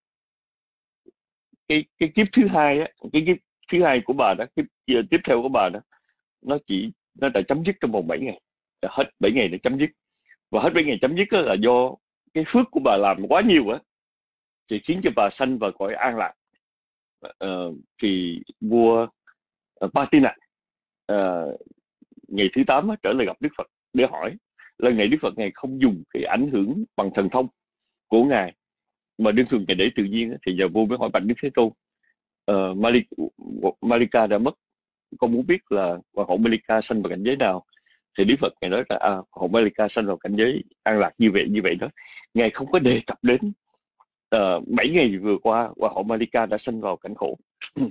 cái cái kiếp thứ hai á, cái kiếp thứ hai của bà đó, kiếp tiếp theo của bà đó, nó chỉ nó đã chấm dứt trong vòng bảy ngày, hết bảy ngày để chấm dứt. Và hết bảy ngày chấm dứt là do cái phước của bà làm quá nhiều á, thì khiến cho bà sanh vào cõi an lạc. Uh, thì vua uh, Patina uh, ngày thứ tám á, trở lại gặp Đức Phật để hỏi. Lần này Đức Phật Ngài không dùng cái ảnh hưởng bằng thần thông của Ngài, mà đơn thuần Ngài để tự nhiên á, thì nhà vua mới hỏi bạch Đức Thế Tôn, uh, Malik, Malika đã mất, con muốn biết là Hoàng hậu Malika sanh vào cảnh giới nào. Thì Đức Phật Ngài nói là à, Hoàng hậu Malika sanh vào cảnh giới an lạc như vậy như vậy đó. Ngài không có đề cập đến uh, bảy ngày vừa qua Hoàng hậu Malika đã sanh vào cảnh khổ.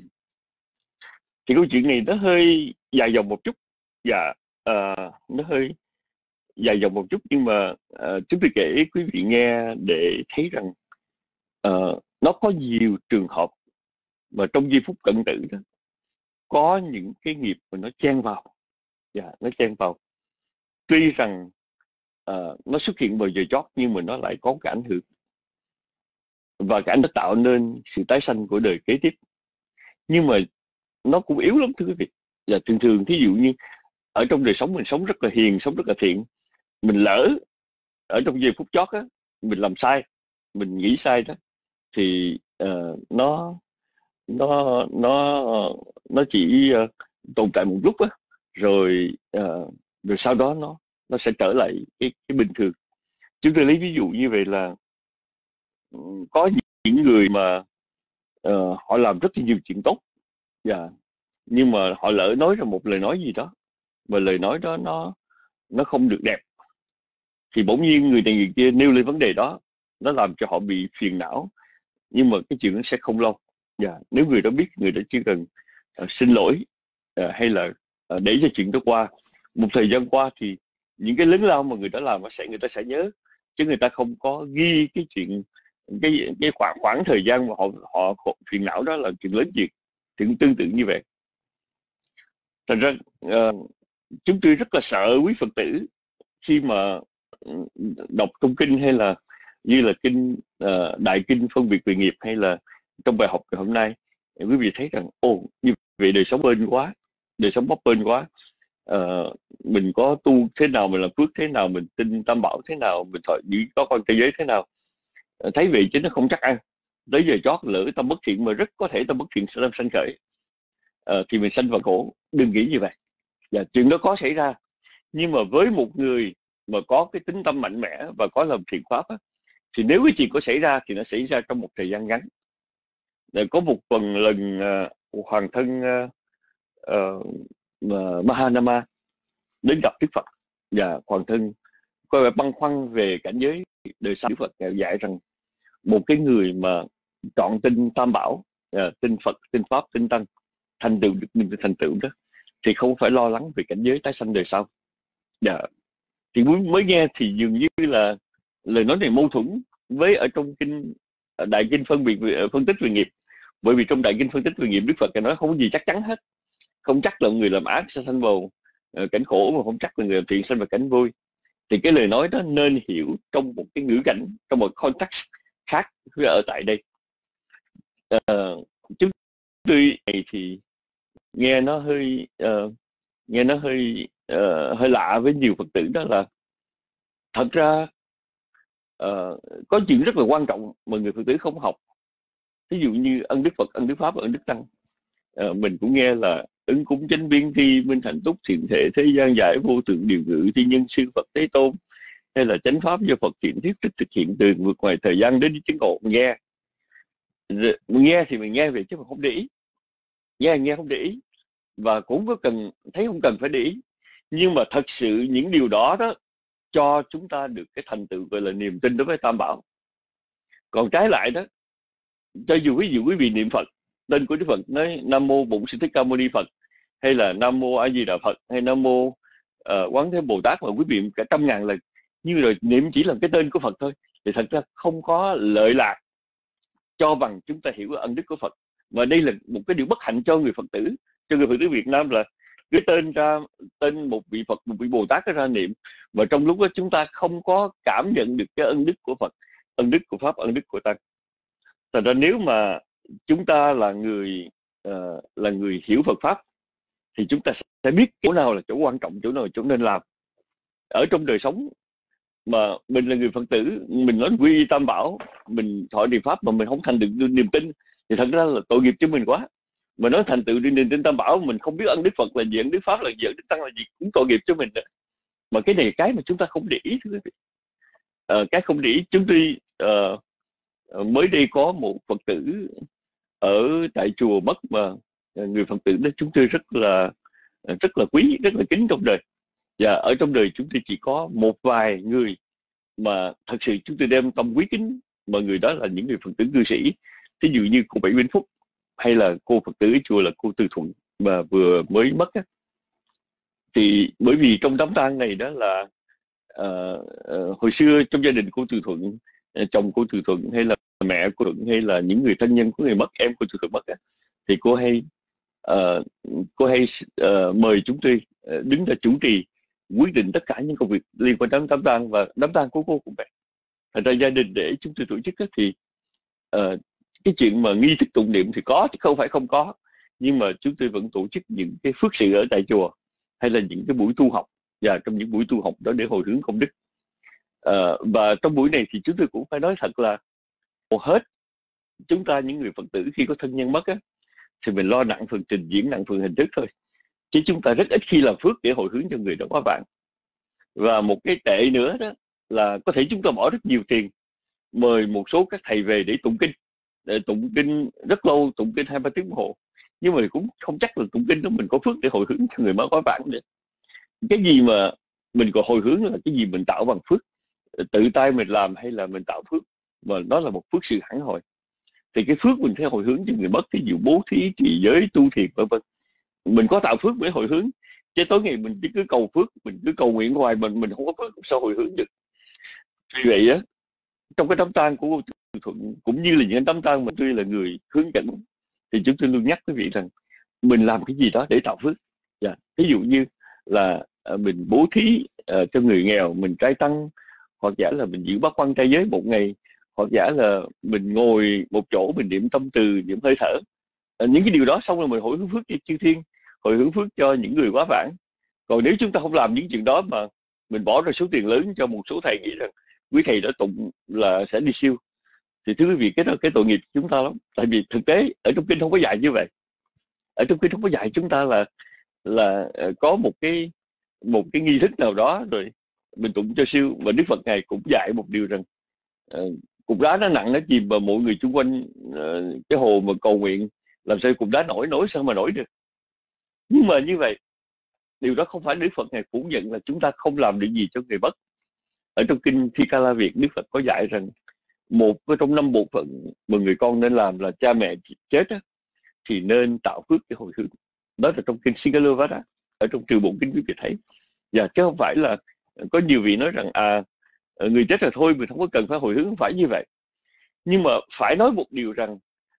Thì câu chuyện này nó hơi dài dòng một chút, và uh, nó hơi dài dòng một chút, nhưng mà uh, chúng tôi kể quý vị nghe để thấy rằng uh, nó có nhiều trường hợp mà trong giây phút cận tử đó có những cái nghiệp mà nó chen vào, dạ, nó chen vào. Tuy rằng uh, nó xuất hiện vào giờ chót, nhưng mà nó lại có cái ảnh hưởng, và cái ảnh nó tạo nên sự tái sanh của đời kế tiếp. Nhưng mà nó cũng yếu lắm thưa quý vị. Và thường thường thí dụ như ở trong đời sống mình sống rất là hiền, sống rất là thiện, mình lỡ ở trong giây phút chót á, mình làm sai, mình nghĩ sai đó, thì uh, nó nó nó nó chỉ uh, tồn tại một lúc á, rồi uh, rồi sau đó nó nó sẽ trở lại cái cái bình thường. Chúng tôi lấy ví dụ như vậy là có những người mà uh, họ làm rất là nhiều chuyện tốt, yeah, nhưng mà họ lỡ nói ra một lời nói gì đó, và lời nói đó nó nó không được đẹp, thì bỗng nhiên người này người kia nêu lên vấn đề đó, nó làm cho họ bị phiền não, nhưng mà cái chuyện nó sẽ không lâu. Yeah. Nếu người đó biết, người đó chỉ cần uh, xin lỗi uh, hay là uh, để cho chuyện đó qua một thời gian qua, thì những cái lớn lao mà người đó làm sẽ người ta sẽ nhớ, chứ người ta không có ghi cái chuyện cái cái khoảng khoảng thời gian mà họ họ phiền não đó là chuyện lớn chuyện. Thì cũng tương tự như vậy. Thành ra uh, chúng tôi rất là sợ quý Phật tử khi mà đọc trong kinh, hay là như là kinh uh, đại kinh phân biệt về nghiệp, hay là trong bài học ngày hôm nay, quý vị thấy rằng ồ, như vậy đời sống bên quá, đời sống bấp bênh quá. Uh, mình có tu thế nào, mình làm phước thế nào, mình tin tam bảo thế nào, mình thọ chỉ có con thế giới thế nào, uh, thấy vậy chứ nó không chắc ăn. Tới giờ chót lỡ tâm bất thiện, mà rất có thể tâm bất thiện sẽ làm sanh khởi, uh, thì mình sanh vào khổ. Đừng nghĩ như vậy. Và chuyện đó có xảy ra, nhưng mà với một người mà có cái tính tâm mạnh mẽ và có lòng thiện pháp á, thì nếu cái chuyện có xảy ra thì nó xảy ra trong một thời gian ngắn. Để có một phần lần uh, hoàng thân uh, uh, Mahanama đến gặp Đức Phật, và hoàng thân coi vẻ băn khoăn về cảnh giới đời sau. Đức Phật dạy rằng một cái người mà chọn tin tam bảo, uh, tin Phật, tin pháp, tin tăng, thành tựu được mình thành tựu đó, thì không phải lo lắng về cảnh giới tái sanh đời sau. Dạ. Thì mới nghe thì dường như là lời nói này mâu thuẫn với ở trong kinh đại kinh phân biệt về, phân tích về nghiệp. Bởi vì trong đại kinh phân tích về nghiệp, Đức Phật nói không có gì chắc chắn hết. Không chắc là người làm ác sẽ sanh vào uh, cảnh khổ, mà không chắc là người làm thiện sanh vào cảnh vui. Thì cái lời nói đó nên hiểu trong một cái ngữ cảnh, trong một context khác với ở tại đây. Uh, chúng tôi này thì nghe nó hơi uh, nghe nó hơi uh, hơi lạ với nhiều Phật tử, đó là thật ra uh, có chuyện rất là quan trọng mà người Phật tử không học. Ví dụ như ân đức Phật, ân đức Pháp và ân đức Tăng. Uh, mình cũng nghe là ứng cúng chánh biến thi, minh hạnh túc, thiện thể, thế gian giải, vô tượng điều ngự, thi nhân sư Phật Thế Tôn, hay là chánh pháp do Phật thiện thiết tích thực hiện từ vượt ngoài thời gian đến chứng ngộ. Nghe mình nghe thì mình nghe về chứ mà không để ý, nghe nghe không để ý, và cũng có cần thấy không cần phải để ý. Nhưng mà thật sự những điều đó đó cho chúng ta được cái thành tựu gọi là niềm tin đối với tam bảo. Còn trái lại đó, cho dù ví dụ quý vị niệm Phật, tên của Đức Phật nói Nam Mô Bổn Sư Thích Ca Mâu Ni Phật, hay là Nam Mô A Di Đà Phật, hay Nam Mô uh, Quán Thế Bồ Tát, mà quý vị cả trăm ngàn lần, nhưng rồi niệm chỉ là cái tên của Phật thôi, thì thật ra không có lợi lạc cho bằng chúng ta hiểu ân đức của Phật. Và đây là một cái điều bất hạnh cho người Phật tử, cho người Phật tử Việt Nam, là cái tên ra tên một vị Phật, một vị Bồ Tát ra niệm, mà trong lúc đó chúng ta không có cảm nhận được cái ân đức của Phật, ân đức của Pháp, ân đức của Tăng. Thật ra nếu mà chúng ta là người uh, là người hiểu Phật Pháp thì chúng ta sẽ biết chỗ nào là chỗ quan trọng, chỗ nào là chỗ nên làm. Ở trong đời sống mà mình là người Phật tử, mình nói quy y Tam Bảo, mình thọ niệm Pháp mà mình không thành được niềm tin thì thật ra là tội nghiệp cho mình quá. Mà nói thành tựu niềm tin Tam Bảo, mình không biết ân đức Phật là gì, ân đức Pháp là gì, ân đức Tăng là gì, cũng tội nghiệp cho mình nữa. Mà cái này cái mà chúng ta không để ý, thưa quý vị. À, cái không để ý. Chúng tôi uh, mới đây có một Phật tử ở tại chùa mất mà người Phật tử đó chúng tôi rất là rất là quý, rất là kính trong đời. Và ở trong đời chúng tôi chỉ có một vài người mà thật sự chúng tôi đem tâm quý kính, mà người đó là những người Phật tử cư sĩ. Thí dụ như cô Bảy Vĩnh Phúc, hay là cô Phật tử chùa là cô Từ Thuận mà vừa mới mất á. Thì bởi vì trong đám tang này đó là uh, uh, hồi xưa trong gia đình cô Từ Thuận, uh, chồng cô Từ Thuận hay là mẹ cô Thuận hay là những người thân nhân của người mất, em cô Từ Thuận mất á, thì cô hay uh, cô hay uh, mời chúng tôi uh, đứng ra chủ trì quyết định tất cả những công việc liên quan đến đám tang, và đám tang của cô cũng vậy. Thành ra gia đình để chúng tôi tổ chức á, thì uh, cái chuyện mà nghi thức tụng niệm thì có chứ không phải không có, nhưng mà chúng tôi vẫn tổ chức những cái phước sự ở tại chùa, hay là những cái buổi tu học, và trong những buổi tu học đó để hồi hướng công đức. Uh, và trong buổi này thì chúng tôi cũng phải nói thật là hầu hết chúng ta những người Phật tử khi có thân nhân mất á, thì mình lo nặng phần trình diễn, nặng phần hình thức thôi, chứ chúng ta rất ít khi làm phước để hồi hướng cho người đó quá bạn. Và một cái tệ nữa đó là có thể chúng ta bỏ rất nhiều tiền mời một số các thầy về để tụng kinh, để tụng kinh rất lâu, tụng kinh hai ba tiếng đồng hồ, nhưng mà cũng không chắc là tụng kinh đó mình có phước để hồi hướng cho người mất quá bạn nữa. Cái gì mà mình còn hồi hướng là cái gì mình tạo bằng phước, tự tay mình làm hay là mình tạo phước, mà đó là một phước sự hẳn hồi. Thì cái phước mình phải hồi hướng cho người mất, ví dụ bố thí, trì giới, tu thiền vân vân, mình có tạo phước để hồi hướng. Chứ tối ngày mình chỉ cứ cầu phước, mình cứ cầu nguyện hoài, mình mình không có phước sao hồi hướng được. Vì vậy á, trong cái đám tang của cô Thuận cũng như là những đám tang mà tôi là người hướng dẫn, thì chúng tôi luôn nhắc quý vị rằng mình làm cái gì đó để tạo phước. Yeah. Ví dụ như là uh, mình bố thí uh, cho người nghèo, mình trai tăng, hoặc giả là mình giữ bát quan trai giới một ngày, hoặc giả là mình ngồi một chỗ mình niệm tâm từ, niệm hơi thở. Uh, những cái điều đó xong rồi mình hồi hướng phước cho chư thiên, hồi hướng phước cho những người quá vãng. Còn nếu chúng ta không làm những chuyện đó mà mình bỏ ra số tiền lớn cho một số thầy nghĩ rằng quý thầy đã tụng là sẽ đi siêu, thì thưa quý vị, cái đó cái tội nghiệp chúng ta lắm. Tại vì thực tế ở trong kinh không có dạy như vậy. Ở trong kinh không có dạy chúng ta là là có một cái một cái nghi thức nào đó rồi mình tụng cho siêu. Và Đức Phật ngài cũng dạy một điều rằng uh, cục đá nó nặng nó chìm vào mọi người xung quanh uh, cái hồ mà cầu nguyện, làm sao cục đá nổi nổi sao mà nổi được. Nhưng mà như vậy điều đó không phải Đức Phật ngài phủ nhận là chúng ta không làm được gì cho người mất. Ở trong kinh Thi Ca La Việt, Đức Phật có dạy rằng một trong năm bộ phận mà người con nên làm là cha mẹ chết á, thì nên tạo phước để hồi hướng. Đó là trong kinh Sigalovada, ở trong trừ bộ kinh quý vị thấy. Và chứ không phải là có nhiều vị nói rằng à người chết rồi thôi mình không có cần phải hồi hướng, không phải như vậy. Nhưng mà phải nói một điều rằng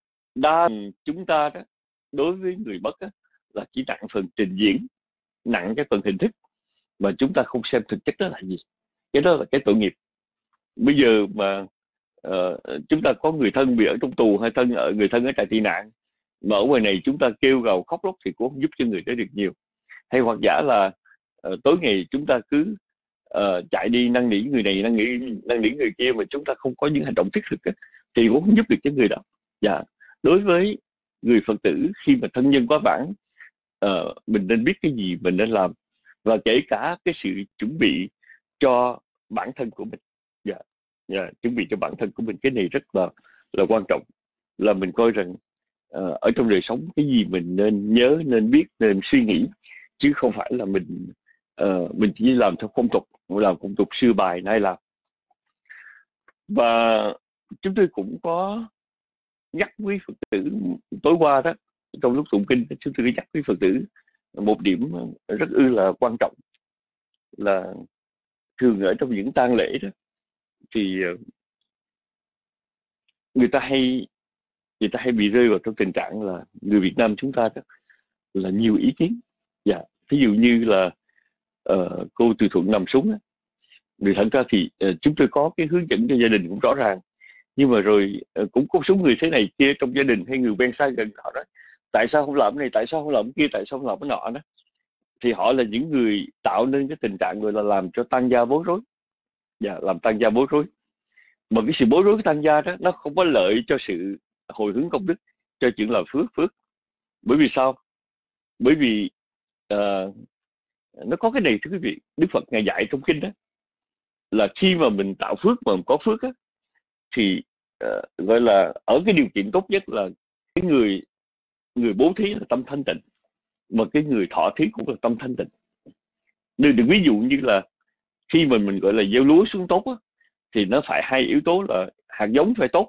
đa chúng ta đó đối với người mất á, là chỉ nặng phần trình diễn, nặng cái phần hình thức, mà chúng ta không xem thực chất đó là gì. Cái đó là cái tội nghiệp. Bây giờ mà uh, chúng ta có người thân bị ở trong tù, hay thân ở người thân ở trại tị nạn, mà ở ngoài này chúng ta kêu gào khóc lóc thì cũng không giúp cho người đó được nhiều. Hay hoặc giả là uh, tối ngày chúng ta cứ uh, chạy đi năn nỉ người này, năn nỉ năn nỉ người kia, mà chúng ta không có những hành động thiết thực ấy, thì cũng không giúp được cho người đó. Dạ. Đối với người Phật tử khi mà thân nhân quá vãng, uh, mình nên biết cái gì mình nên làm, và kể cả cái sự chuẩn bị cho bản thân của mình. Dạ. Yeah, chuẩn bị cho bản thân của mình, cái này rất là là quan trọng. Là mình coi rằng uh, ở trong đời sống cái gì mình nên nhớ, nên biết, nên suy nghĩ, chứ không phải là mình uh, mình chỉ làm theo phong tục, làm phong tục xưa bài nay làm. Và chúng tôi cũng có nhắc quý Phật tử tối qua đó, trong lúc tụng kinh chúng tôi nhắc quý Phật tử một điểm rất ư là quan trọng, là thường ở trong những tang lễ đó thì người ta hay người ta hay bị rơi vào trong tình trạng là người Việt Nam chúng ta đó là nhiều ý kiến. Dạ, ví dụ như là uh, cô Từ Thuận nằm súng á, vì thật ra thì uh, chúng tôi có cái hướng dẫn cho gia đình cũng rõ ràng, nhưng mà rồi uh, cũng có số người thế này kia trong gia đình hay người quen xa gần họ đó, tại sao không làm cái này, tại sao không làm cái kia, tại sao không làm cái nọ đó, thì họ là những người tạo nên cái tình trạng gọi là làm cho tăng gia bối rối. Dạ, làm tăng gia bối rối. Mà cái sự bối rối, cái tăng gia đó nó không có lợi cho sự hồi hướng công đức, cho chuyện làm phước phước. Bởi vì sao? Bởi vì uh, nó có cái này thưa quý vị, Đức Phật ngài dạy trong kinh đó là khi mà mình tạo phước mà mình có phước á, thì uh, gọi là ở cái điều kiện tốt nhất là cái người người bố thí là tâm thanh tịnh, mà cái người thọ thí cũng là tâm thanh tịnh. Nên được ví dụ như là khi mà mình gọi là gieo lúa xuống tốt á, thì nó phải hai yếu tố là hạt giống phải tốt,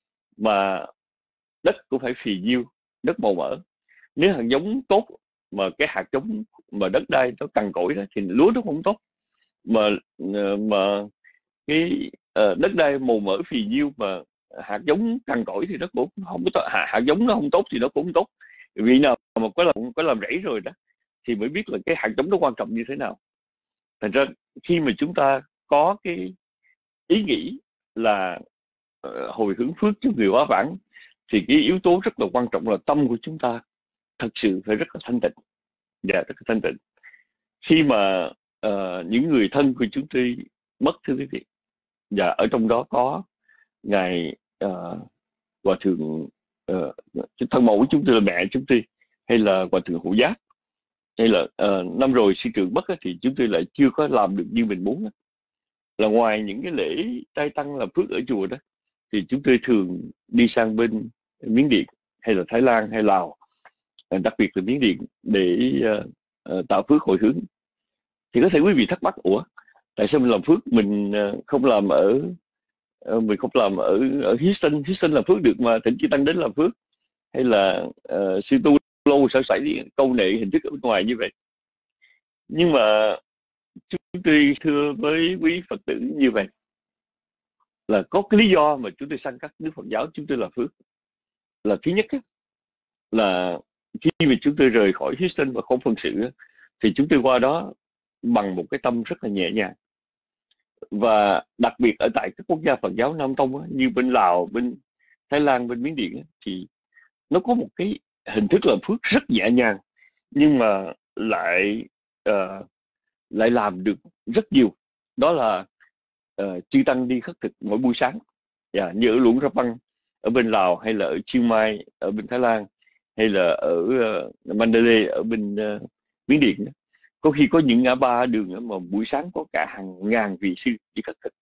mà đất cũng phải phì nhiêu, đất màu mỡ. Nếu hạt giống tốt mà cái hạt giống mà đất đai nó cằn cỗi đó thì lúa nó không tốt. Mà mà cái uh, đất đai màu mỡ phì nhiêu mà hạt giống cằn cỗi thì nó cũng không có tốt. Hạt, hạt giống nó không tốt thì nó cũng không tốt. Vì nào mà có làm có làm rẫy rồi đó thì mới biết là cái hạt giống nó quan trọng như thế nào. Thành ra khi mà chúng ta có cái ý nghĩ là uh, hồi hướng phước cho người quá vãng, thì cái yếu tố rất là quan trọng là tâm của chúng ta thật sự phải rất là thanh tịnh. Dạ, rất là thanh tịnh. Khi mà uh, những người thân của chúng tôi mất, thưa quý vị, dạ, ở trong đó có ngài uh, hòa thượng uh, thân mẫu của chúng tôi là mẹ chúng tôi, hay là hòa thượng Hộ Giác, hay là uh, năm rồi sư trưởng mất thì chúng tôi lại chưa có làm được như mình muốn. Là ngoài những cái lễ trai tăng làm phước ở chùa đó, thì chúng tôi thường đi sang bên Miến Điện hay là Thái Lan hay Lào, đặc biệt là Miến Điện, để uh, uh, tạo phước hồi hướng. Thì có thể quý vị thắc mắc, ủa tại sao mình làm phước mình uh, không làm ở uh, mình không làm ở ở Houston Houston làm phước được mà Thỉnh Chư Tăng đến làm phước, hay là uh, sư tu lâu sở sảy câu nệ hình thức ở bên ngoài như vậy. Nhưng mà chúng tôi thưa với quý Phật tử như vậy là có cái lý do mà chúng tôi sang các nước Phật giáo chúng tôi làm phước. Là thứ nhất á, là khi mà chúng tôi rời khỏi Houston và không phân sự thì chúng tôi qua đó bằng một cái tâm rất là nhẹ nhàng. Và đặc biệt ở tại các quốc gia Phật giáo Nam Tông như bên Lào, bên Thái Lan, bên Miến Điện thì nó có một cái hình thức làm phước rất nhẹ nhàng, nhưng mà lại uh, lại làm được rất nhiều. Đó là uh, chư tăng đi khất thực mỗi buổi sáng, yeah, như ở Luang Prabang ở bên Lào, hay là ở Chiang Mai ở bên Thái Lan, hay là ở uh, Mandalay ở bên uh, Miến Điện. Có khi có những ngã ba đường mà buổi sáng có cả hàng ngàn vị sư đi khất thực.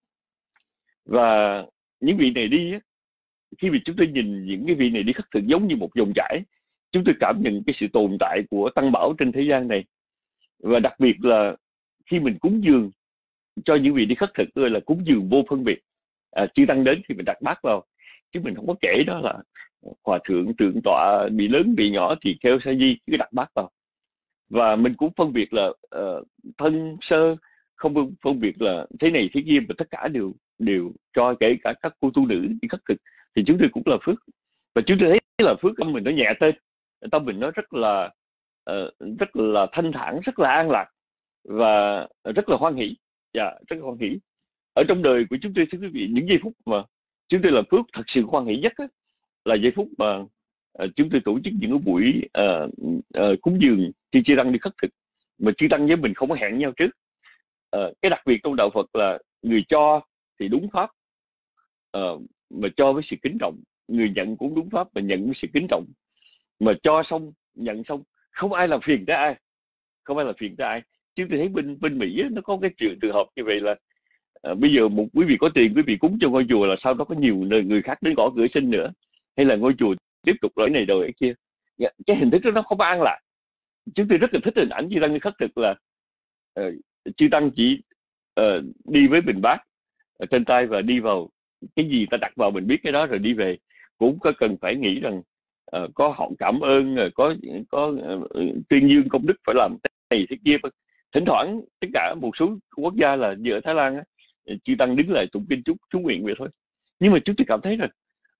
Và những vị này đi, khi mà chúng tôi nhìn những cái vị này đi khất thực giống như một dòng chảy, chúng tôi cảm nhận cái sự tồn tại của Tăng Bảo trên thế gian này. Và đặc biệt là khi mình cúng dường cho những vị đi khất thực, gọi là cúng dường vô phân biệt. À, chư Tăng đến thì mình đặt bát vào, chứ mình không có kể đó là hòa thượng, tượng tọa, bị lớn bị nhỏ thì theo sa di cứ đặt bát vào. Và mình cũng phân biệt là uh, thân sơ, không phân biệt là thế này thế kia, mà tất cả đều đều cho, kể cả các cô tu nữ đi khất thực thì chúng tôi cũng là phước. Và chúng tôi thấy là phước tâm mình nó nhẹ tên, tâm mình nó rất là uh, rất là thanh thản, rất là an lạc và rất là hoan hỷ. Dạ, yeah, rất là hoan hỷ. Ở trong đời của chúng tôi, thưa quý vị, những giây phút mà chúng tôi làm phước thật sự hoan hỷ nhất á, là giây phút mà uh, chúng tôi tổ chức những cái buổi uh, uh, cúng dường khi chư tăng đi khất thực, mà chư tăng với mình không có hẹn nhau trước. Uh, cái đặc biệt trong đạo Phật là người cho thì đúng pháp, uh, mà cho với sự kính trọng, người nhận cũng đúng pháp mà nhận với sự kính trọng. Mà cho xong, nhận xong, không ai làm phiền tới ai, không ai làm phiền tới ai. Chúng tôi thấy bên bên Mỹ á, nó có cái trường trường hợp như vậy là uh, bây giờ một quý vị có tiền, quý vị cúng cho ngôi chùa là sau đó có nhiều người, người khác đến gõ cửa xin nữa, hay là ngôi chùa tiếp tục lỗi này rồi cái kia. Cái hình thức đó nó không an lạc. Chúng tôi rất là thích hình ảnh chư tăng đi khất thực là uh, chư tăng chỉ uh, đi với bình bát ở trên tay và đi vào cái gì ta đặt vào mình biết cái đó rồi đi về, cũng có cần phải nghĩ rằng uh, có họ cảm ơn, có có uh, tuyên dương công đức phải làm thế này thế kia. Thỉnh thoảng tất cả một số quốc gia là như ở Thái Lan á, chư tăng đứng lại tụng kinh chúc chú nguyện vậy thôi. Nhưng mà chúng tôi cảm thấy rằng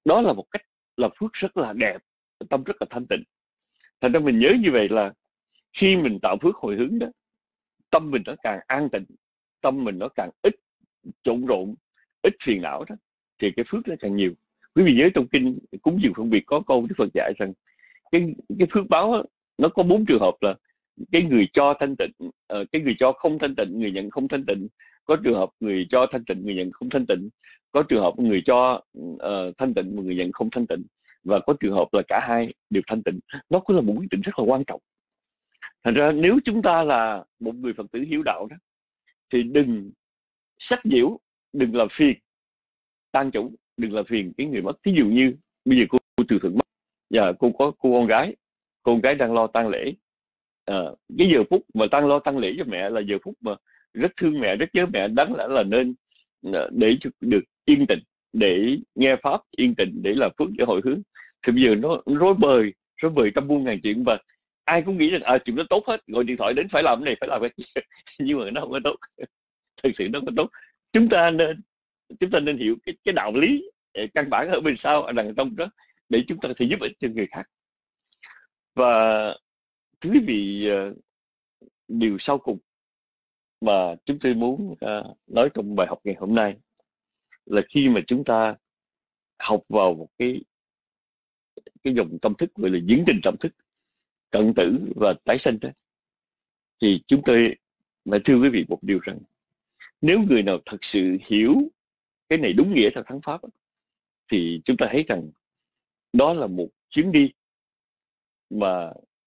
đó là một cách làm phước rất là đẹp, tâm rất là thanh tịnh. Thành ra mình nhớ như vậy là khi mình tạo phước hồi hướng đó, tâm mình nó càng an tịnh, tâm mình nó càng ít trộn rộn, ít phiền não đó, thì cái phước nó càng nhiều. Quý vị nhớ trong kinh cúng dường phân biệt có câu Đức Phật dạy rằng cái cái phước báo đó, nó có bốn trường hợp là cái người cho thanh tịnh, uh, cái người cho không thanh tịnh, người nhận không thanh tịnh, có trường hợp người cho thanh tịnh, người nhận không thanh tịnh, có trường hợp người cho uh, thanh tịnh mà người nhận không thanh tịnh, và có trường hợp là cả hai đều thanh tịnh. Nó cũng là một quyết định rất là quan trọng. Thành ra nếu chúng ta là một người Phật tử hiếu đạo đó, thì đừng sách nhiễu, đừng làm phiền tăng chủ, đừng làm phiền cái người mất. Ví dụ như bây giờ cô, cô Từ Thuận mất, và cô có cô con gái, cô con gái đang lo tang lễ. À, cái giờ phút mà đang lo tang lễ cho mẹ là giờ phút mà rất thương mẹ, rất nhớ mẹ, đáng lẽ là nên để được yên tĩnh, để nghe pháp yên tĩnh, để làm phước, để hồi hướng. Thì bây giờ nó rối bời, rối bời trăm muôn ngàn chuyện, và ai cũng nghĩ rằng à, chuyện đó tốt hết, gọi điện thoại đến phải làm cái này, phải làm cái kia. Nhưng mà nó không có tốt, thực sự nó không có tốt. Chúng ta nên chúng ta nên hiểu cái, cái đạo lý căn bản ở bên sau, ở đằng trong đó, để chúng ta có thể giúp ích cho người khác. Và thưa quý vị, điều sau cùng mà chúng tôi muốn uh, nói trong bài học ngày hôm nay là khi mà chúng ta học vào một cái cái dòng tâm thức gọi là diễn trình tâm thức cận tử và tái sanh đó, thì chúng tôi mà thưa quý vị một điều rằng, nếu người nào thật sự hiểu cái này đúng nghĩa theo thắng pháp, thì chúng ta thấy rằng đó là một chuyến đi mà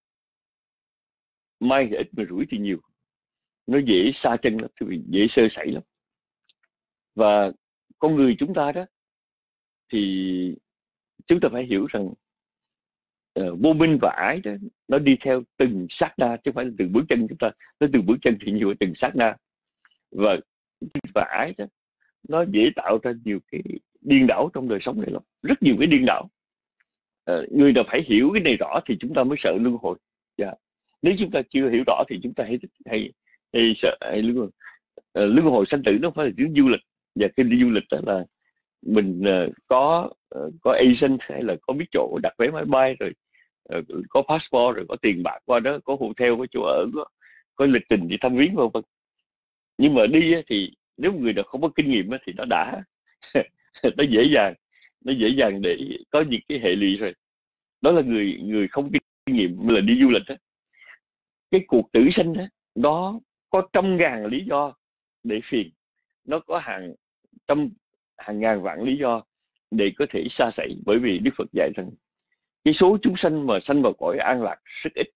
may thì ít mà rủi thì nhiều. Nó dễ xa chân lắm, thì dễ sơ sẩy lắm. Và con người chúng ta đó, thì chúng ta phải hiểu rằng uh, vô minh và ái đó, nó đi theo từng sát na, chứ không phải là từng bước chân chúng ta. Nó từng bước chân thì nhiều, từng sát na. Và và ái đó, nó dễ tạo ra nhiều cái điên đảo trong đời sống này lắm, rất nhiều cái điên đảo. Uh, người nào phải hiểu cái này rõ thì chúng ta mới sợ luân hồi. Yeah. Nếu chúng ta chưa hiểu rõ thì chúng ta hay hay hay sợ hay luân hồi. Uh, luân hồi sanh tử nó không phải là chuyến du lịch. Và khi đi du lịch đó là mình uh, có uh, có agent hay là có biết chỗ đặt vé máy bay, rồi uh, có passport, rồi có tiền bạc qua đó, có hotel, có chỗ ở, có, có lịch trình đi thăm viếng vân vân. Nhưng mà đi thì nếu người nào không có kinh nghiệm thì nó đã nó dễ dàng nó dễ dàng để có những cái hệ lụy rồi. Đó là người người không kinh nghiệm là đi du lịch đó. Cái cuộc tử sinh đó, nó có trăm ngàn lý do để phiền, nó có hàng trăm hàng ngàn vạn lý do để có thể sa sẩy. Bởi vì Đức Phật dạy rằng cái số chúng sanh mà sanh vào cõi an lạc rất ít,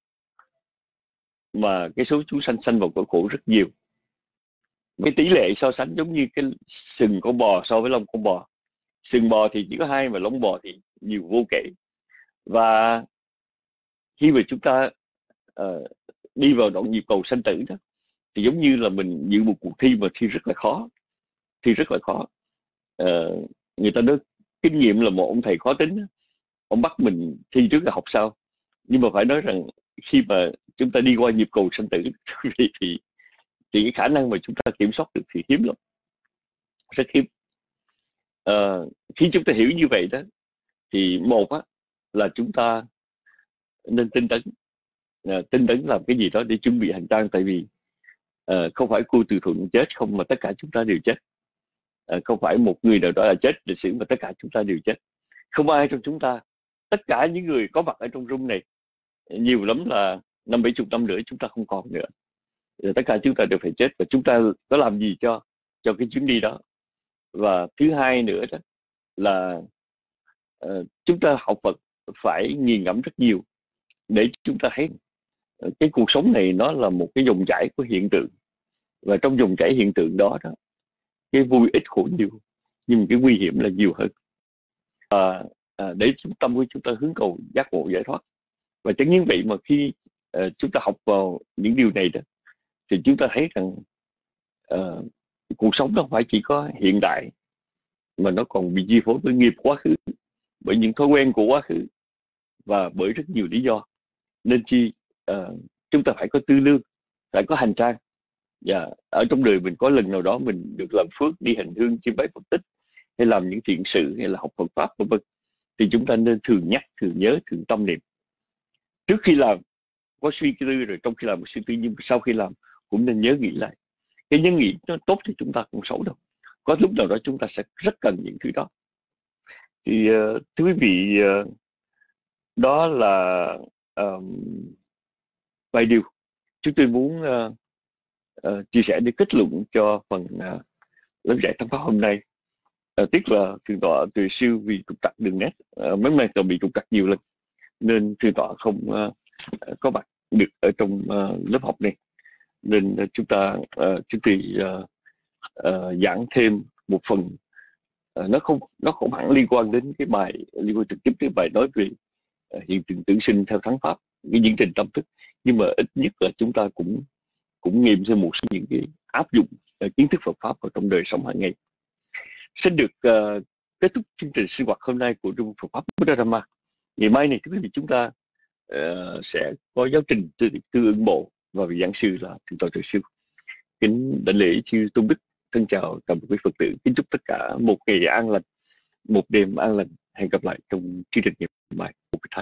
mà cái số chúng sanh sanh vào cõi khổ rất nhiều. Cái tỷ lệ so sánh giống như cái sừng con bò so với lông con bò. Sừng bò thì chỉ có hai, mà lông bò thì nhiều vô kể. Và khi mà chúng ta uh, đi vào đoạn nhịp cầu sanh tử đó, thì giống như là mình dự một cuộc thi mà thi rất là khó, thi rất là khó. Uh, người ta nói kinh nghiệm là một ông thầy khó tính, ông bắt mình thi trước là học sau. Nhưng mà phải nói rằng khi mà chúng ta đi qua nhịp cầu sanh tử thì, thì thì cái khả năng mà chúng ta kiểm soát được thì hiếm lắm, rất hiếm. Uh, khi chúng ta hiểu như vậy đó, thì một á, là chúng ta nên tinh tấn, uh, tinh tấn làm cái gì đó để chuẩn bị hành trang. Tại vì uh, không phải cô Từ Thuận chết không mà tất cả chúng ta đều chết. Uh, không phải một người nào đó là chết lịch sử mà tất cả chúng ta đều chết. Không ai trong chúng ta, tất cả những người có mặt ở trong room này, nhiều lắm là năm bảy chục năm nữa chúng ta không còn nữa. Rồi tất cả chúng ta đều phải chết, và chúng ta có làm gì cho cho cái chuyến đi đó. Và thứ hai nữa đó là uh, chúng ta học Phật phải nghiền ngẫm rất nhiều để chúng ta thấy uh, cái cuộc sống này nó là một cái dòng chảy của hiện tượng, và trong dòng chảy hiện tượng đó đó, cái vui ít khổ nhiều, nhưng cái nguy hiểm là nhiều hơn. Và uh, để chúng tâm của chúng ta hướng cầu giác ngộ giải thoát. Và chẳng những vậy mà khi uh, chúng ta học vào những điều này đó, thì chúng ta thấy rằng uh, cuộc sống nó không phải chỉ có hiện tại, mà nó còn bị chi phối bởi nghiệp quá khứ, bởi những thói quen của quá khứ, và bởi rất nhiều lý do. Nên chi uh, chúng ta phải có tư lương, phải có hành trang. Và ở trong đời mình có lần nào đó mình được làm phước, đi hành hương chiêm bái Phật tích, hay làm những thiện sự, hay là học Phật pháp vân vân, thì chúng ta nên thường nhắc, thường nhớ, thường tâm niệm. Trước khi làm có suy tư, rồi trong khi làm có suy tư, nhưng sau khi làm cũng nên nhớ nghĩ lại. Cái nhớ nghĩ nó tốt thì chúng ta không xấu đâu. Có lúc nào đó chúng ta sẽ rất cần những thứ đó. Thì uh, thưa quý vị, uh, đó là um, vài điều chúng tôi muốn uh, uh, chia sẻ để kết luận cho phần uh, lớp dạy Tăng Pháp hôm nay. Uh, tiếc là thượng tọa Tuệ Siêu vì trục trặc đường nét, uh, mấy ngày tôi bị trục trặc nhiều lần nên thượng tọa không uh, có mặt được ở trong uh, lớp học này, nên uh, chúng ta uh, chúng tôi uh, uh, giảng thêm một phần. uh, nó không nó không hẳn liên quan đến cái bài liên quan trực tiếp đến bài nói về uh, hiện tượng tử sinh theo thắng pháp, cái diễn trình tâm thức, nhưng mà ít nhất là chúng ta cũng cũng nghiệm thêm một số những cái áp dụng uh, kiến thức Phật pháp vào trong đời sống hàng ngày. Sẽ được uh, kết thúc chương trình sinh hoạt hôm nay của Trung Phật pháp Buddha Dhamma. Ngày mai này, thưa quý vị, chúng ta uh, sẽ có giáo trình tư, tư ứng bộ và vị giảng sư là thượng tọa Tuệ Siêu. Kính đảnh lễ chư tôn đức, thân chào toàn bộ quý Phật tử, kính chúc tất cả một ngày an lành, một đêm an lành. Hẹn gặp lại trong chương trình ngày mai.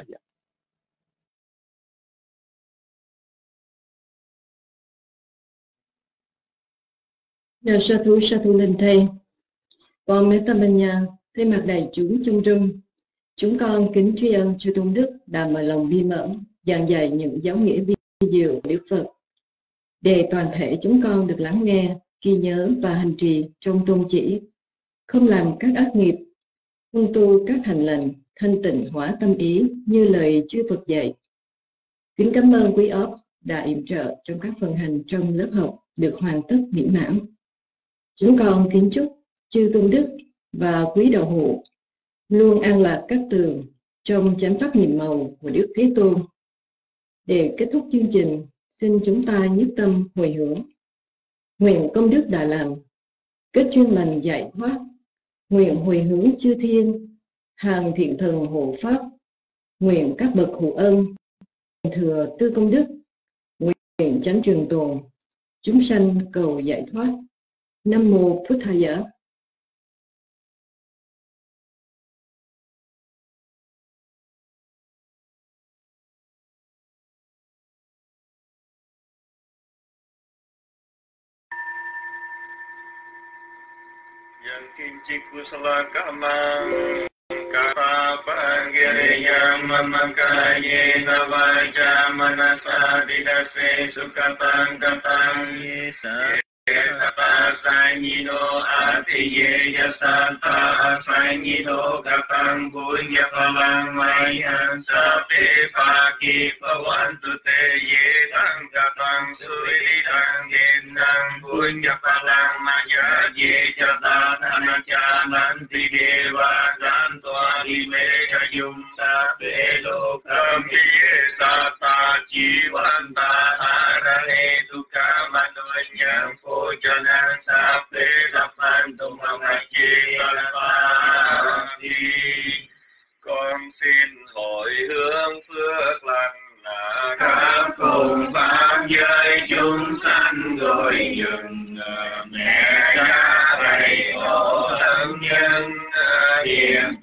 Nhờ sa thú sa thú lên thầy. Con Meta Banya thay mặt đại chúng trong rung, chúng con kính tri ân chư tôn đức đã mở lòng bi mẫn giảng dạy những giáo nghĩa vi diệu Đức Phật, để toàn thể chúng con được lắng nghe, ghi nhớ và hành trì trong tôn chỉ, không làm các ác nghiệp, không tu các hành lành, thanh tịnh hóa tâm ý như lời chư Phật dạy. Kính cảm ơn quý óc đã yểm trợ trong các phần hành trong lớp học được hoàn tất mỹ mãn. Chúng con kính chúc chư tôn đức và quý đạo hữu luôn an lạc các tường trong chánh pháp nhiệm màu của Đức Thế Tôn. Để kết thúc chương trình, xin chúng ta nhất tâm hồi hướng. Nguyện công đức đã làm, kết duyên lành giải thoát, nguyện hồi hướng chư thiên, hàng thiện thần hộ pháp, nguyện các bậc hữu ân, thừa tư công đức, nguyện chánh trường tồn, chúng sanh cầu giải thoát. Nam mô Buddhaya. Yankinchik kusala kamang kapa giriyam mamakaye navaja manasa didase sukatang katang isa kata sanyido atiye yasata sanyido katang punya palang mayan sape paki pawantu te ye tang katang suri tang gendang punya palang maya ye jata tanacha nanti dewa dantoa ime kayum sape lokam ye sata jiwanta harane duka manunya Jangan sampai dapat mengaji pagi. Con xin hồi hướng phước lành là các cùng pháp giới chúng sanh gọi dừng mẹ cha thầy tổ thân nhân hiện